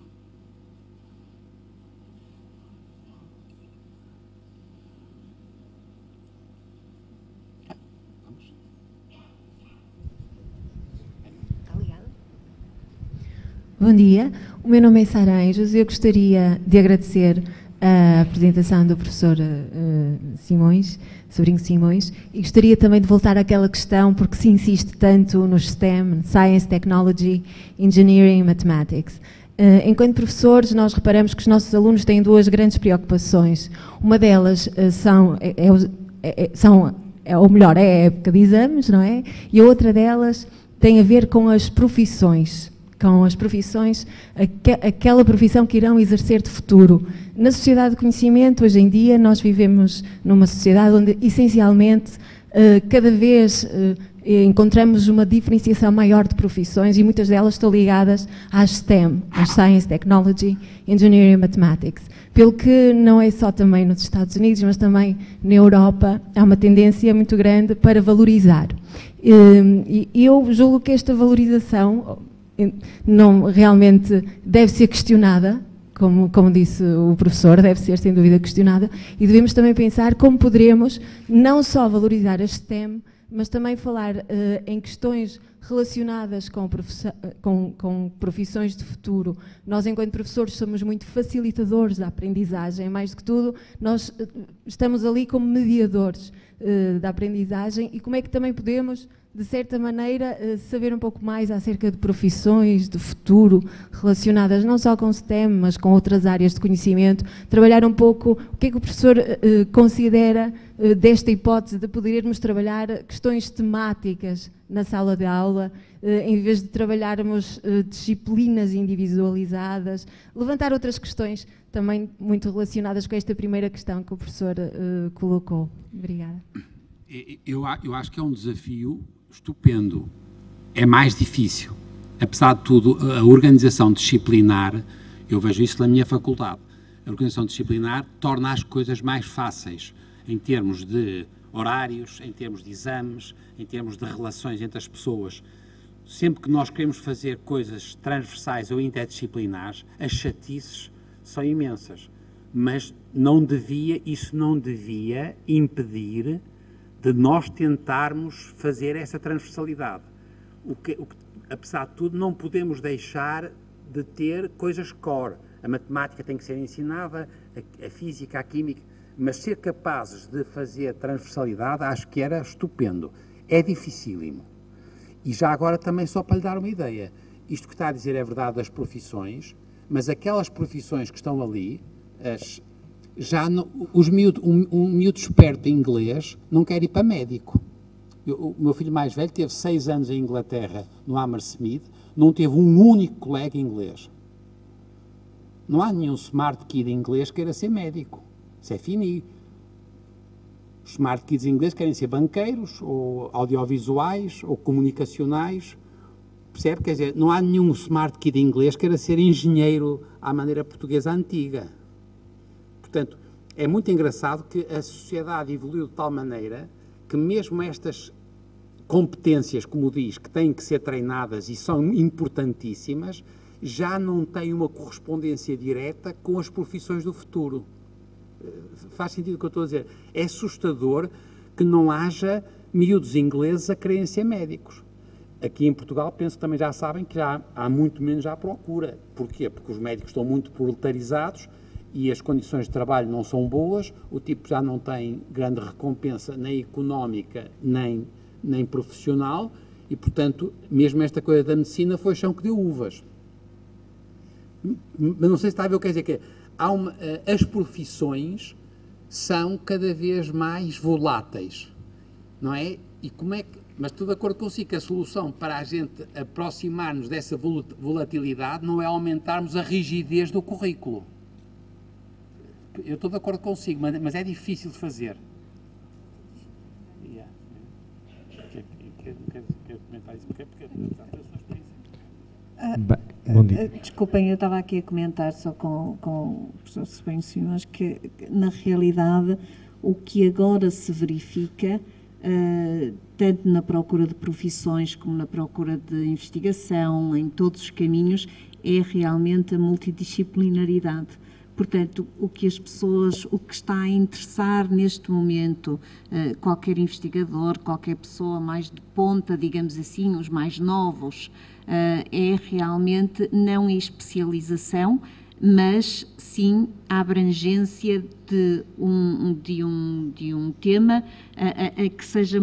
Bom dia, o meu nome é Sara Anjos e eu gostaria de agradecer a apresentação do professor Simões, Sobrinho Simões, e gostaria também de voltar àquela questão, porque se insiste tanto nos STEM, Science, Technology, Engineering, Mathematics. Enquanto professores, nós reparamos que os nossos alunos têm duas grandes preocupações. Uma delas ou melhor, é a época de exames, não é? E a outra delas tem a ver com as profissões. Aquela profissão que irão exercer de futuro. Na sociedade de conhecimento, hoje em dia, nós vivemos numa sociedade onde, essencialmente, cada vez encontramos uma diferenciação maior de profissões e muitas delas estão ligadas às STEM, às Science, Technology, Engineering e Mathematics. Pelo que não é só também nos Estados Unidos, mas também na Europa, há uma tendência muito grande para valorizar. E eu julgo que esta valorização não realmente deve ser questionada, como disse o professor, deve ser sem dúvida questionada, e devemos também pensar como poderemos não só valorizar as STEM, mas também falar em questões relacionadas com profissões de futuro. Nós, enquanto professores, somos muito facilitadores da aprendizagem, mais do que tudo, nós estamos ali como mediadores da aprendizagem, e como é que também podemos, de certa maneira, saber um pouco mais acerca de profissões de futuro relacionadas não só com STEM, mas com outras áreas de conhecimento, trabalhar um pouco o que é que o professor considera desta hipótese de podermos trabalhar questões temáticas na sala de aula, em vez de trabalharmos disciplinas individualizadas, levantar outras questões também muito relacionadas com esta primeira questão que o professor colocou. Obrigada.
Eu acho que é um desafio estupendo. É mais difícil. Apesar de tudo, a organização disciplinar, eu vejo isso na minha faculdade, a organização disciplinar torna as coisas mais fáceis, em termos de horários, em termos de exames, em termos de relações entre as pessoas. Sempre que nós queremos fazer coisas transversais ou interdisciplinares, as chatices são imensas. Mas isso não devia impedir de nós tentarmos fazer essa transversalidade. Apesar de tudo, não podemos deixar de ter coisas core. A matemática tem que ser ensinada, a física, a química, mas ser capazes de fazer transversalidade, acho que era estupendo. É dificílimo. E já agora também, só para lhe dar uma ideia, isto que está a dizer é verdade das profissões, mas aquelas profissões que estão ali, um miúdo esperto em inglês não quer ir para médico. O meu filho mais velho teve 6 anos em Inglaterra, no Hammersmith, não teve um único colega inglês. Não há nenhum smart kid inglês que queira ser médico. Isso é fini. Os smart kids ingleses querem ser banqueiros, ou audiovisuais, ou comunicacionais. Percebe? Quer dizer, não há nenhum smart kid inglês que queira ser engenheiro à maneira portuguesa antiga. Portanto, é muito engraçado que a sociedade evoluiu de tal maneira que mesmo estas competências, como diz, que têm que ser treinadas e são importantíssimas, já não têm uma correspondência direta com as profissões do futuro. Faz sentido o que eu estou a dizer? É assustador que não haja miúdos ingleses a quererem ser médicos. Aqui em Portugal, penso que também já sabem que já há muito menos à procura. Porquê? Porque os médicos estão muito proletarizados e as condições de trabalho não são boas, o tipo já não tem grande recompensa nem económica nem profissional e, portanto, mesmo esta coisa da medicina foi chão que deu uvas. Mas não sei se está a ver o que quer dizer, que as profissões são cada vez mais voláteis, não é? E como é que... Mas estou de acordo consigo que a solução para a gente aproximar-nos dessa volatilidade não é aumentarmos a rigidez do currículo. Eu estou de acordo consigo, mas é difícil de fazer. Quer comentar isso? Porque
bom dia.
Desculpem, eu estava aqui a comentar só com o professor Sobrinho Simões que, na realidade, o que agora se verifica, tanto na procura de profissões como na procura de investigação, em todos os caminhos, é realmente a multidisciplinaridade. Portanto, o que está a interessar neste momento qualquer investigador, qualquer pessoa mais de ponta, digamos assim, os mais novos, é realmente não a especialização, mas sim a abrangência de um tema que seja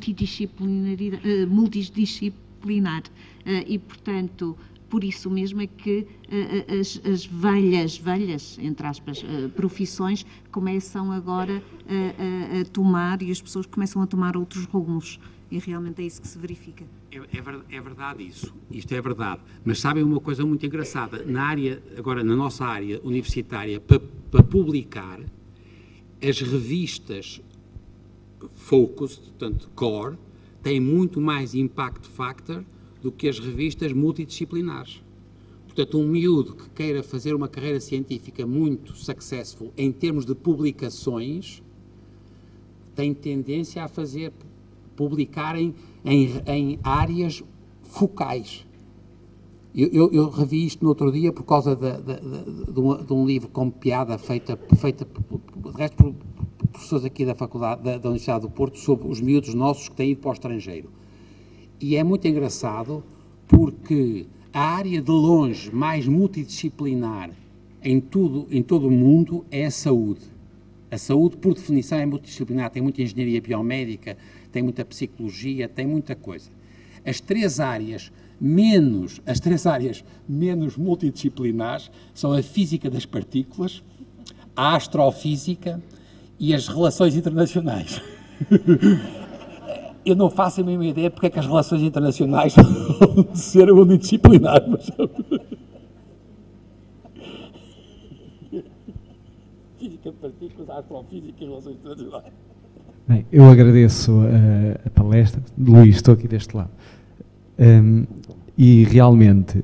multidisciplinar. E, portanto, por isso mesmo é que as velhas, entre aspas, profissões começam agora a tomar, e as pessoas começam a tomar outros rumos. E realmente é isso que se verifica.
É verdade isso. Isto é verdade. Mas sabem uma coisa muito engraçada? Agora, na nossa área universitária, para publicar, as revistas Focus, portanto, Core, têm muito mais impact factor do que as revistas multidisciplinares. Portanto, um miúdo que queira fazer uma carreira científica muito successful em termos de publicações tem tendência a publicar em áreas focais. Eu revi isto no outro dia por causa de um livro com piada feita de resto por professores aqui da Faculdade da Universidade do Porto sobre os miúdos nossos que têm ido para o estrangeiro. E é muito engraçado porque a área de longe mais multidisciplinar em todo o mundo é a saúde. A saúde, por definição, é multidisciplinar, tem muita engenharia biomédica, tem muita psicologia, tem muita coisa. As três áreas menos multidisciplinares são a física das partículas, a astrofísica e as relações internacionais. Eu não faço a mesma ideia porque é que as relações internacionais vão ser unidisciplinares. Mas... Física de partículas, astrofísica e relações internacionais.
Bem, eu agradeço a palestra. Luís, estou aqui deste lado. E realmente,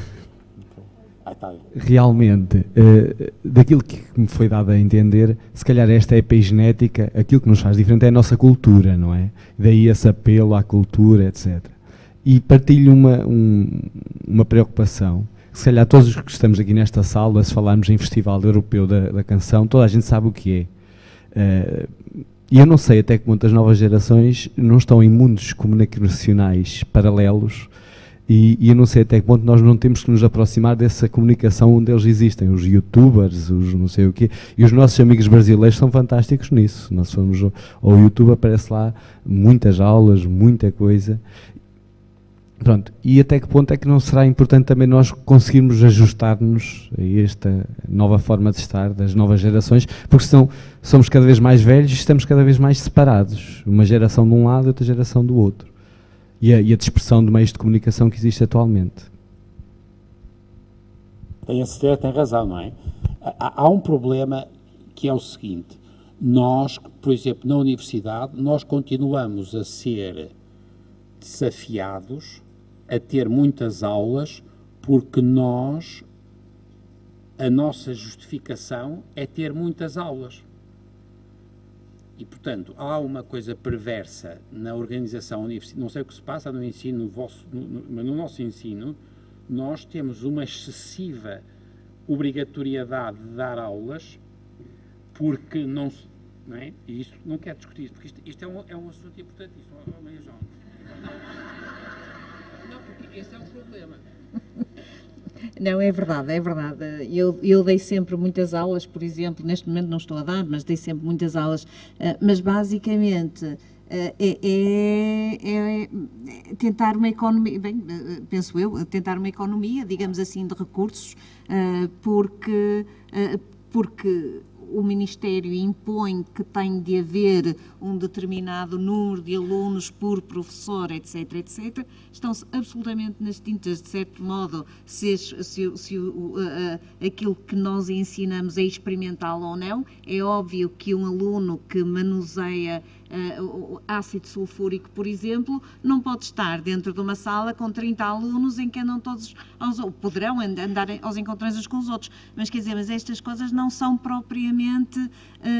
daquilo que me foi dado a entender, se calhar esta epigenética, aquilo que nos faz diferente é a nossa cultura, não é? Daí esse apelo à cultura, etc. E partilho uma preocupação, que se calhar todos os que estamos aqui nesta sala, se falarmos em Festival Europeu da Canção, toda a gente sabe o que é. E eu não sei até que ponto as novas gerações não estão em mundos comunicacionais paralelos e eu não sei até que ponto nós não temos que nos aproximar dessa comunicação onde eles existem, os youtubers, os não sei o quê, e os nossos amigos brasileiros são fantásticos nisso. Nós fomos ao YouTube, aparece lá muitas aulas, muita coisa. Pronto, e até que ponto é que não será importante também nós conseguirmos ajustar-nos a esta nova forma de estar das novas gerações, porque senão somos cada vez mais velhos e estamos cada vez mais separados, uma geração de um lado e outra geração do outro, e a dispersão de meios de comunicação que existe atualmente.
Tem a certeza, tem razão, não é? Há um problema que é o seguinte: nós, por exemplo, na universidade, nós continuamos a ser desafiados a ter muitas aulas porque a nossa justificação é ter muitas aulas. E, portanto, há uma coisa perversa na organização universitária. Não sei o que se passa no ensino mas no nosso ensino nós temos uma excessiva obrigatoriedade de dar aulas porque não é? E isto não quero discutir isto, porque isto é um assunto importantíssimo. Maria João. Não, porque esse é o problema.
Não, é verdade, é verdade. Eu dei sempre muitas aulas, por exemplo, neste momento não estou a dar, mas dei sempre muitas aulas, mas basicamente é tentar uma economia, bem, penso eu, tentar uma economia, digamos assim, de recursos, porque o Ministério impõe que tem de haver um determinado número de alunos por professor, etc., etc., estão-se absolutamente nas tintas, de certo modo, se aquilo que nós ensinamos é experimental ou não. É óbvio que um aluno que manuseia ácido sulfúrico, por exemplo, não pode estar dentro de uma sala com 30 alunos em que andam todos, poderão andar aos encontrões uns com os outros, mas quer dizer, mas estas coisas não são propriamente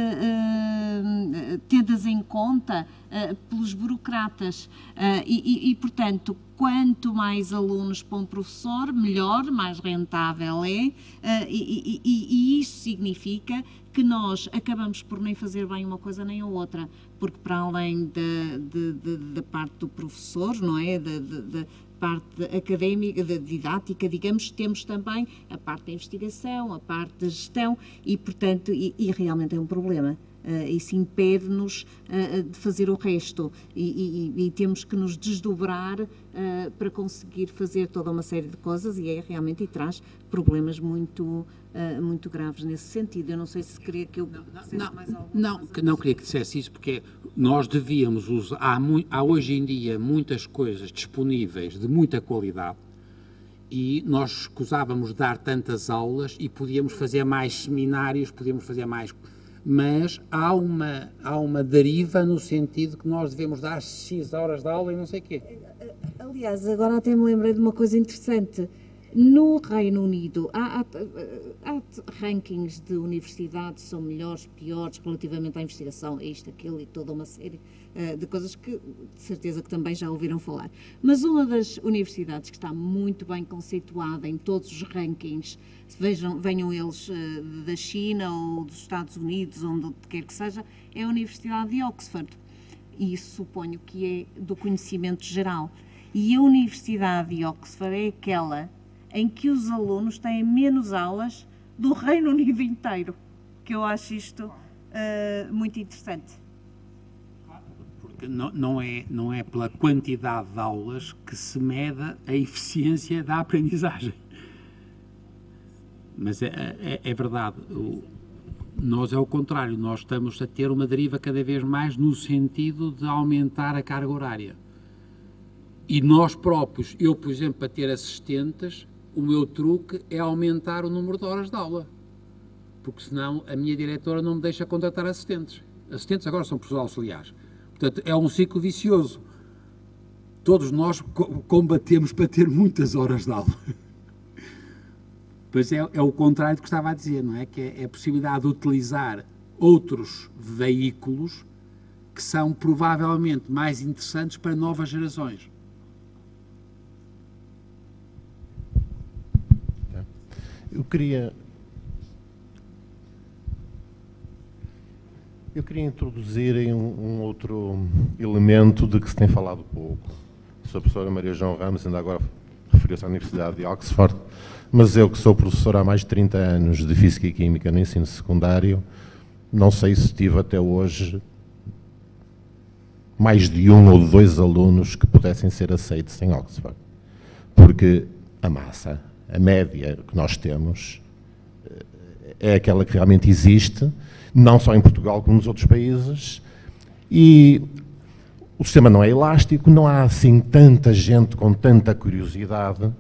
tidas em conta pelos burocratas e, portanto, quanto mais alunos para um professor, melhor, mais rentável é, e isso significa que nós acabamos por nem fazer bem uma coisa nem a outra, porque para além da parte do professor, não é, da parte académica, da didática, digamos, temos também a parte da investigação, a parte da gestão e, portanto, e realmente é um problema. Isso impede-nos de fazer o resto e temos que nos desdobrar para conseguir fazer toda uma série de coisas e realmente traz problemas muito graves nesse sentido. Eu não sei se queria que eu dissesse mais alguma coisa.
Não queria que dissesse isso, porque nós devíamos usar, há hoje em dia muitas coisas disponíveis de muita qualidade e nós escusávamos dar tantas aulas e podíamos fazer mais seminários, podíamos fazer mais mas há uma deriva no sentido que nós devemos dar X horas de aula e não sei o quê.
Aliás, agora até me lembrei de uma coisa interessante. No Reino Unido, há rankings de universidades, são melhores, piores, relativamente à investigação, a isto, aquilo e toda uma série de coisas que, de certeza, que também já ouviram falar. Mas uma das universidades que está muito bem conceituada em todos os rankings, venham eles da China ou dos Estados Unidos, onde quer que seja, é a Universidade de Oxford. E isso suponho que é do conhecimento geral. E a Universidade de Oxford é aquela em que os alunos têm menos aulas do Reino Unido inteiro, que eu acho isto muito interessante.
Porque não é pela quantidade de aulas que se mede a eficiência da aprendizagem. Mas é verdade, nós é o contrário, nós estamos a ter uma deriva cada vez mais no sentido de aumentar a carga horária. E nós próprios, eu por exemplo, para ter assistentes, o meu truque é aumentar o número de horas de aula, porque senão a minha diretora não me deixa contratar assistentes. Assistentes agora são professores auxiliares. Portanto, é um ciclo vicioso. Todos nós combatemos para ter muitas horas de aula. Pois é o contrário do que estava a dizer, não é? Que é a possibilidade de utilizar outros veículos que são provavelmente mais interessantes para novas gerações.
Eu queria introduzir em um outro elemento de que se tem falado pouco. A professora Maria João Ramos ainda agora referiu-se à Universidade de Oxford, mas eu que sou professor há mais de 30 anos de Física e Química no ensino secundário, não sei se tive até hoje mais de 1 ou 2 alunos que pudessem ser aceitos em Oxford. Porque a massa, a média que nós temos, é aquela que realmente existe, não só em Portugal como nos outros países, e o sistema não é elástico, não há assim tanta gente com tanta curiosidade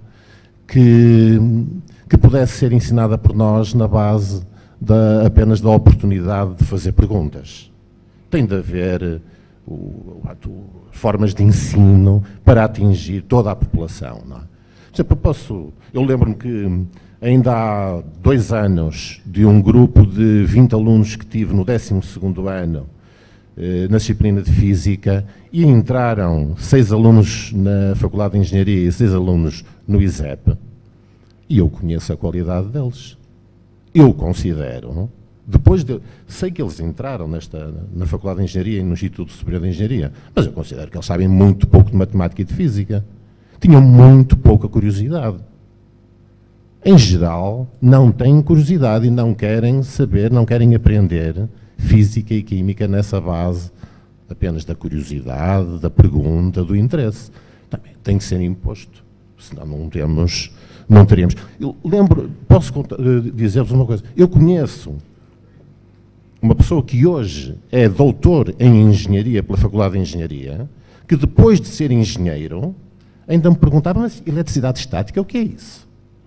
que pudesse ser ensinada por nós na base apenas da oportunidade de fazer perguntas. Tem de haver formas de ensino para atingir toda a população, não é? Por exemplo, eu lembro-me que ainda há 2 anos, de um grupo de 20 alunos que tive no 12º ano na disciplina de Física, e entraram 6 alunos na Faculdade de Engenharia e 6 alunos no ISEP, e eu conheço a qualidade deles. Eu considero, sei que eles entraram na Faculdade de Engenharia e no Instituto Superior de Engenharia, mas eu considero que eles sabem muito pouco de Matemática e de Física. Tinham muito pouca curiosidade. Em geral, não têm curiosidade e não querem saber, não querem aprender Física e Química nessa base apenas da curiosidade, da pergunta, do interesse. Também tem que ser imposto, senão não teríamos. Eu posso dizer-vos uma coisa, eu conheço uma pessoa que hoje é doutor em Engenharia pela Faculdade de Engenharia, que depois de ser engenheiro, ainda me perguntaram, mas eletricidade estática, o que é isso?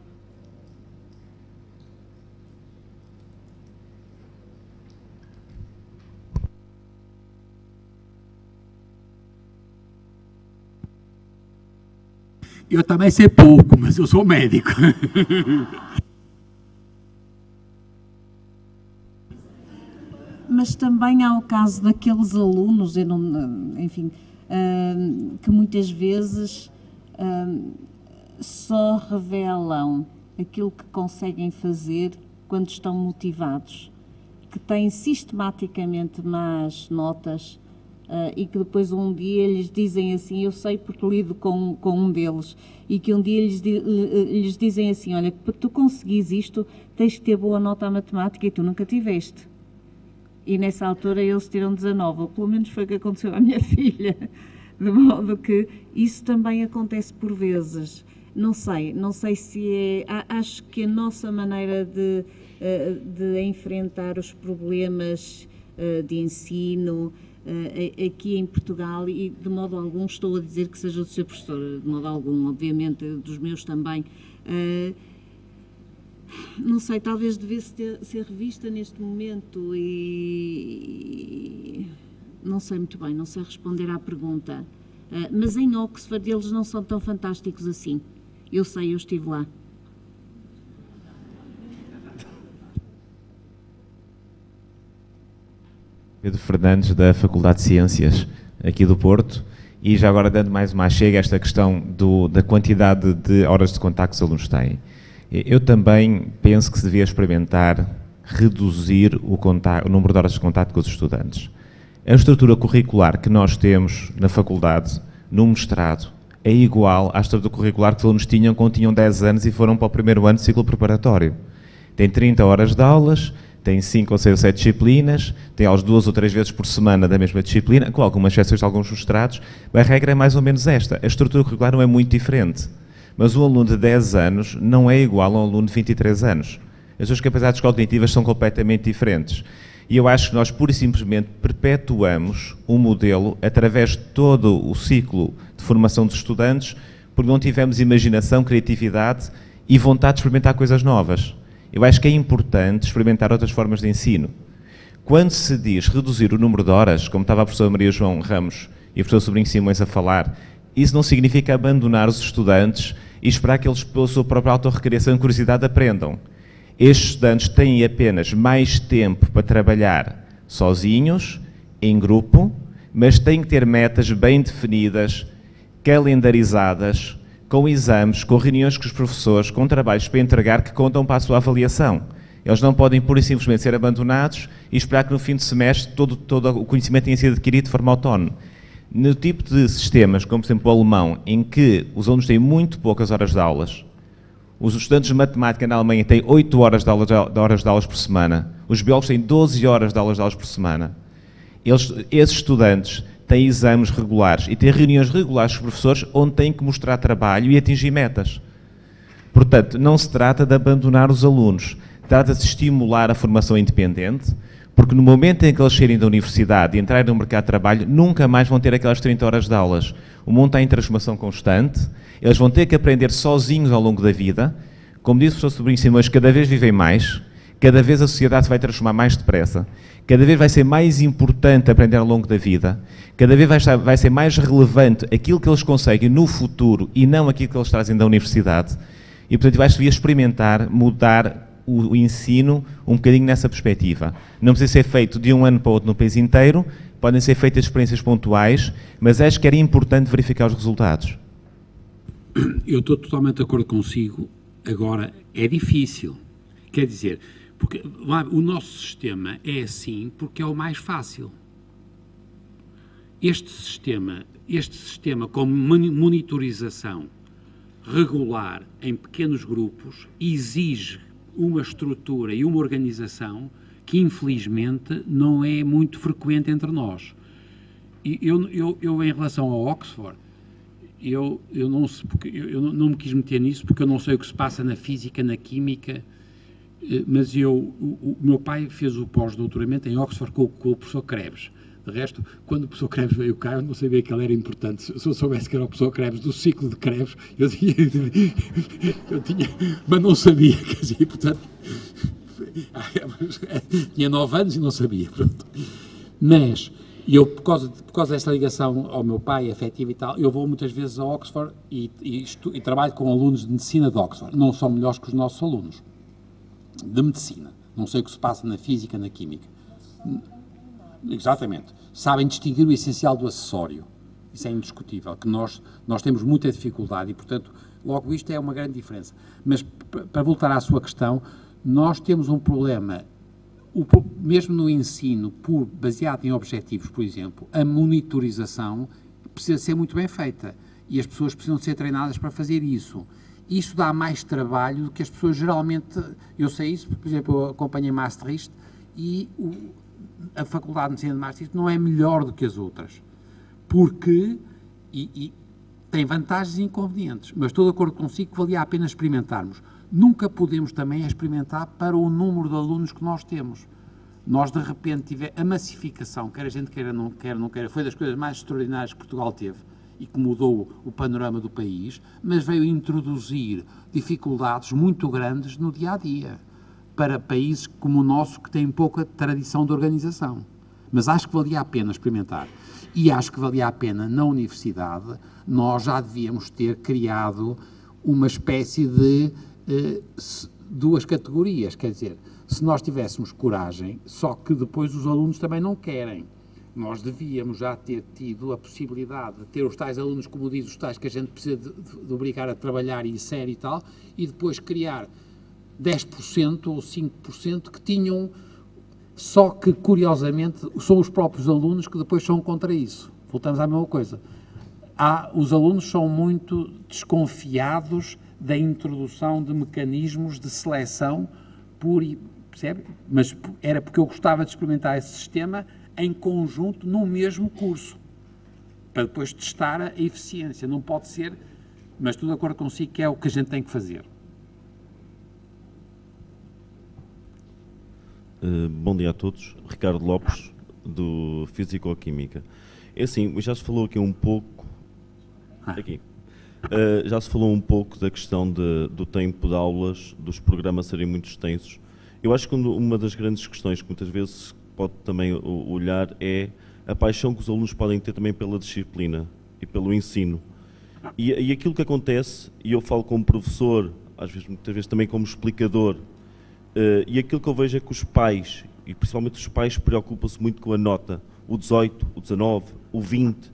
Eu também sei pouco, mas eu sou médico.
Mas também há o caso daqueles alunos, enfim, que muitas vezes só revelam aquilo que conseguem fazer quando estão motivados, que têm sistematicamente más notas e que depois um dia lhes dizem assim, eu sei porque lido com um deles, e que um dia lhes dizem assim, olha, para tu conseguires isto tens que ter boa nota à matemática e tu nunca tiveste. E nessa altura eles tiram 19, ou pelo menos foi o que aconteceu à minha filha. De modo que isso também acontece por vezes. Não sei se é... Acho que a nossa maneira de enfrentar os problemas de ensino aqui em Portugal, e de modo algum estou a dizer que seja do seu professor, de modo algum, obviamente dos meus também, Não sei, talvez devesse ser revista neste momento e não sei muito bem, não sei responder à pergunta. Mas em Oxford eles não são tão fantásticos assim. Eu sei, eu estive lá.
Pedro Fernandes, da Faculdade de Ciências aqui do Porto, e já agora dando mais uma chega a esta questão da quantidade de horas de contacto que os alunos têm. Eu também penso que se devia experimentar reduzir o número de horas de contacto com os estudantes. A estrutura curricular que nós temos na faculdade, no mestrado, é igual à estrutura curricular que os alunos tinham quando tinham 10 anos e foram para o primeiro ano de ciclo preparatório. Tem 30 horas de aulas, tem 5 ou 6 ou 7 disciplinas, tem aulas 2 ou 3 vezes por semana da mesma disciplina, com algumas exceções de alguns mestrados, mas a regra é mais ou menos esta. A estrutura curricular não é muito diferente, mas um aluno de 10 anos não é igual a um aluno de 23 anos. As suas capacidades cognitivas são completamente diferentes. E eu acho que nós, pura e simplesmente, perpetuamos um modelo através de todo o ciclo de formação dos estudantes, porque não tivemos imaginação, criatividade e vontade de experimentar coisas novas. Eu acho que é importante experimentar outras formas de ensino. Quando se diz reduzir o número de horas, como estava a professora Maria João Ramos e o professor Sobrinho Simões a falar, isso não significa abandonar os estudantes e esperar que eles, pela sua própria autorrecriação e curiosidade, aprendam. Estes estudantes têm apenas mais tempo para trabalhar sozinhos, em grupo, mas têm que ter metas bem definidas, calendarizadas, com exames, com reuniões com os professores, com trabalhos para entregar que contam para a sua avaliação. Eles não podem pura e simplesmente ser abandonados e esperar que no fim de semestre todo o conhecimento tenha sido adquirido de forma autónoma. No tipo de sistemas, como por exemplo o alemão, em que os alunos têm muito poucas horas de aulas, os estudantes de matemática na Alemanha têm 8 horas de aulas por semana, os biólogos têm 12 horas de aulas por semana. Esses estudantes têm exames regulares e têm reuniões regulares com os professores onde têm que mostrar trabalho e atingir metas. Portanto, não se trata de abandonar os alunos, trata-se de estimular a formação independente, porque no momento em que eles saírem da universidade e entrarem no mercado de trabalho, nunca mais vão ter aquelas 30 horas de aulas. O mundo está em transformação constante, eles vão ter que aprender sozinhos ao longo da vida. Como disse o professor Sobrinho Simões, cada vez vivem mais, cada vez a sociedade se vai transformar mais depressa, cada vez vai ser mais importante aprender ao longo da vida, cada vez vai ser mais relevante aquilo que eles conseguem no futuro e não aquilo que eles trazem da universidade. E, portanto, vai-se devia experimentar mudar o ensino um bocadinho nessa perspectiva. Não precisa ser feito de um ano para o outro no país inteiro, podem ser feitas experiências pontuais, mas acho que era importante verificar os resultados.
Eu estou totalmente de acordo consigo. Agora, é difícil. Quer dizer, porque o nosso sistema é assim porque é o mais fácil. Este sistema com monitorização regular em pequenos grupos exige uma estrutura e uma organização que infelizmente não é muito frequente entre nós. E eu em relação ao Oxford, eu não me quis meter nisso porque eu não sei o que se passa na física, na química, mas o meu pai fez o pós-doutoramento em Oxford com o professor Krebs. De resto, quando o professor Krebs veio cá, eu não sabia que ele era importante. Se eu soubesse que era o professor Krebs, do ciclo de Krebs, eu tinha mas não sabia, quer dizer, portanto, tinha 9 anos e não sabia, pronto. Mas, eu, por causa dessa ligação ao meu pai, afetiva e tal, eu vou muitas vezes a Oxford e trabalho com alunos de medicina de Oxford. Não são melhores que os nossos alunos de medicina. Não sei o que se passa na física, na química. Exatamente. Sabem distinguir o essencial do acessório. Isso é indiscutível, que nós temos muita dificuldade e, portanto, logo isto é uma grande diferença. Mas, para voltar à sua questão, nós temos um problema, mesmo no ensino, baseado em objetivos, por exemplo, a monitorização precisa ser muito bem feita e as pessoas precisam ser treinadas para fazer isso. Isso dá mais trabalho do que as pessoas geralmente... Eu sei isso, por exemplo, eu acompanhei Maastricht e a Faculdade de Medicina de Maastricht não é melhor do que as outras, porque tem vantagens e inconvenientes, mas estou de acordo consigo que valia a pena experimentarmos. Nunca podemos também experimentar para o número de alunos que nós temos. Nós, de repente, a massificação, quer a gente queira, não queira, foi das coisas mais extraordinárias que Portugal teve, e que mudou o panorama do país, mas veio introduzir dificuldades muito grandes no dia-a-dia, para países como o nosso, que têm pouca tradição de organização. Mas acho que valia a pena experimentar. E acho que valia a pena, na universidade, nós já devíamos ter criado uma espécie de duas categorias, quer dizer, se nós tivéssemos coragem, só que depois os alunos também não querem. Nós devíamos já ter tido a possibilidade de ter os tais alunos, como diz, os tais que a gente precisa de obrigar a trabalhar em série e tal, e depois criar 10% ou 5% que tinham, só que curiosamente são os próprios alunos que depois são contra isso. Voltamos à mesma coisa. Os alunos são muito desconfiados da introdução de mecanismos de seleção, percebe? Mas era porque eu gostava de experimentar esse sistema em conjunto no mesmo curso, para depois testar a eficiência. Não pode ser, mas estou de acordo consigo que é o que a gente tem que fazer.
Bom dia a todos. Ricardo Lopes, do Físico-Química. É assim, já se falou aqui um pouco... já se falou um pouco da questão do tempo de aulas, dos programas serem muito extensos. Eu acho que uma das grandes questões que muitas vezes pode também olhar é a paixão que os alunos podem ter também pela disciplina e pelo ensino. E aquilo que acontece, e eu falo como professor, às vezes, muitas vezes também como explicador, e aquilo que eu vejo é que os pais, e principalmente os pais, preocupam-se muito com a nota, o 18, o 19, o 20,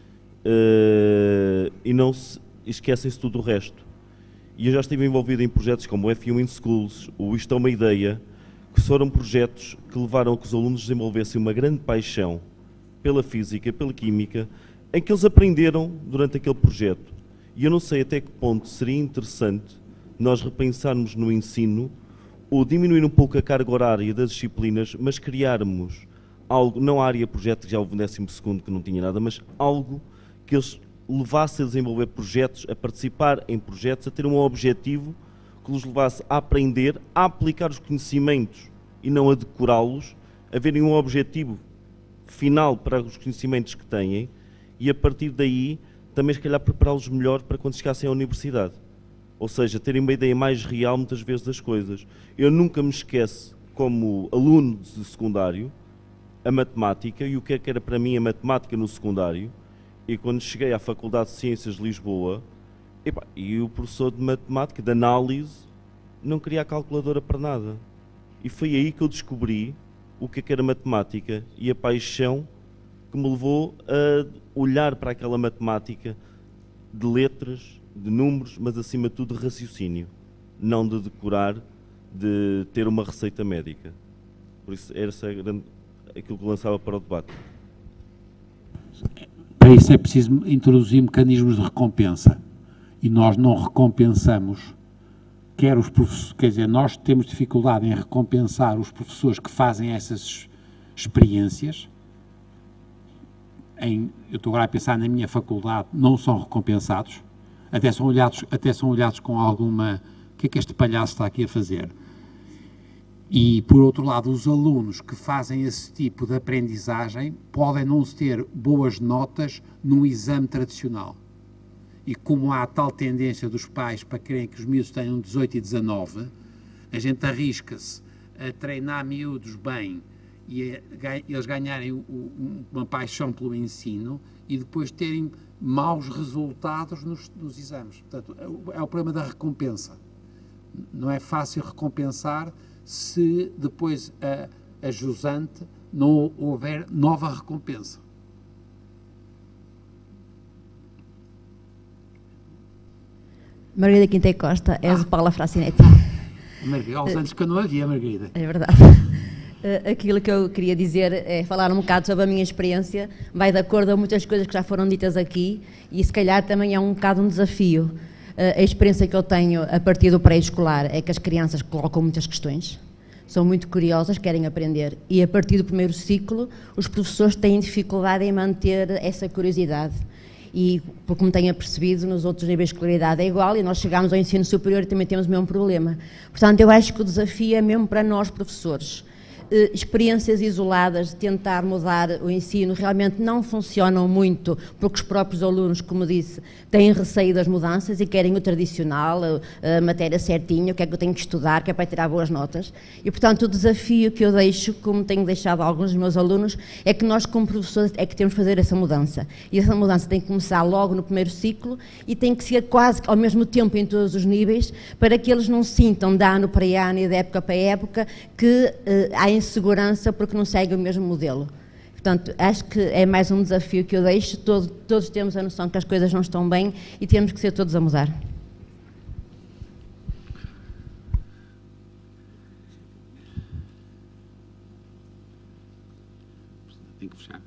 e não esquecem-se tudo o resto. E eu já estive envolvido em projetos como o F1 in Schools, o Isto é uma Ideia, que foram projetos que levaram a que os alunos desenvolvessem uma grande paixão pela física, pela química, em que eles aprenderam durante aquele projeto. E eu não sei até que ponto seria interessante nós repensarmos no ensino, ou diminuir um pouco a carga horária das disciplinas, mas criarmos algo, não a área projeto, que já houve no 12º que não tinha nada, mas algo que eles levassem a desenvolver projetos, a participar em projetos, a ter um objetivo que os levasse a aprender, a aplicar os conhecimentos e não a decorá-los, a verem um objetivo final para os conhecimentos que têm e a partir daí também se calhar prepará-los melhor para quando chegassem à universidade. Ou seja, terem uma ideia mais real muitas vezes das coisas. Eu nunca me esqueço, como aluno de secundário, a matemática e o que é que era para mim a matemática no secundário. E quando cheguei à Faculdade de Ciências de Lisboa, e o professor de matemática, de análise, não queria a calculadora para nada. E foi aí que eu descobri o que era matemática e a paixão que me levou a olhar para aquela matemática de letras, de números, mas acima de tudo de raciocínio, não de decorar, de ter uma receita médica. Por isso, era aquilo que lançava para o debate.
Para isso é preciso introduzir mecanismos de recompensa. E nós não recompensamos, quer os professores, quer dizer, nós temos dificuldade em recompensar os professores que fazem essas experiências. Eu estou agora a pensar na minha faculdade, não são recompensados, até são olhados com alguma... O que é que este palhaço está aqui a fazer? E, por outro lado, os alunos que fazem esse tipo de aprendizagem podem não ter boas notas num exame tradicional. E como há tal tendência dos pais para quererem que os miúdos tenham 18 e 19, a gente arrisca-se a treinar miúdos bem e eles ganharem uma paixão pelo ensino e depois terem maus resultados nos exames. Portanto, é o problema da recompensa. Não é fácil recompensar se depois a jusante não houver nova recompensa.
Margarida Quintei Costa, és o Paula Fracinetti.
Margarida, aos anos que não havia, Margarida.
É verdade. Aquilo que eu queria dizer é falar um bocado sobre a minha experiência, vai de acordo a muitas coisas que já foram ditas aqui e se calhar também é um bocado um desafio. A experiência que eu tenho a partir do pré-escolar é que as crianças colocam muitas questões, são muito curiosas, querem aprender e a partir do primeiro ciclo os professores têm dificuldade em manter essa curiosidade. E, por como tenho percebido, nos outros níveis de escolaridade é igual e nós chegamos ao ensino superior e também temos o mesmo problema. Portanto, eu acho que o desafio é mesmo para nós, professores, experiências isoladas de tentar mudar o ensino realmente não funcionam muito, porque os próprios alunos, como disse, têm receio das mudanças e querem o tradicional, a matéria certinha, o que é que eu tenho que estudar, que é para tirar boas notas. E, portanto, o desafio que eu deixo, como tenho deixado a alguns dos meus alunos, é que nós, como professores, é que temos de fazer essa mudança. E essa mudança tem que começar logo no primeiro ciclo e tem que ser quase ao mesmo tempo em todos os níveis, para que eles não sintam de ano para ano e de época para época que há insegurança porque não seguem o mesmo modelo. Portanto, acho que é mais um desafio que eu deixo. Todos temos a noção que as coisas não estão bem e temos que ser todos a mudar.
Tem que fechar.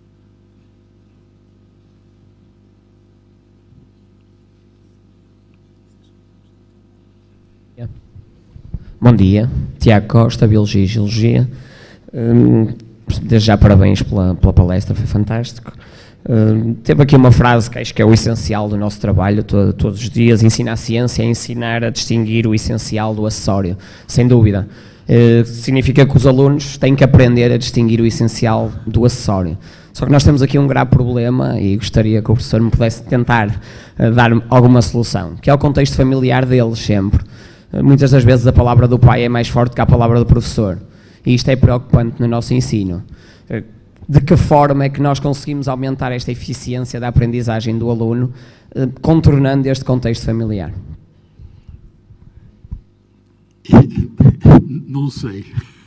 Bom dia, Tiago Costa, Biologia e Geologia. Desde já parabéns pela palestra, foi fantástico. Teve aqui uma frase que acho que é o essencial do nosso trabalho todos os dias: ensinar a ciência é ensinar a distinguir o essencial do acessório, sem dúvida. Significa que os alunos têm que aprender a distinguir o essencial do acessório. Só que nós temos aqui um grave problema e gostaria que o professor me pudesse tentar dar alguma solução, que é o contexto familiar deles sempre. Muitas das vezes a palavra do pai é mais forte que a palavra do professor, e isto é preocupante no nosso ensino. De que forma é que nós conseguimos aumentar esta eficiência da aprendizagem do aluno, contornando este contexto familiar?
Não sei.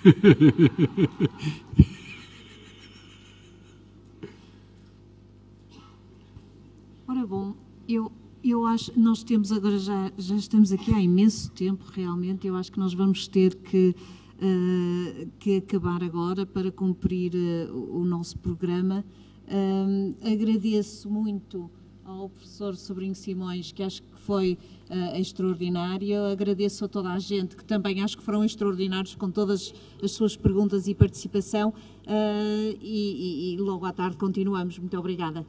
Ora bom, eu acho, nós temos agora, já estamos aqui há imenso tempo realmente, eu acho que nós vamos ter que acabar agora para cumprir o nosso programa. Agradeço muito ao professor Sobrinho Simões, que acho que foi extraordinário. Agradeço a toda a gente, que também acho que foram extraordinários com todas as suas perguntas e participação, e logo à tarde continuamos. Muito obrigada.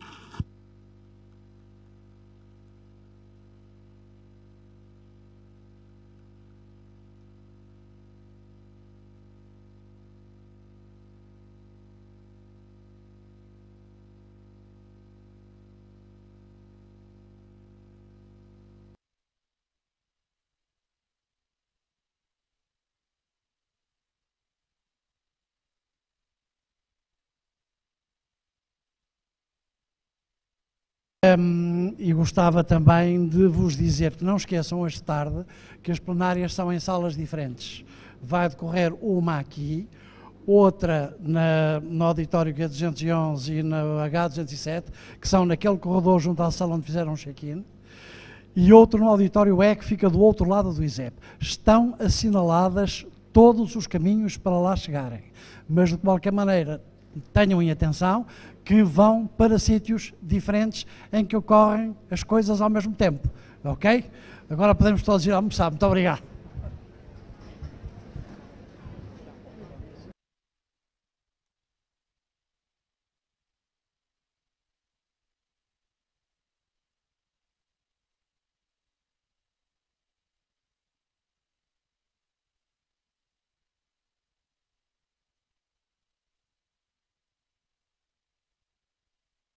E gostava também de vos dizer que não esqueçam hoje de tarde que as plenárias são em salas diferentes. Vai decorrer uma aqui, outra no auditório Q211 e na H207, que são naquele corredor junto à sala onde fizeram o check-in, e outro no auditório E, que fica do outro lado do ISEP. Estão assinaladas todos os caminhos para lá chegarem, mas de qualquer maneira tenham em atenção que vão para sítios diferentes em que ocorrem as coisas ao mesmo tempo, ok? Agora podemos todos ir almoçar. Muito obrigado.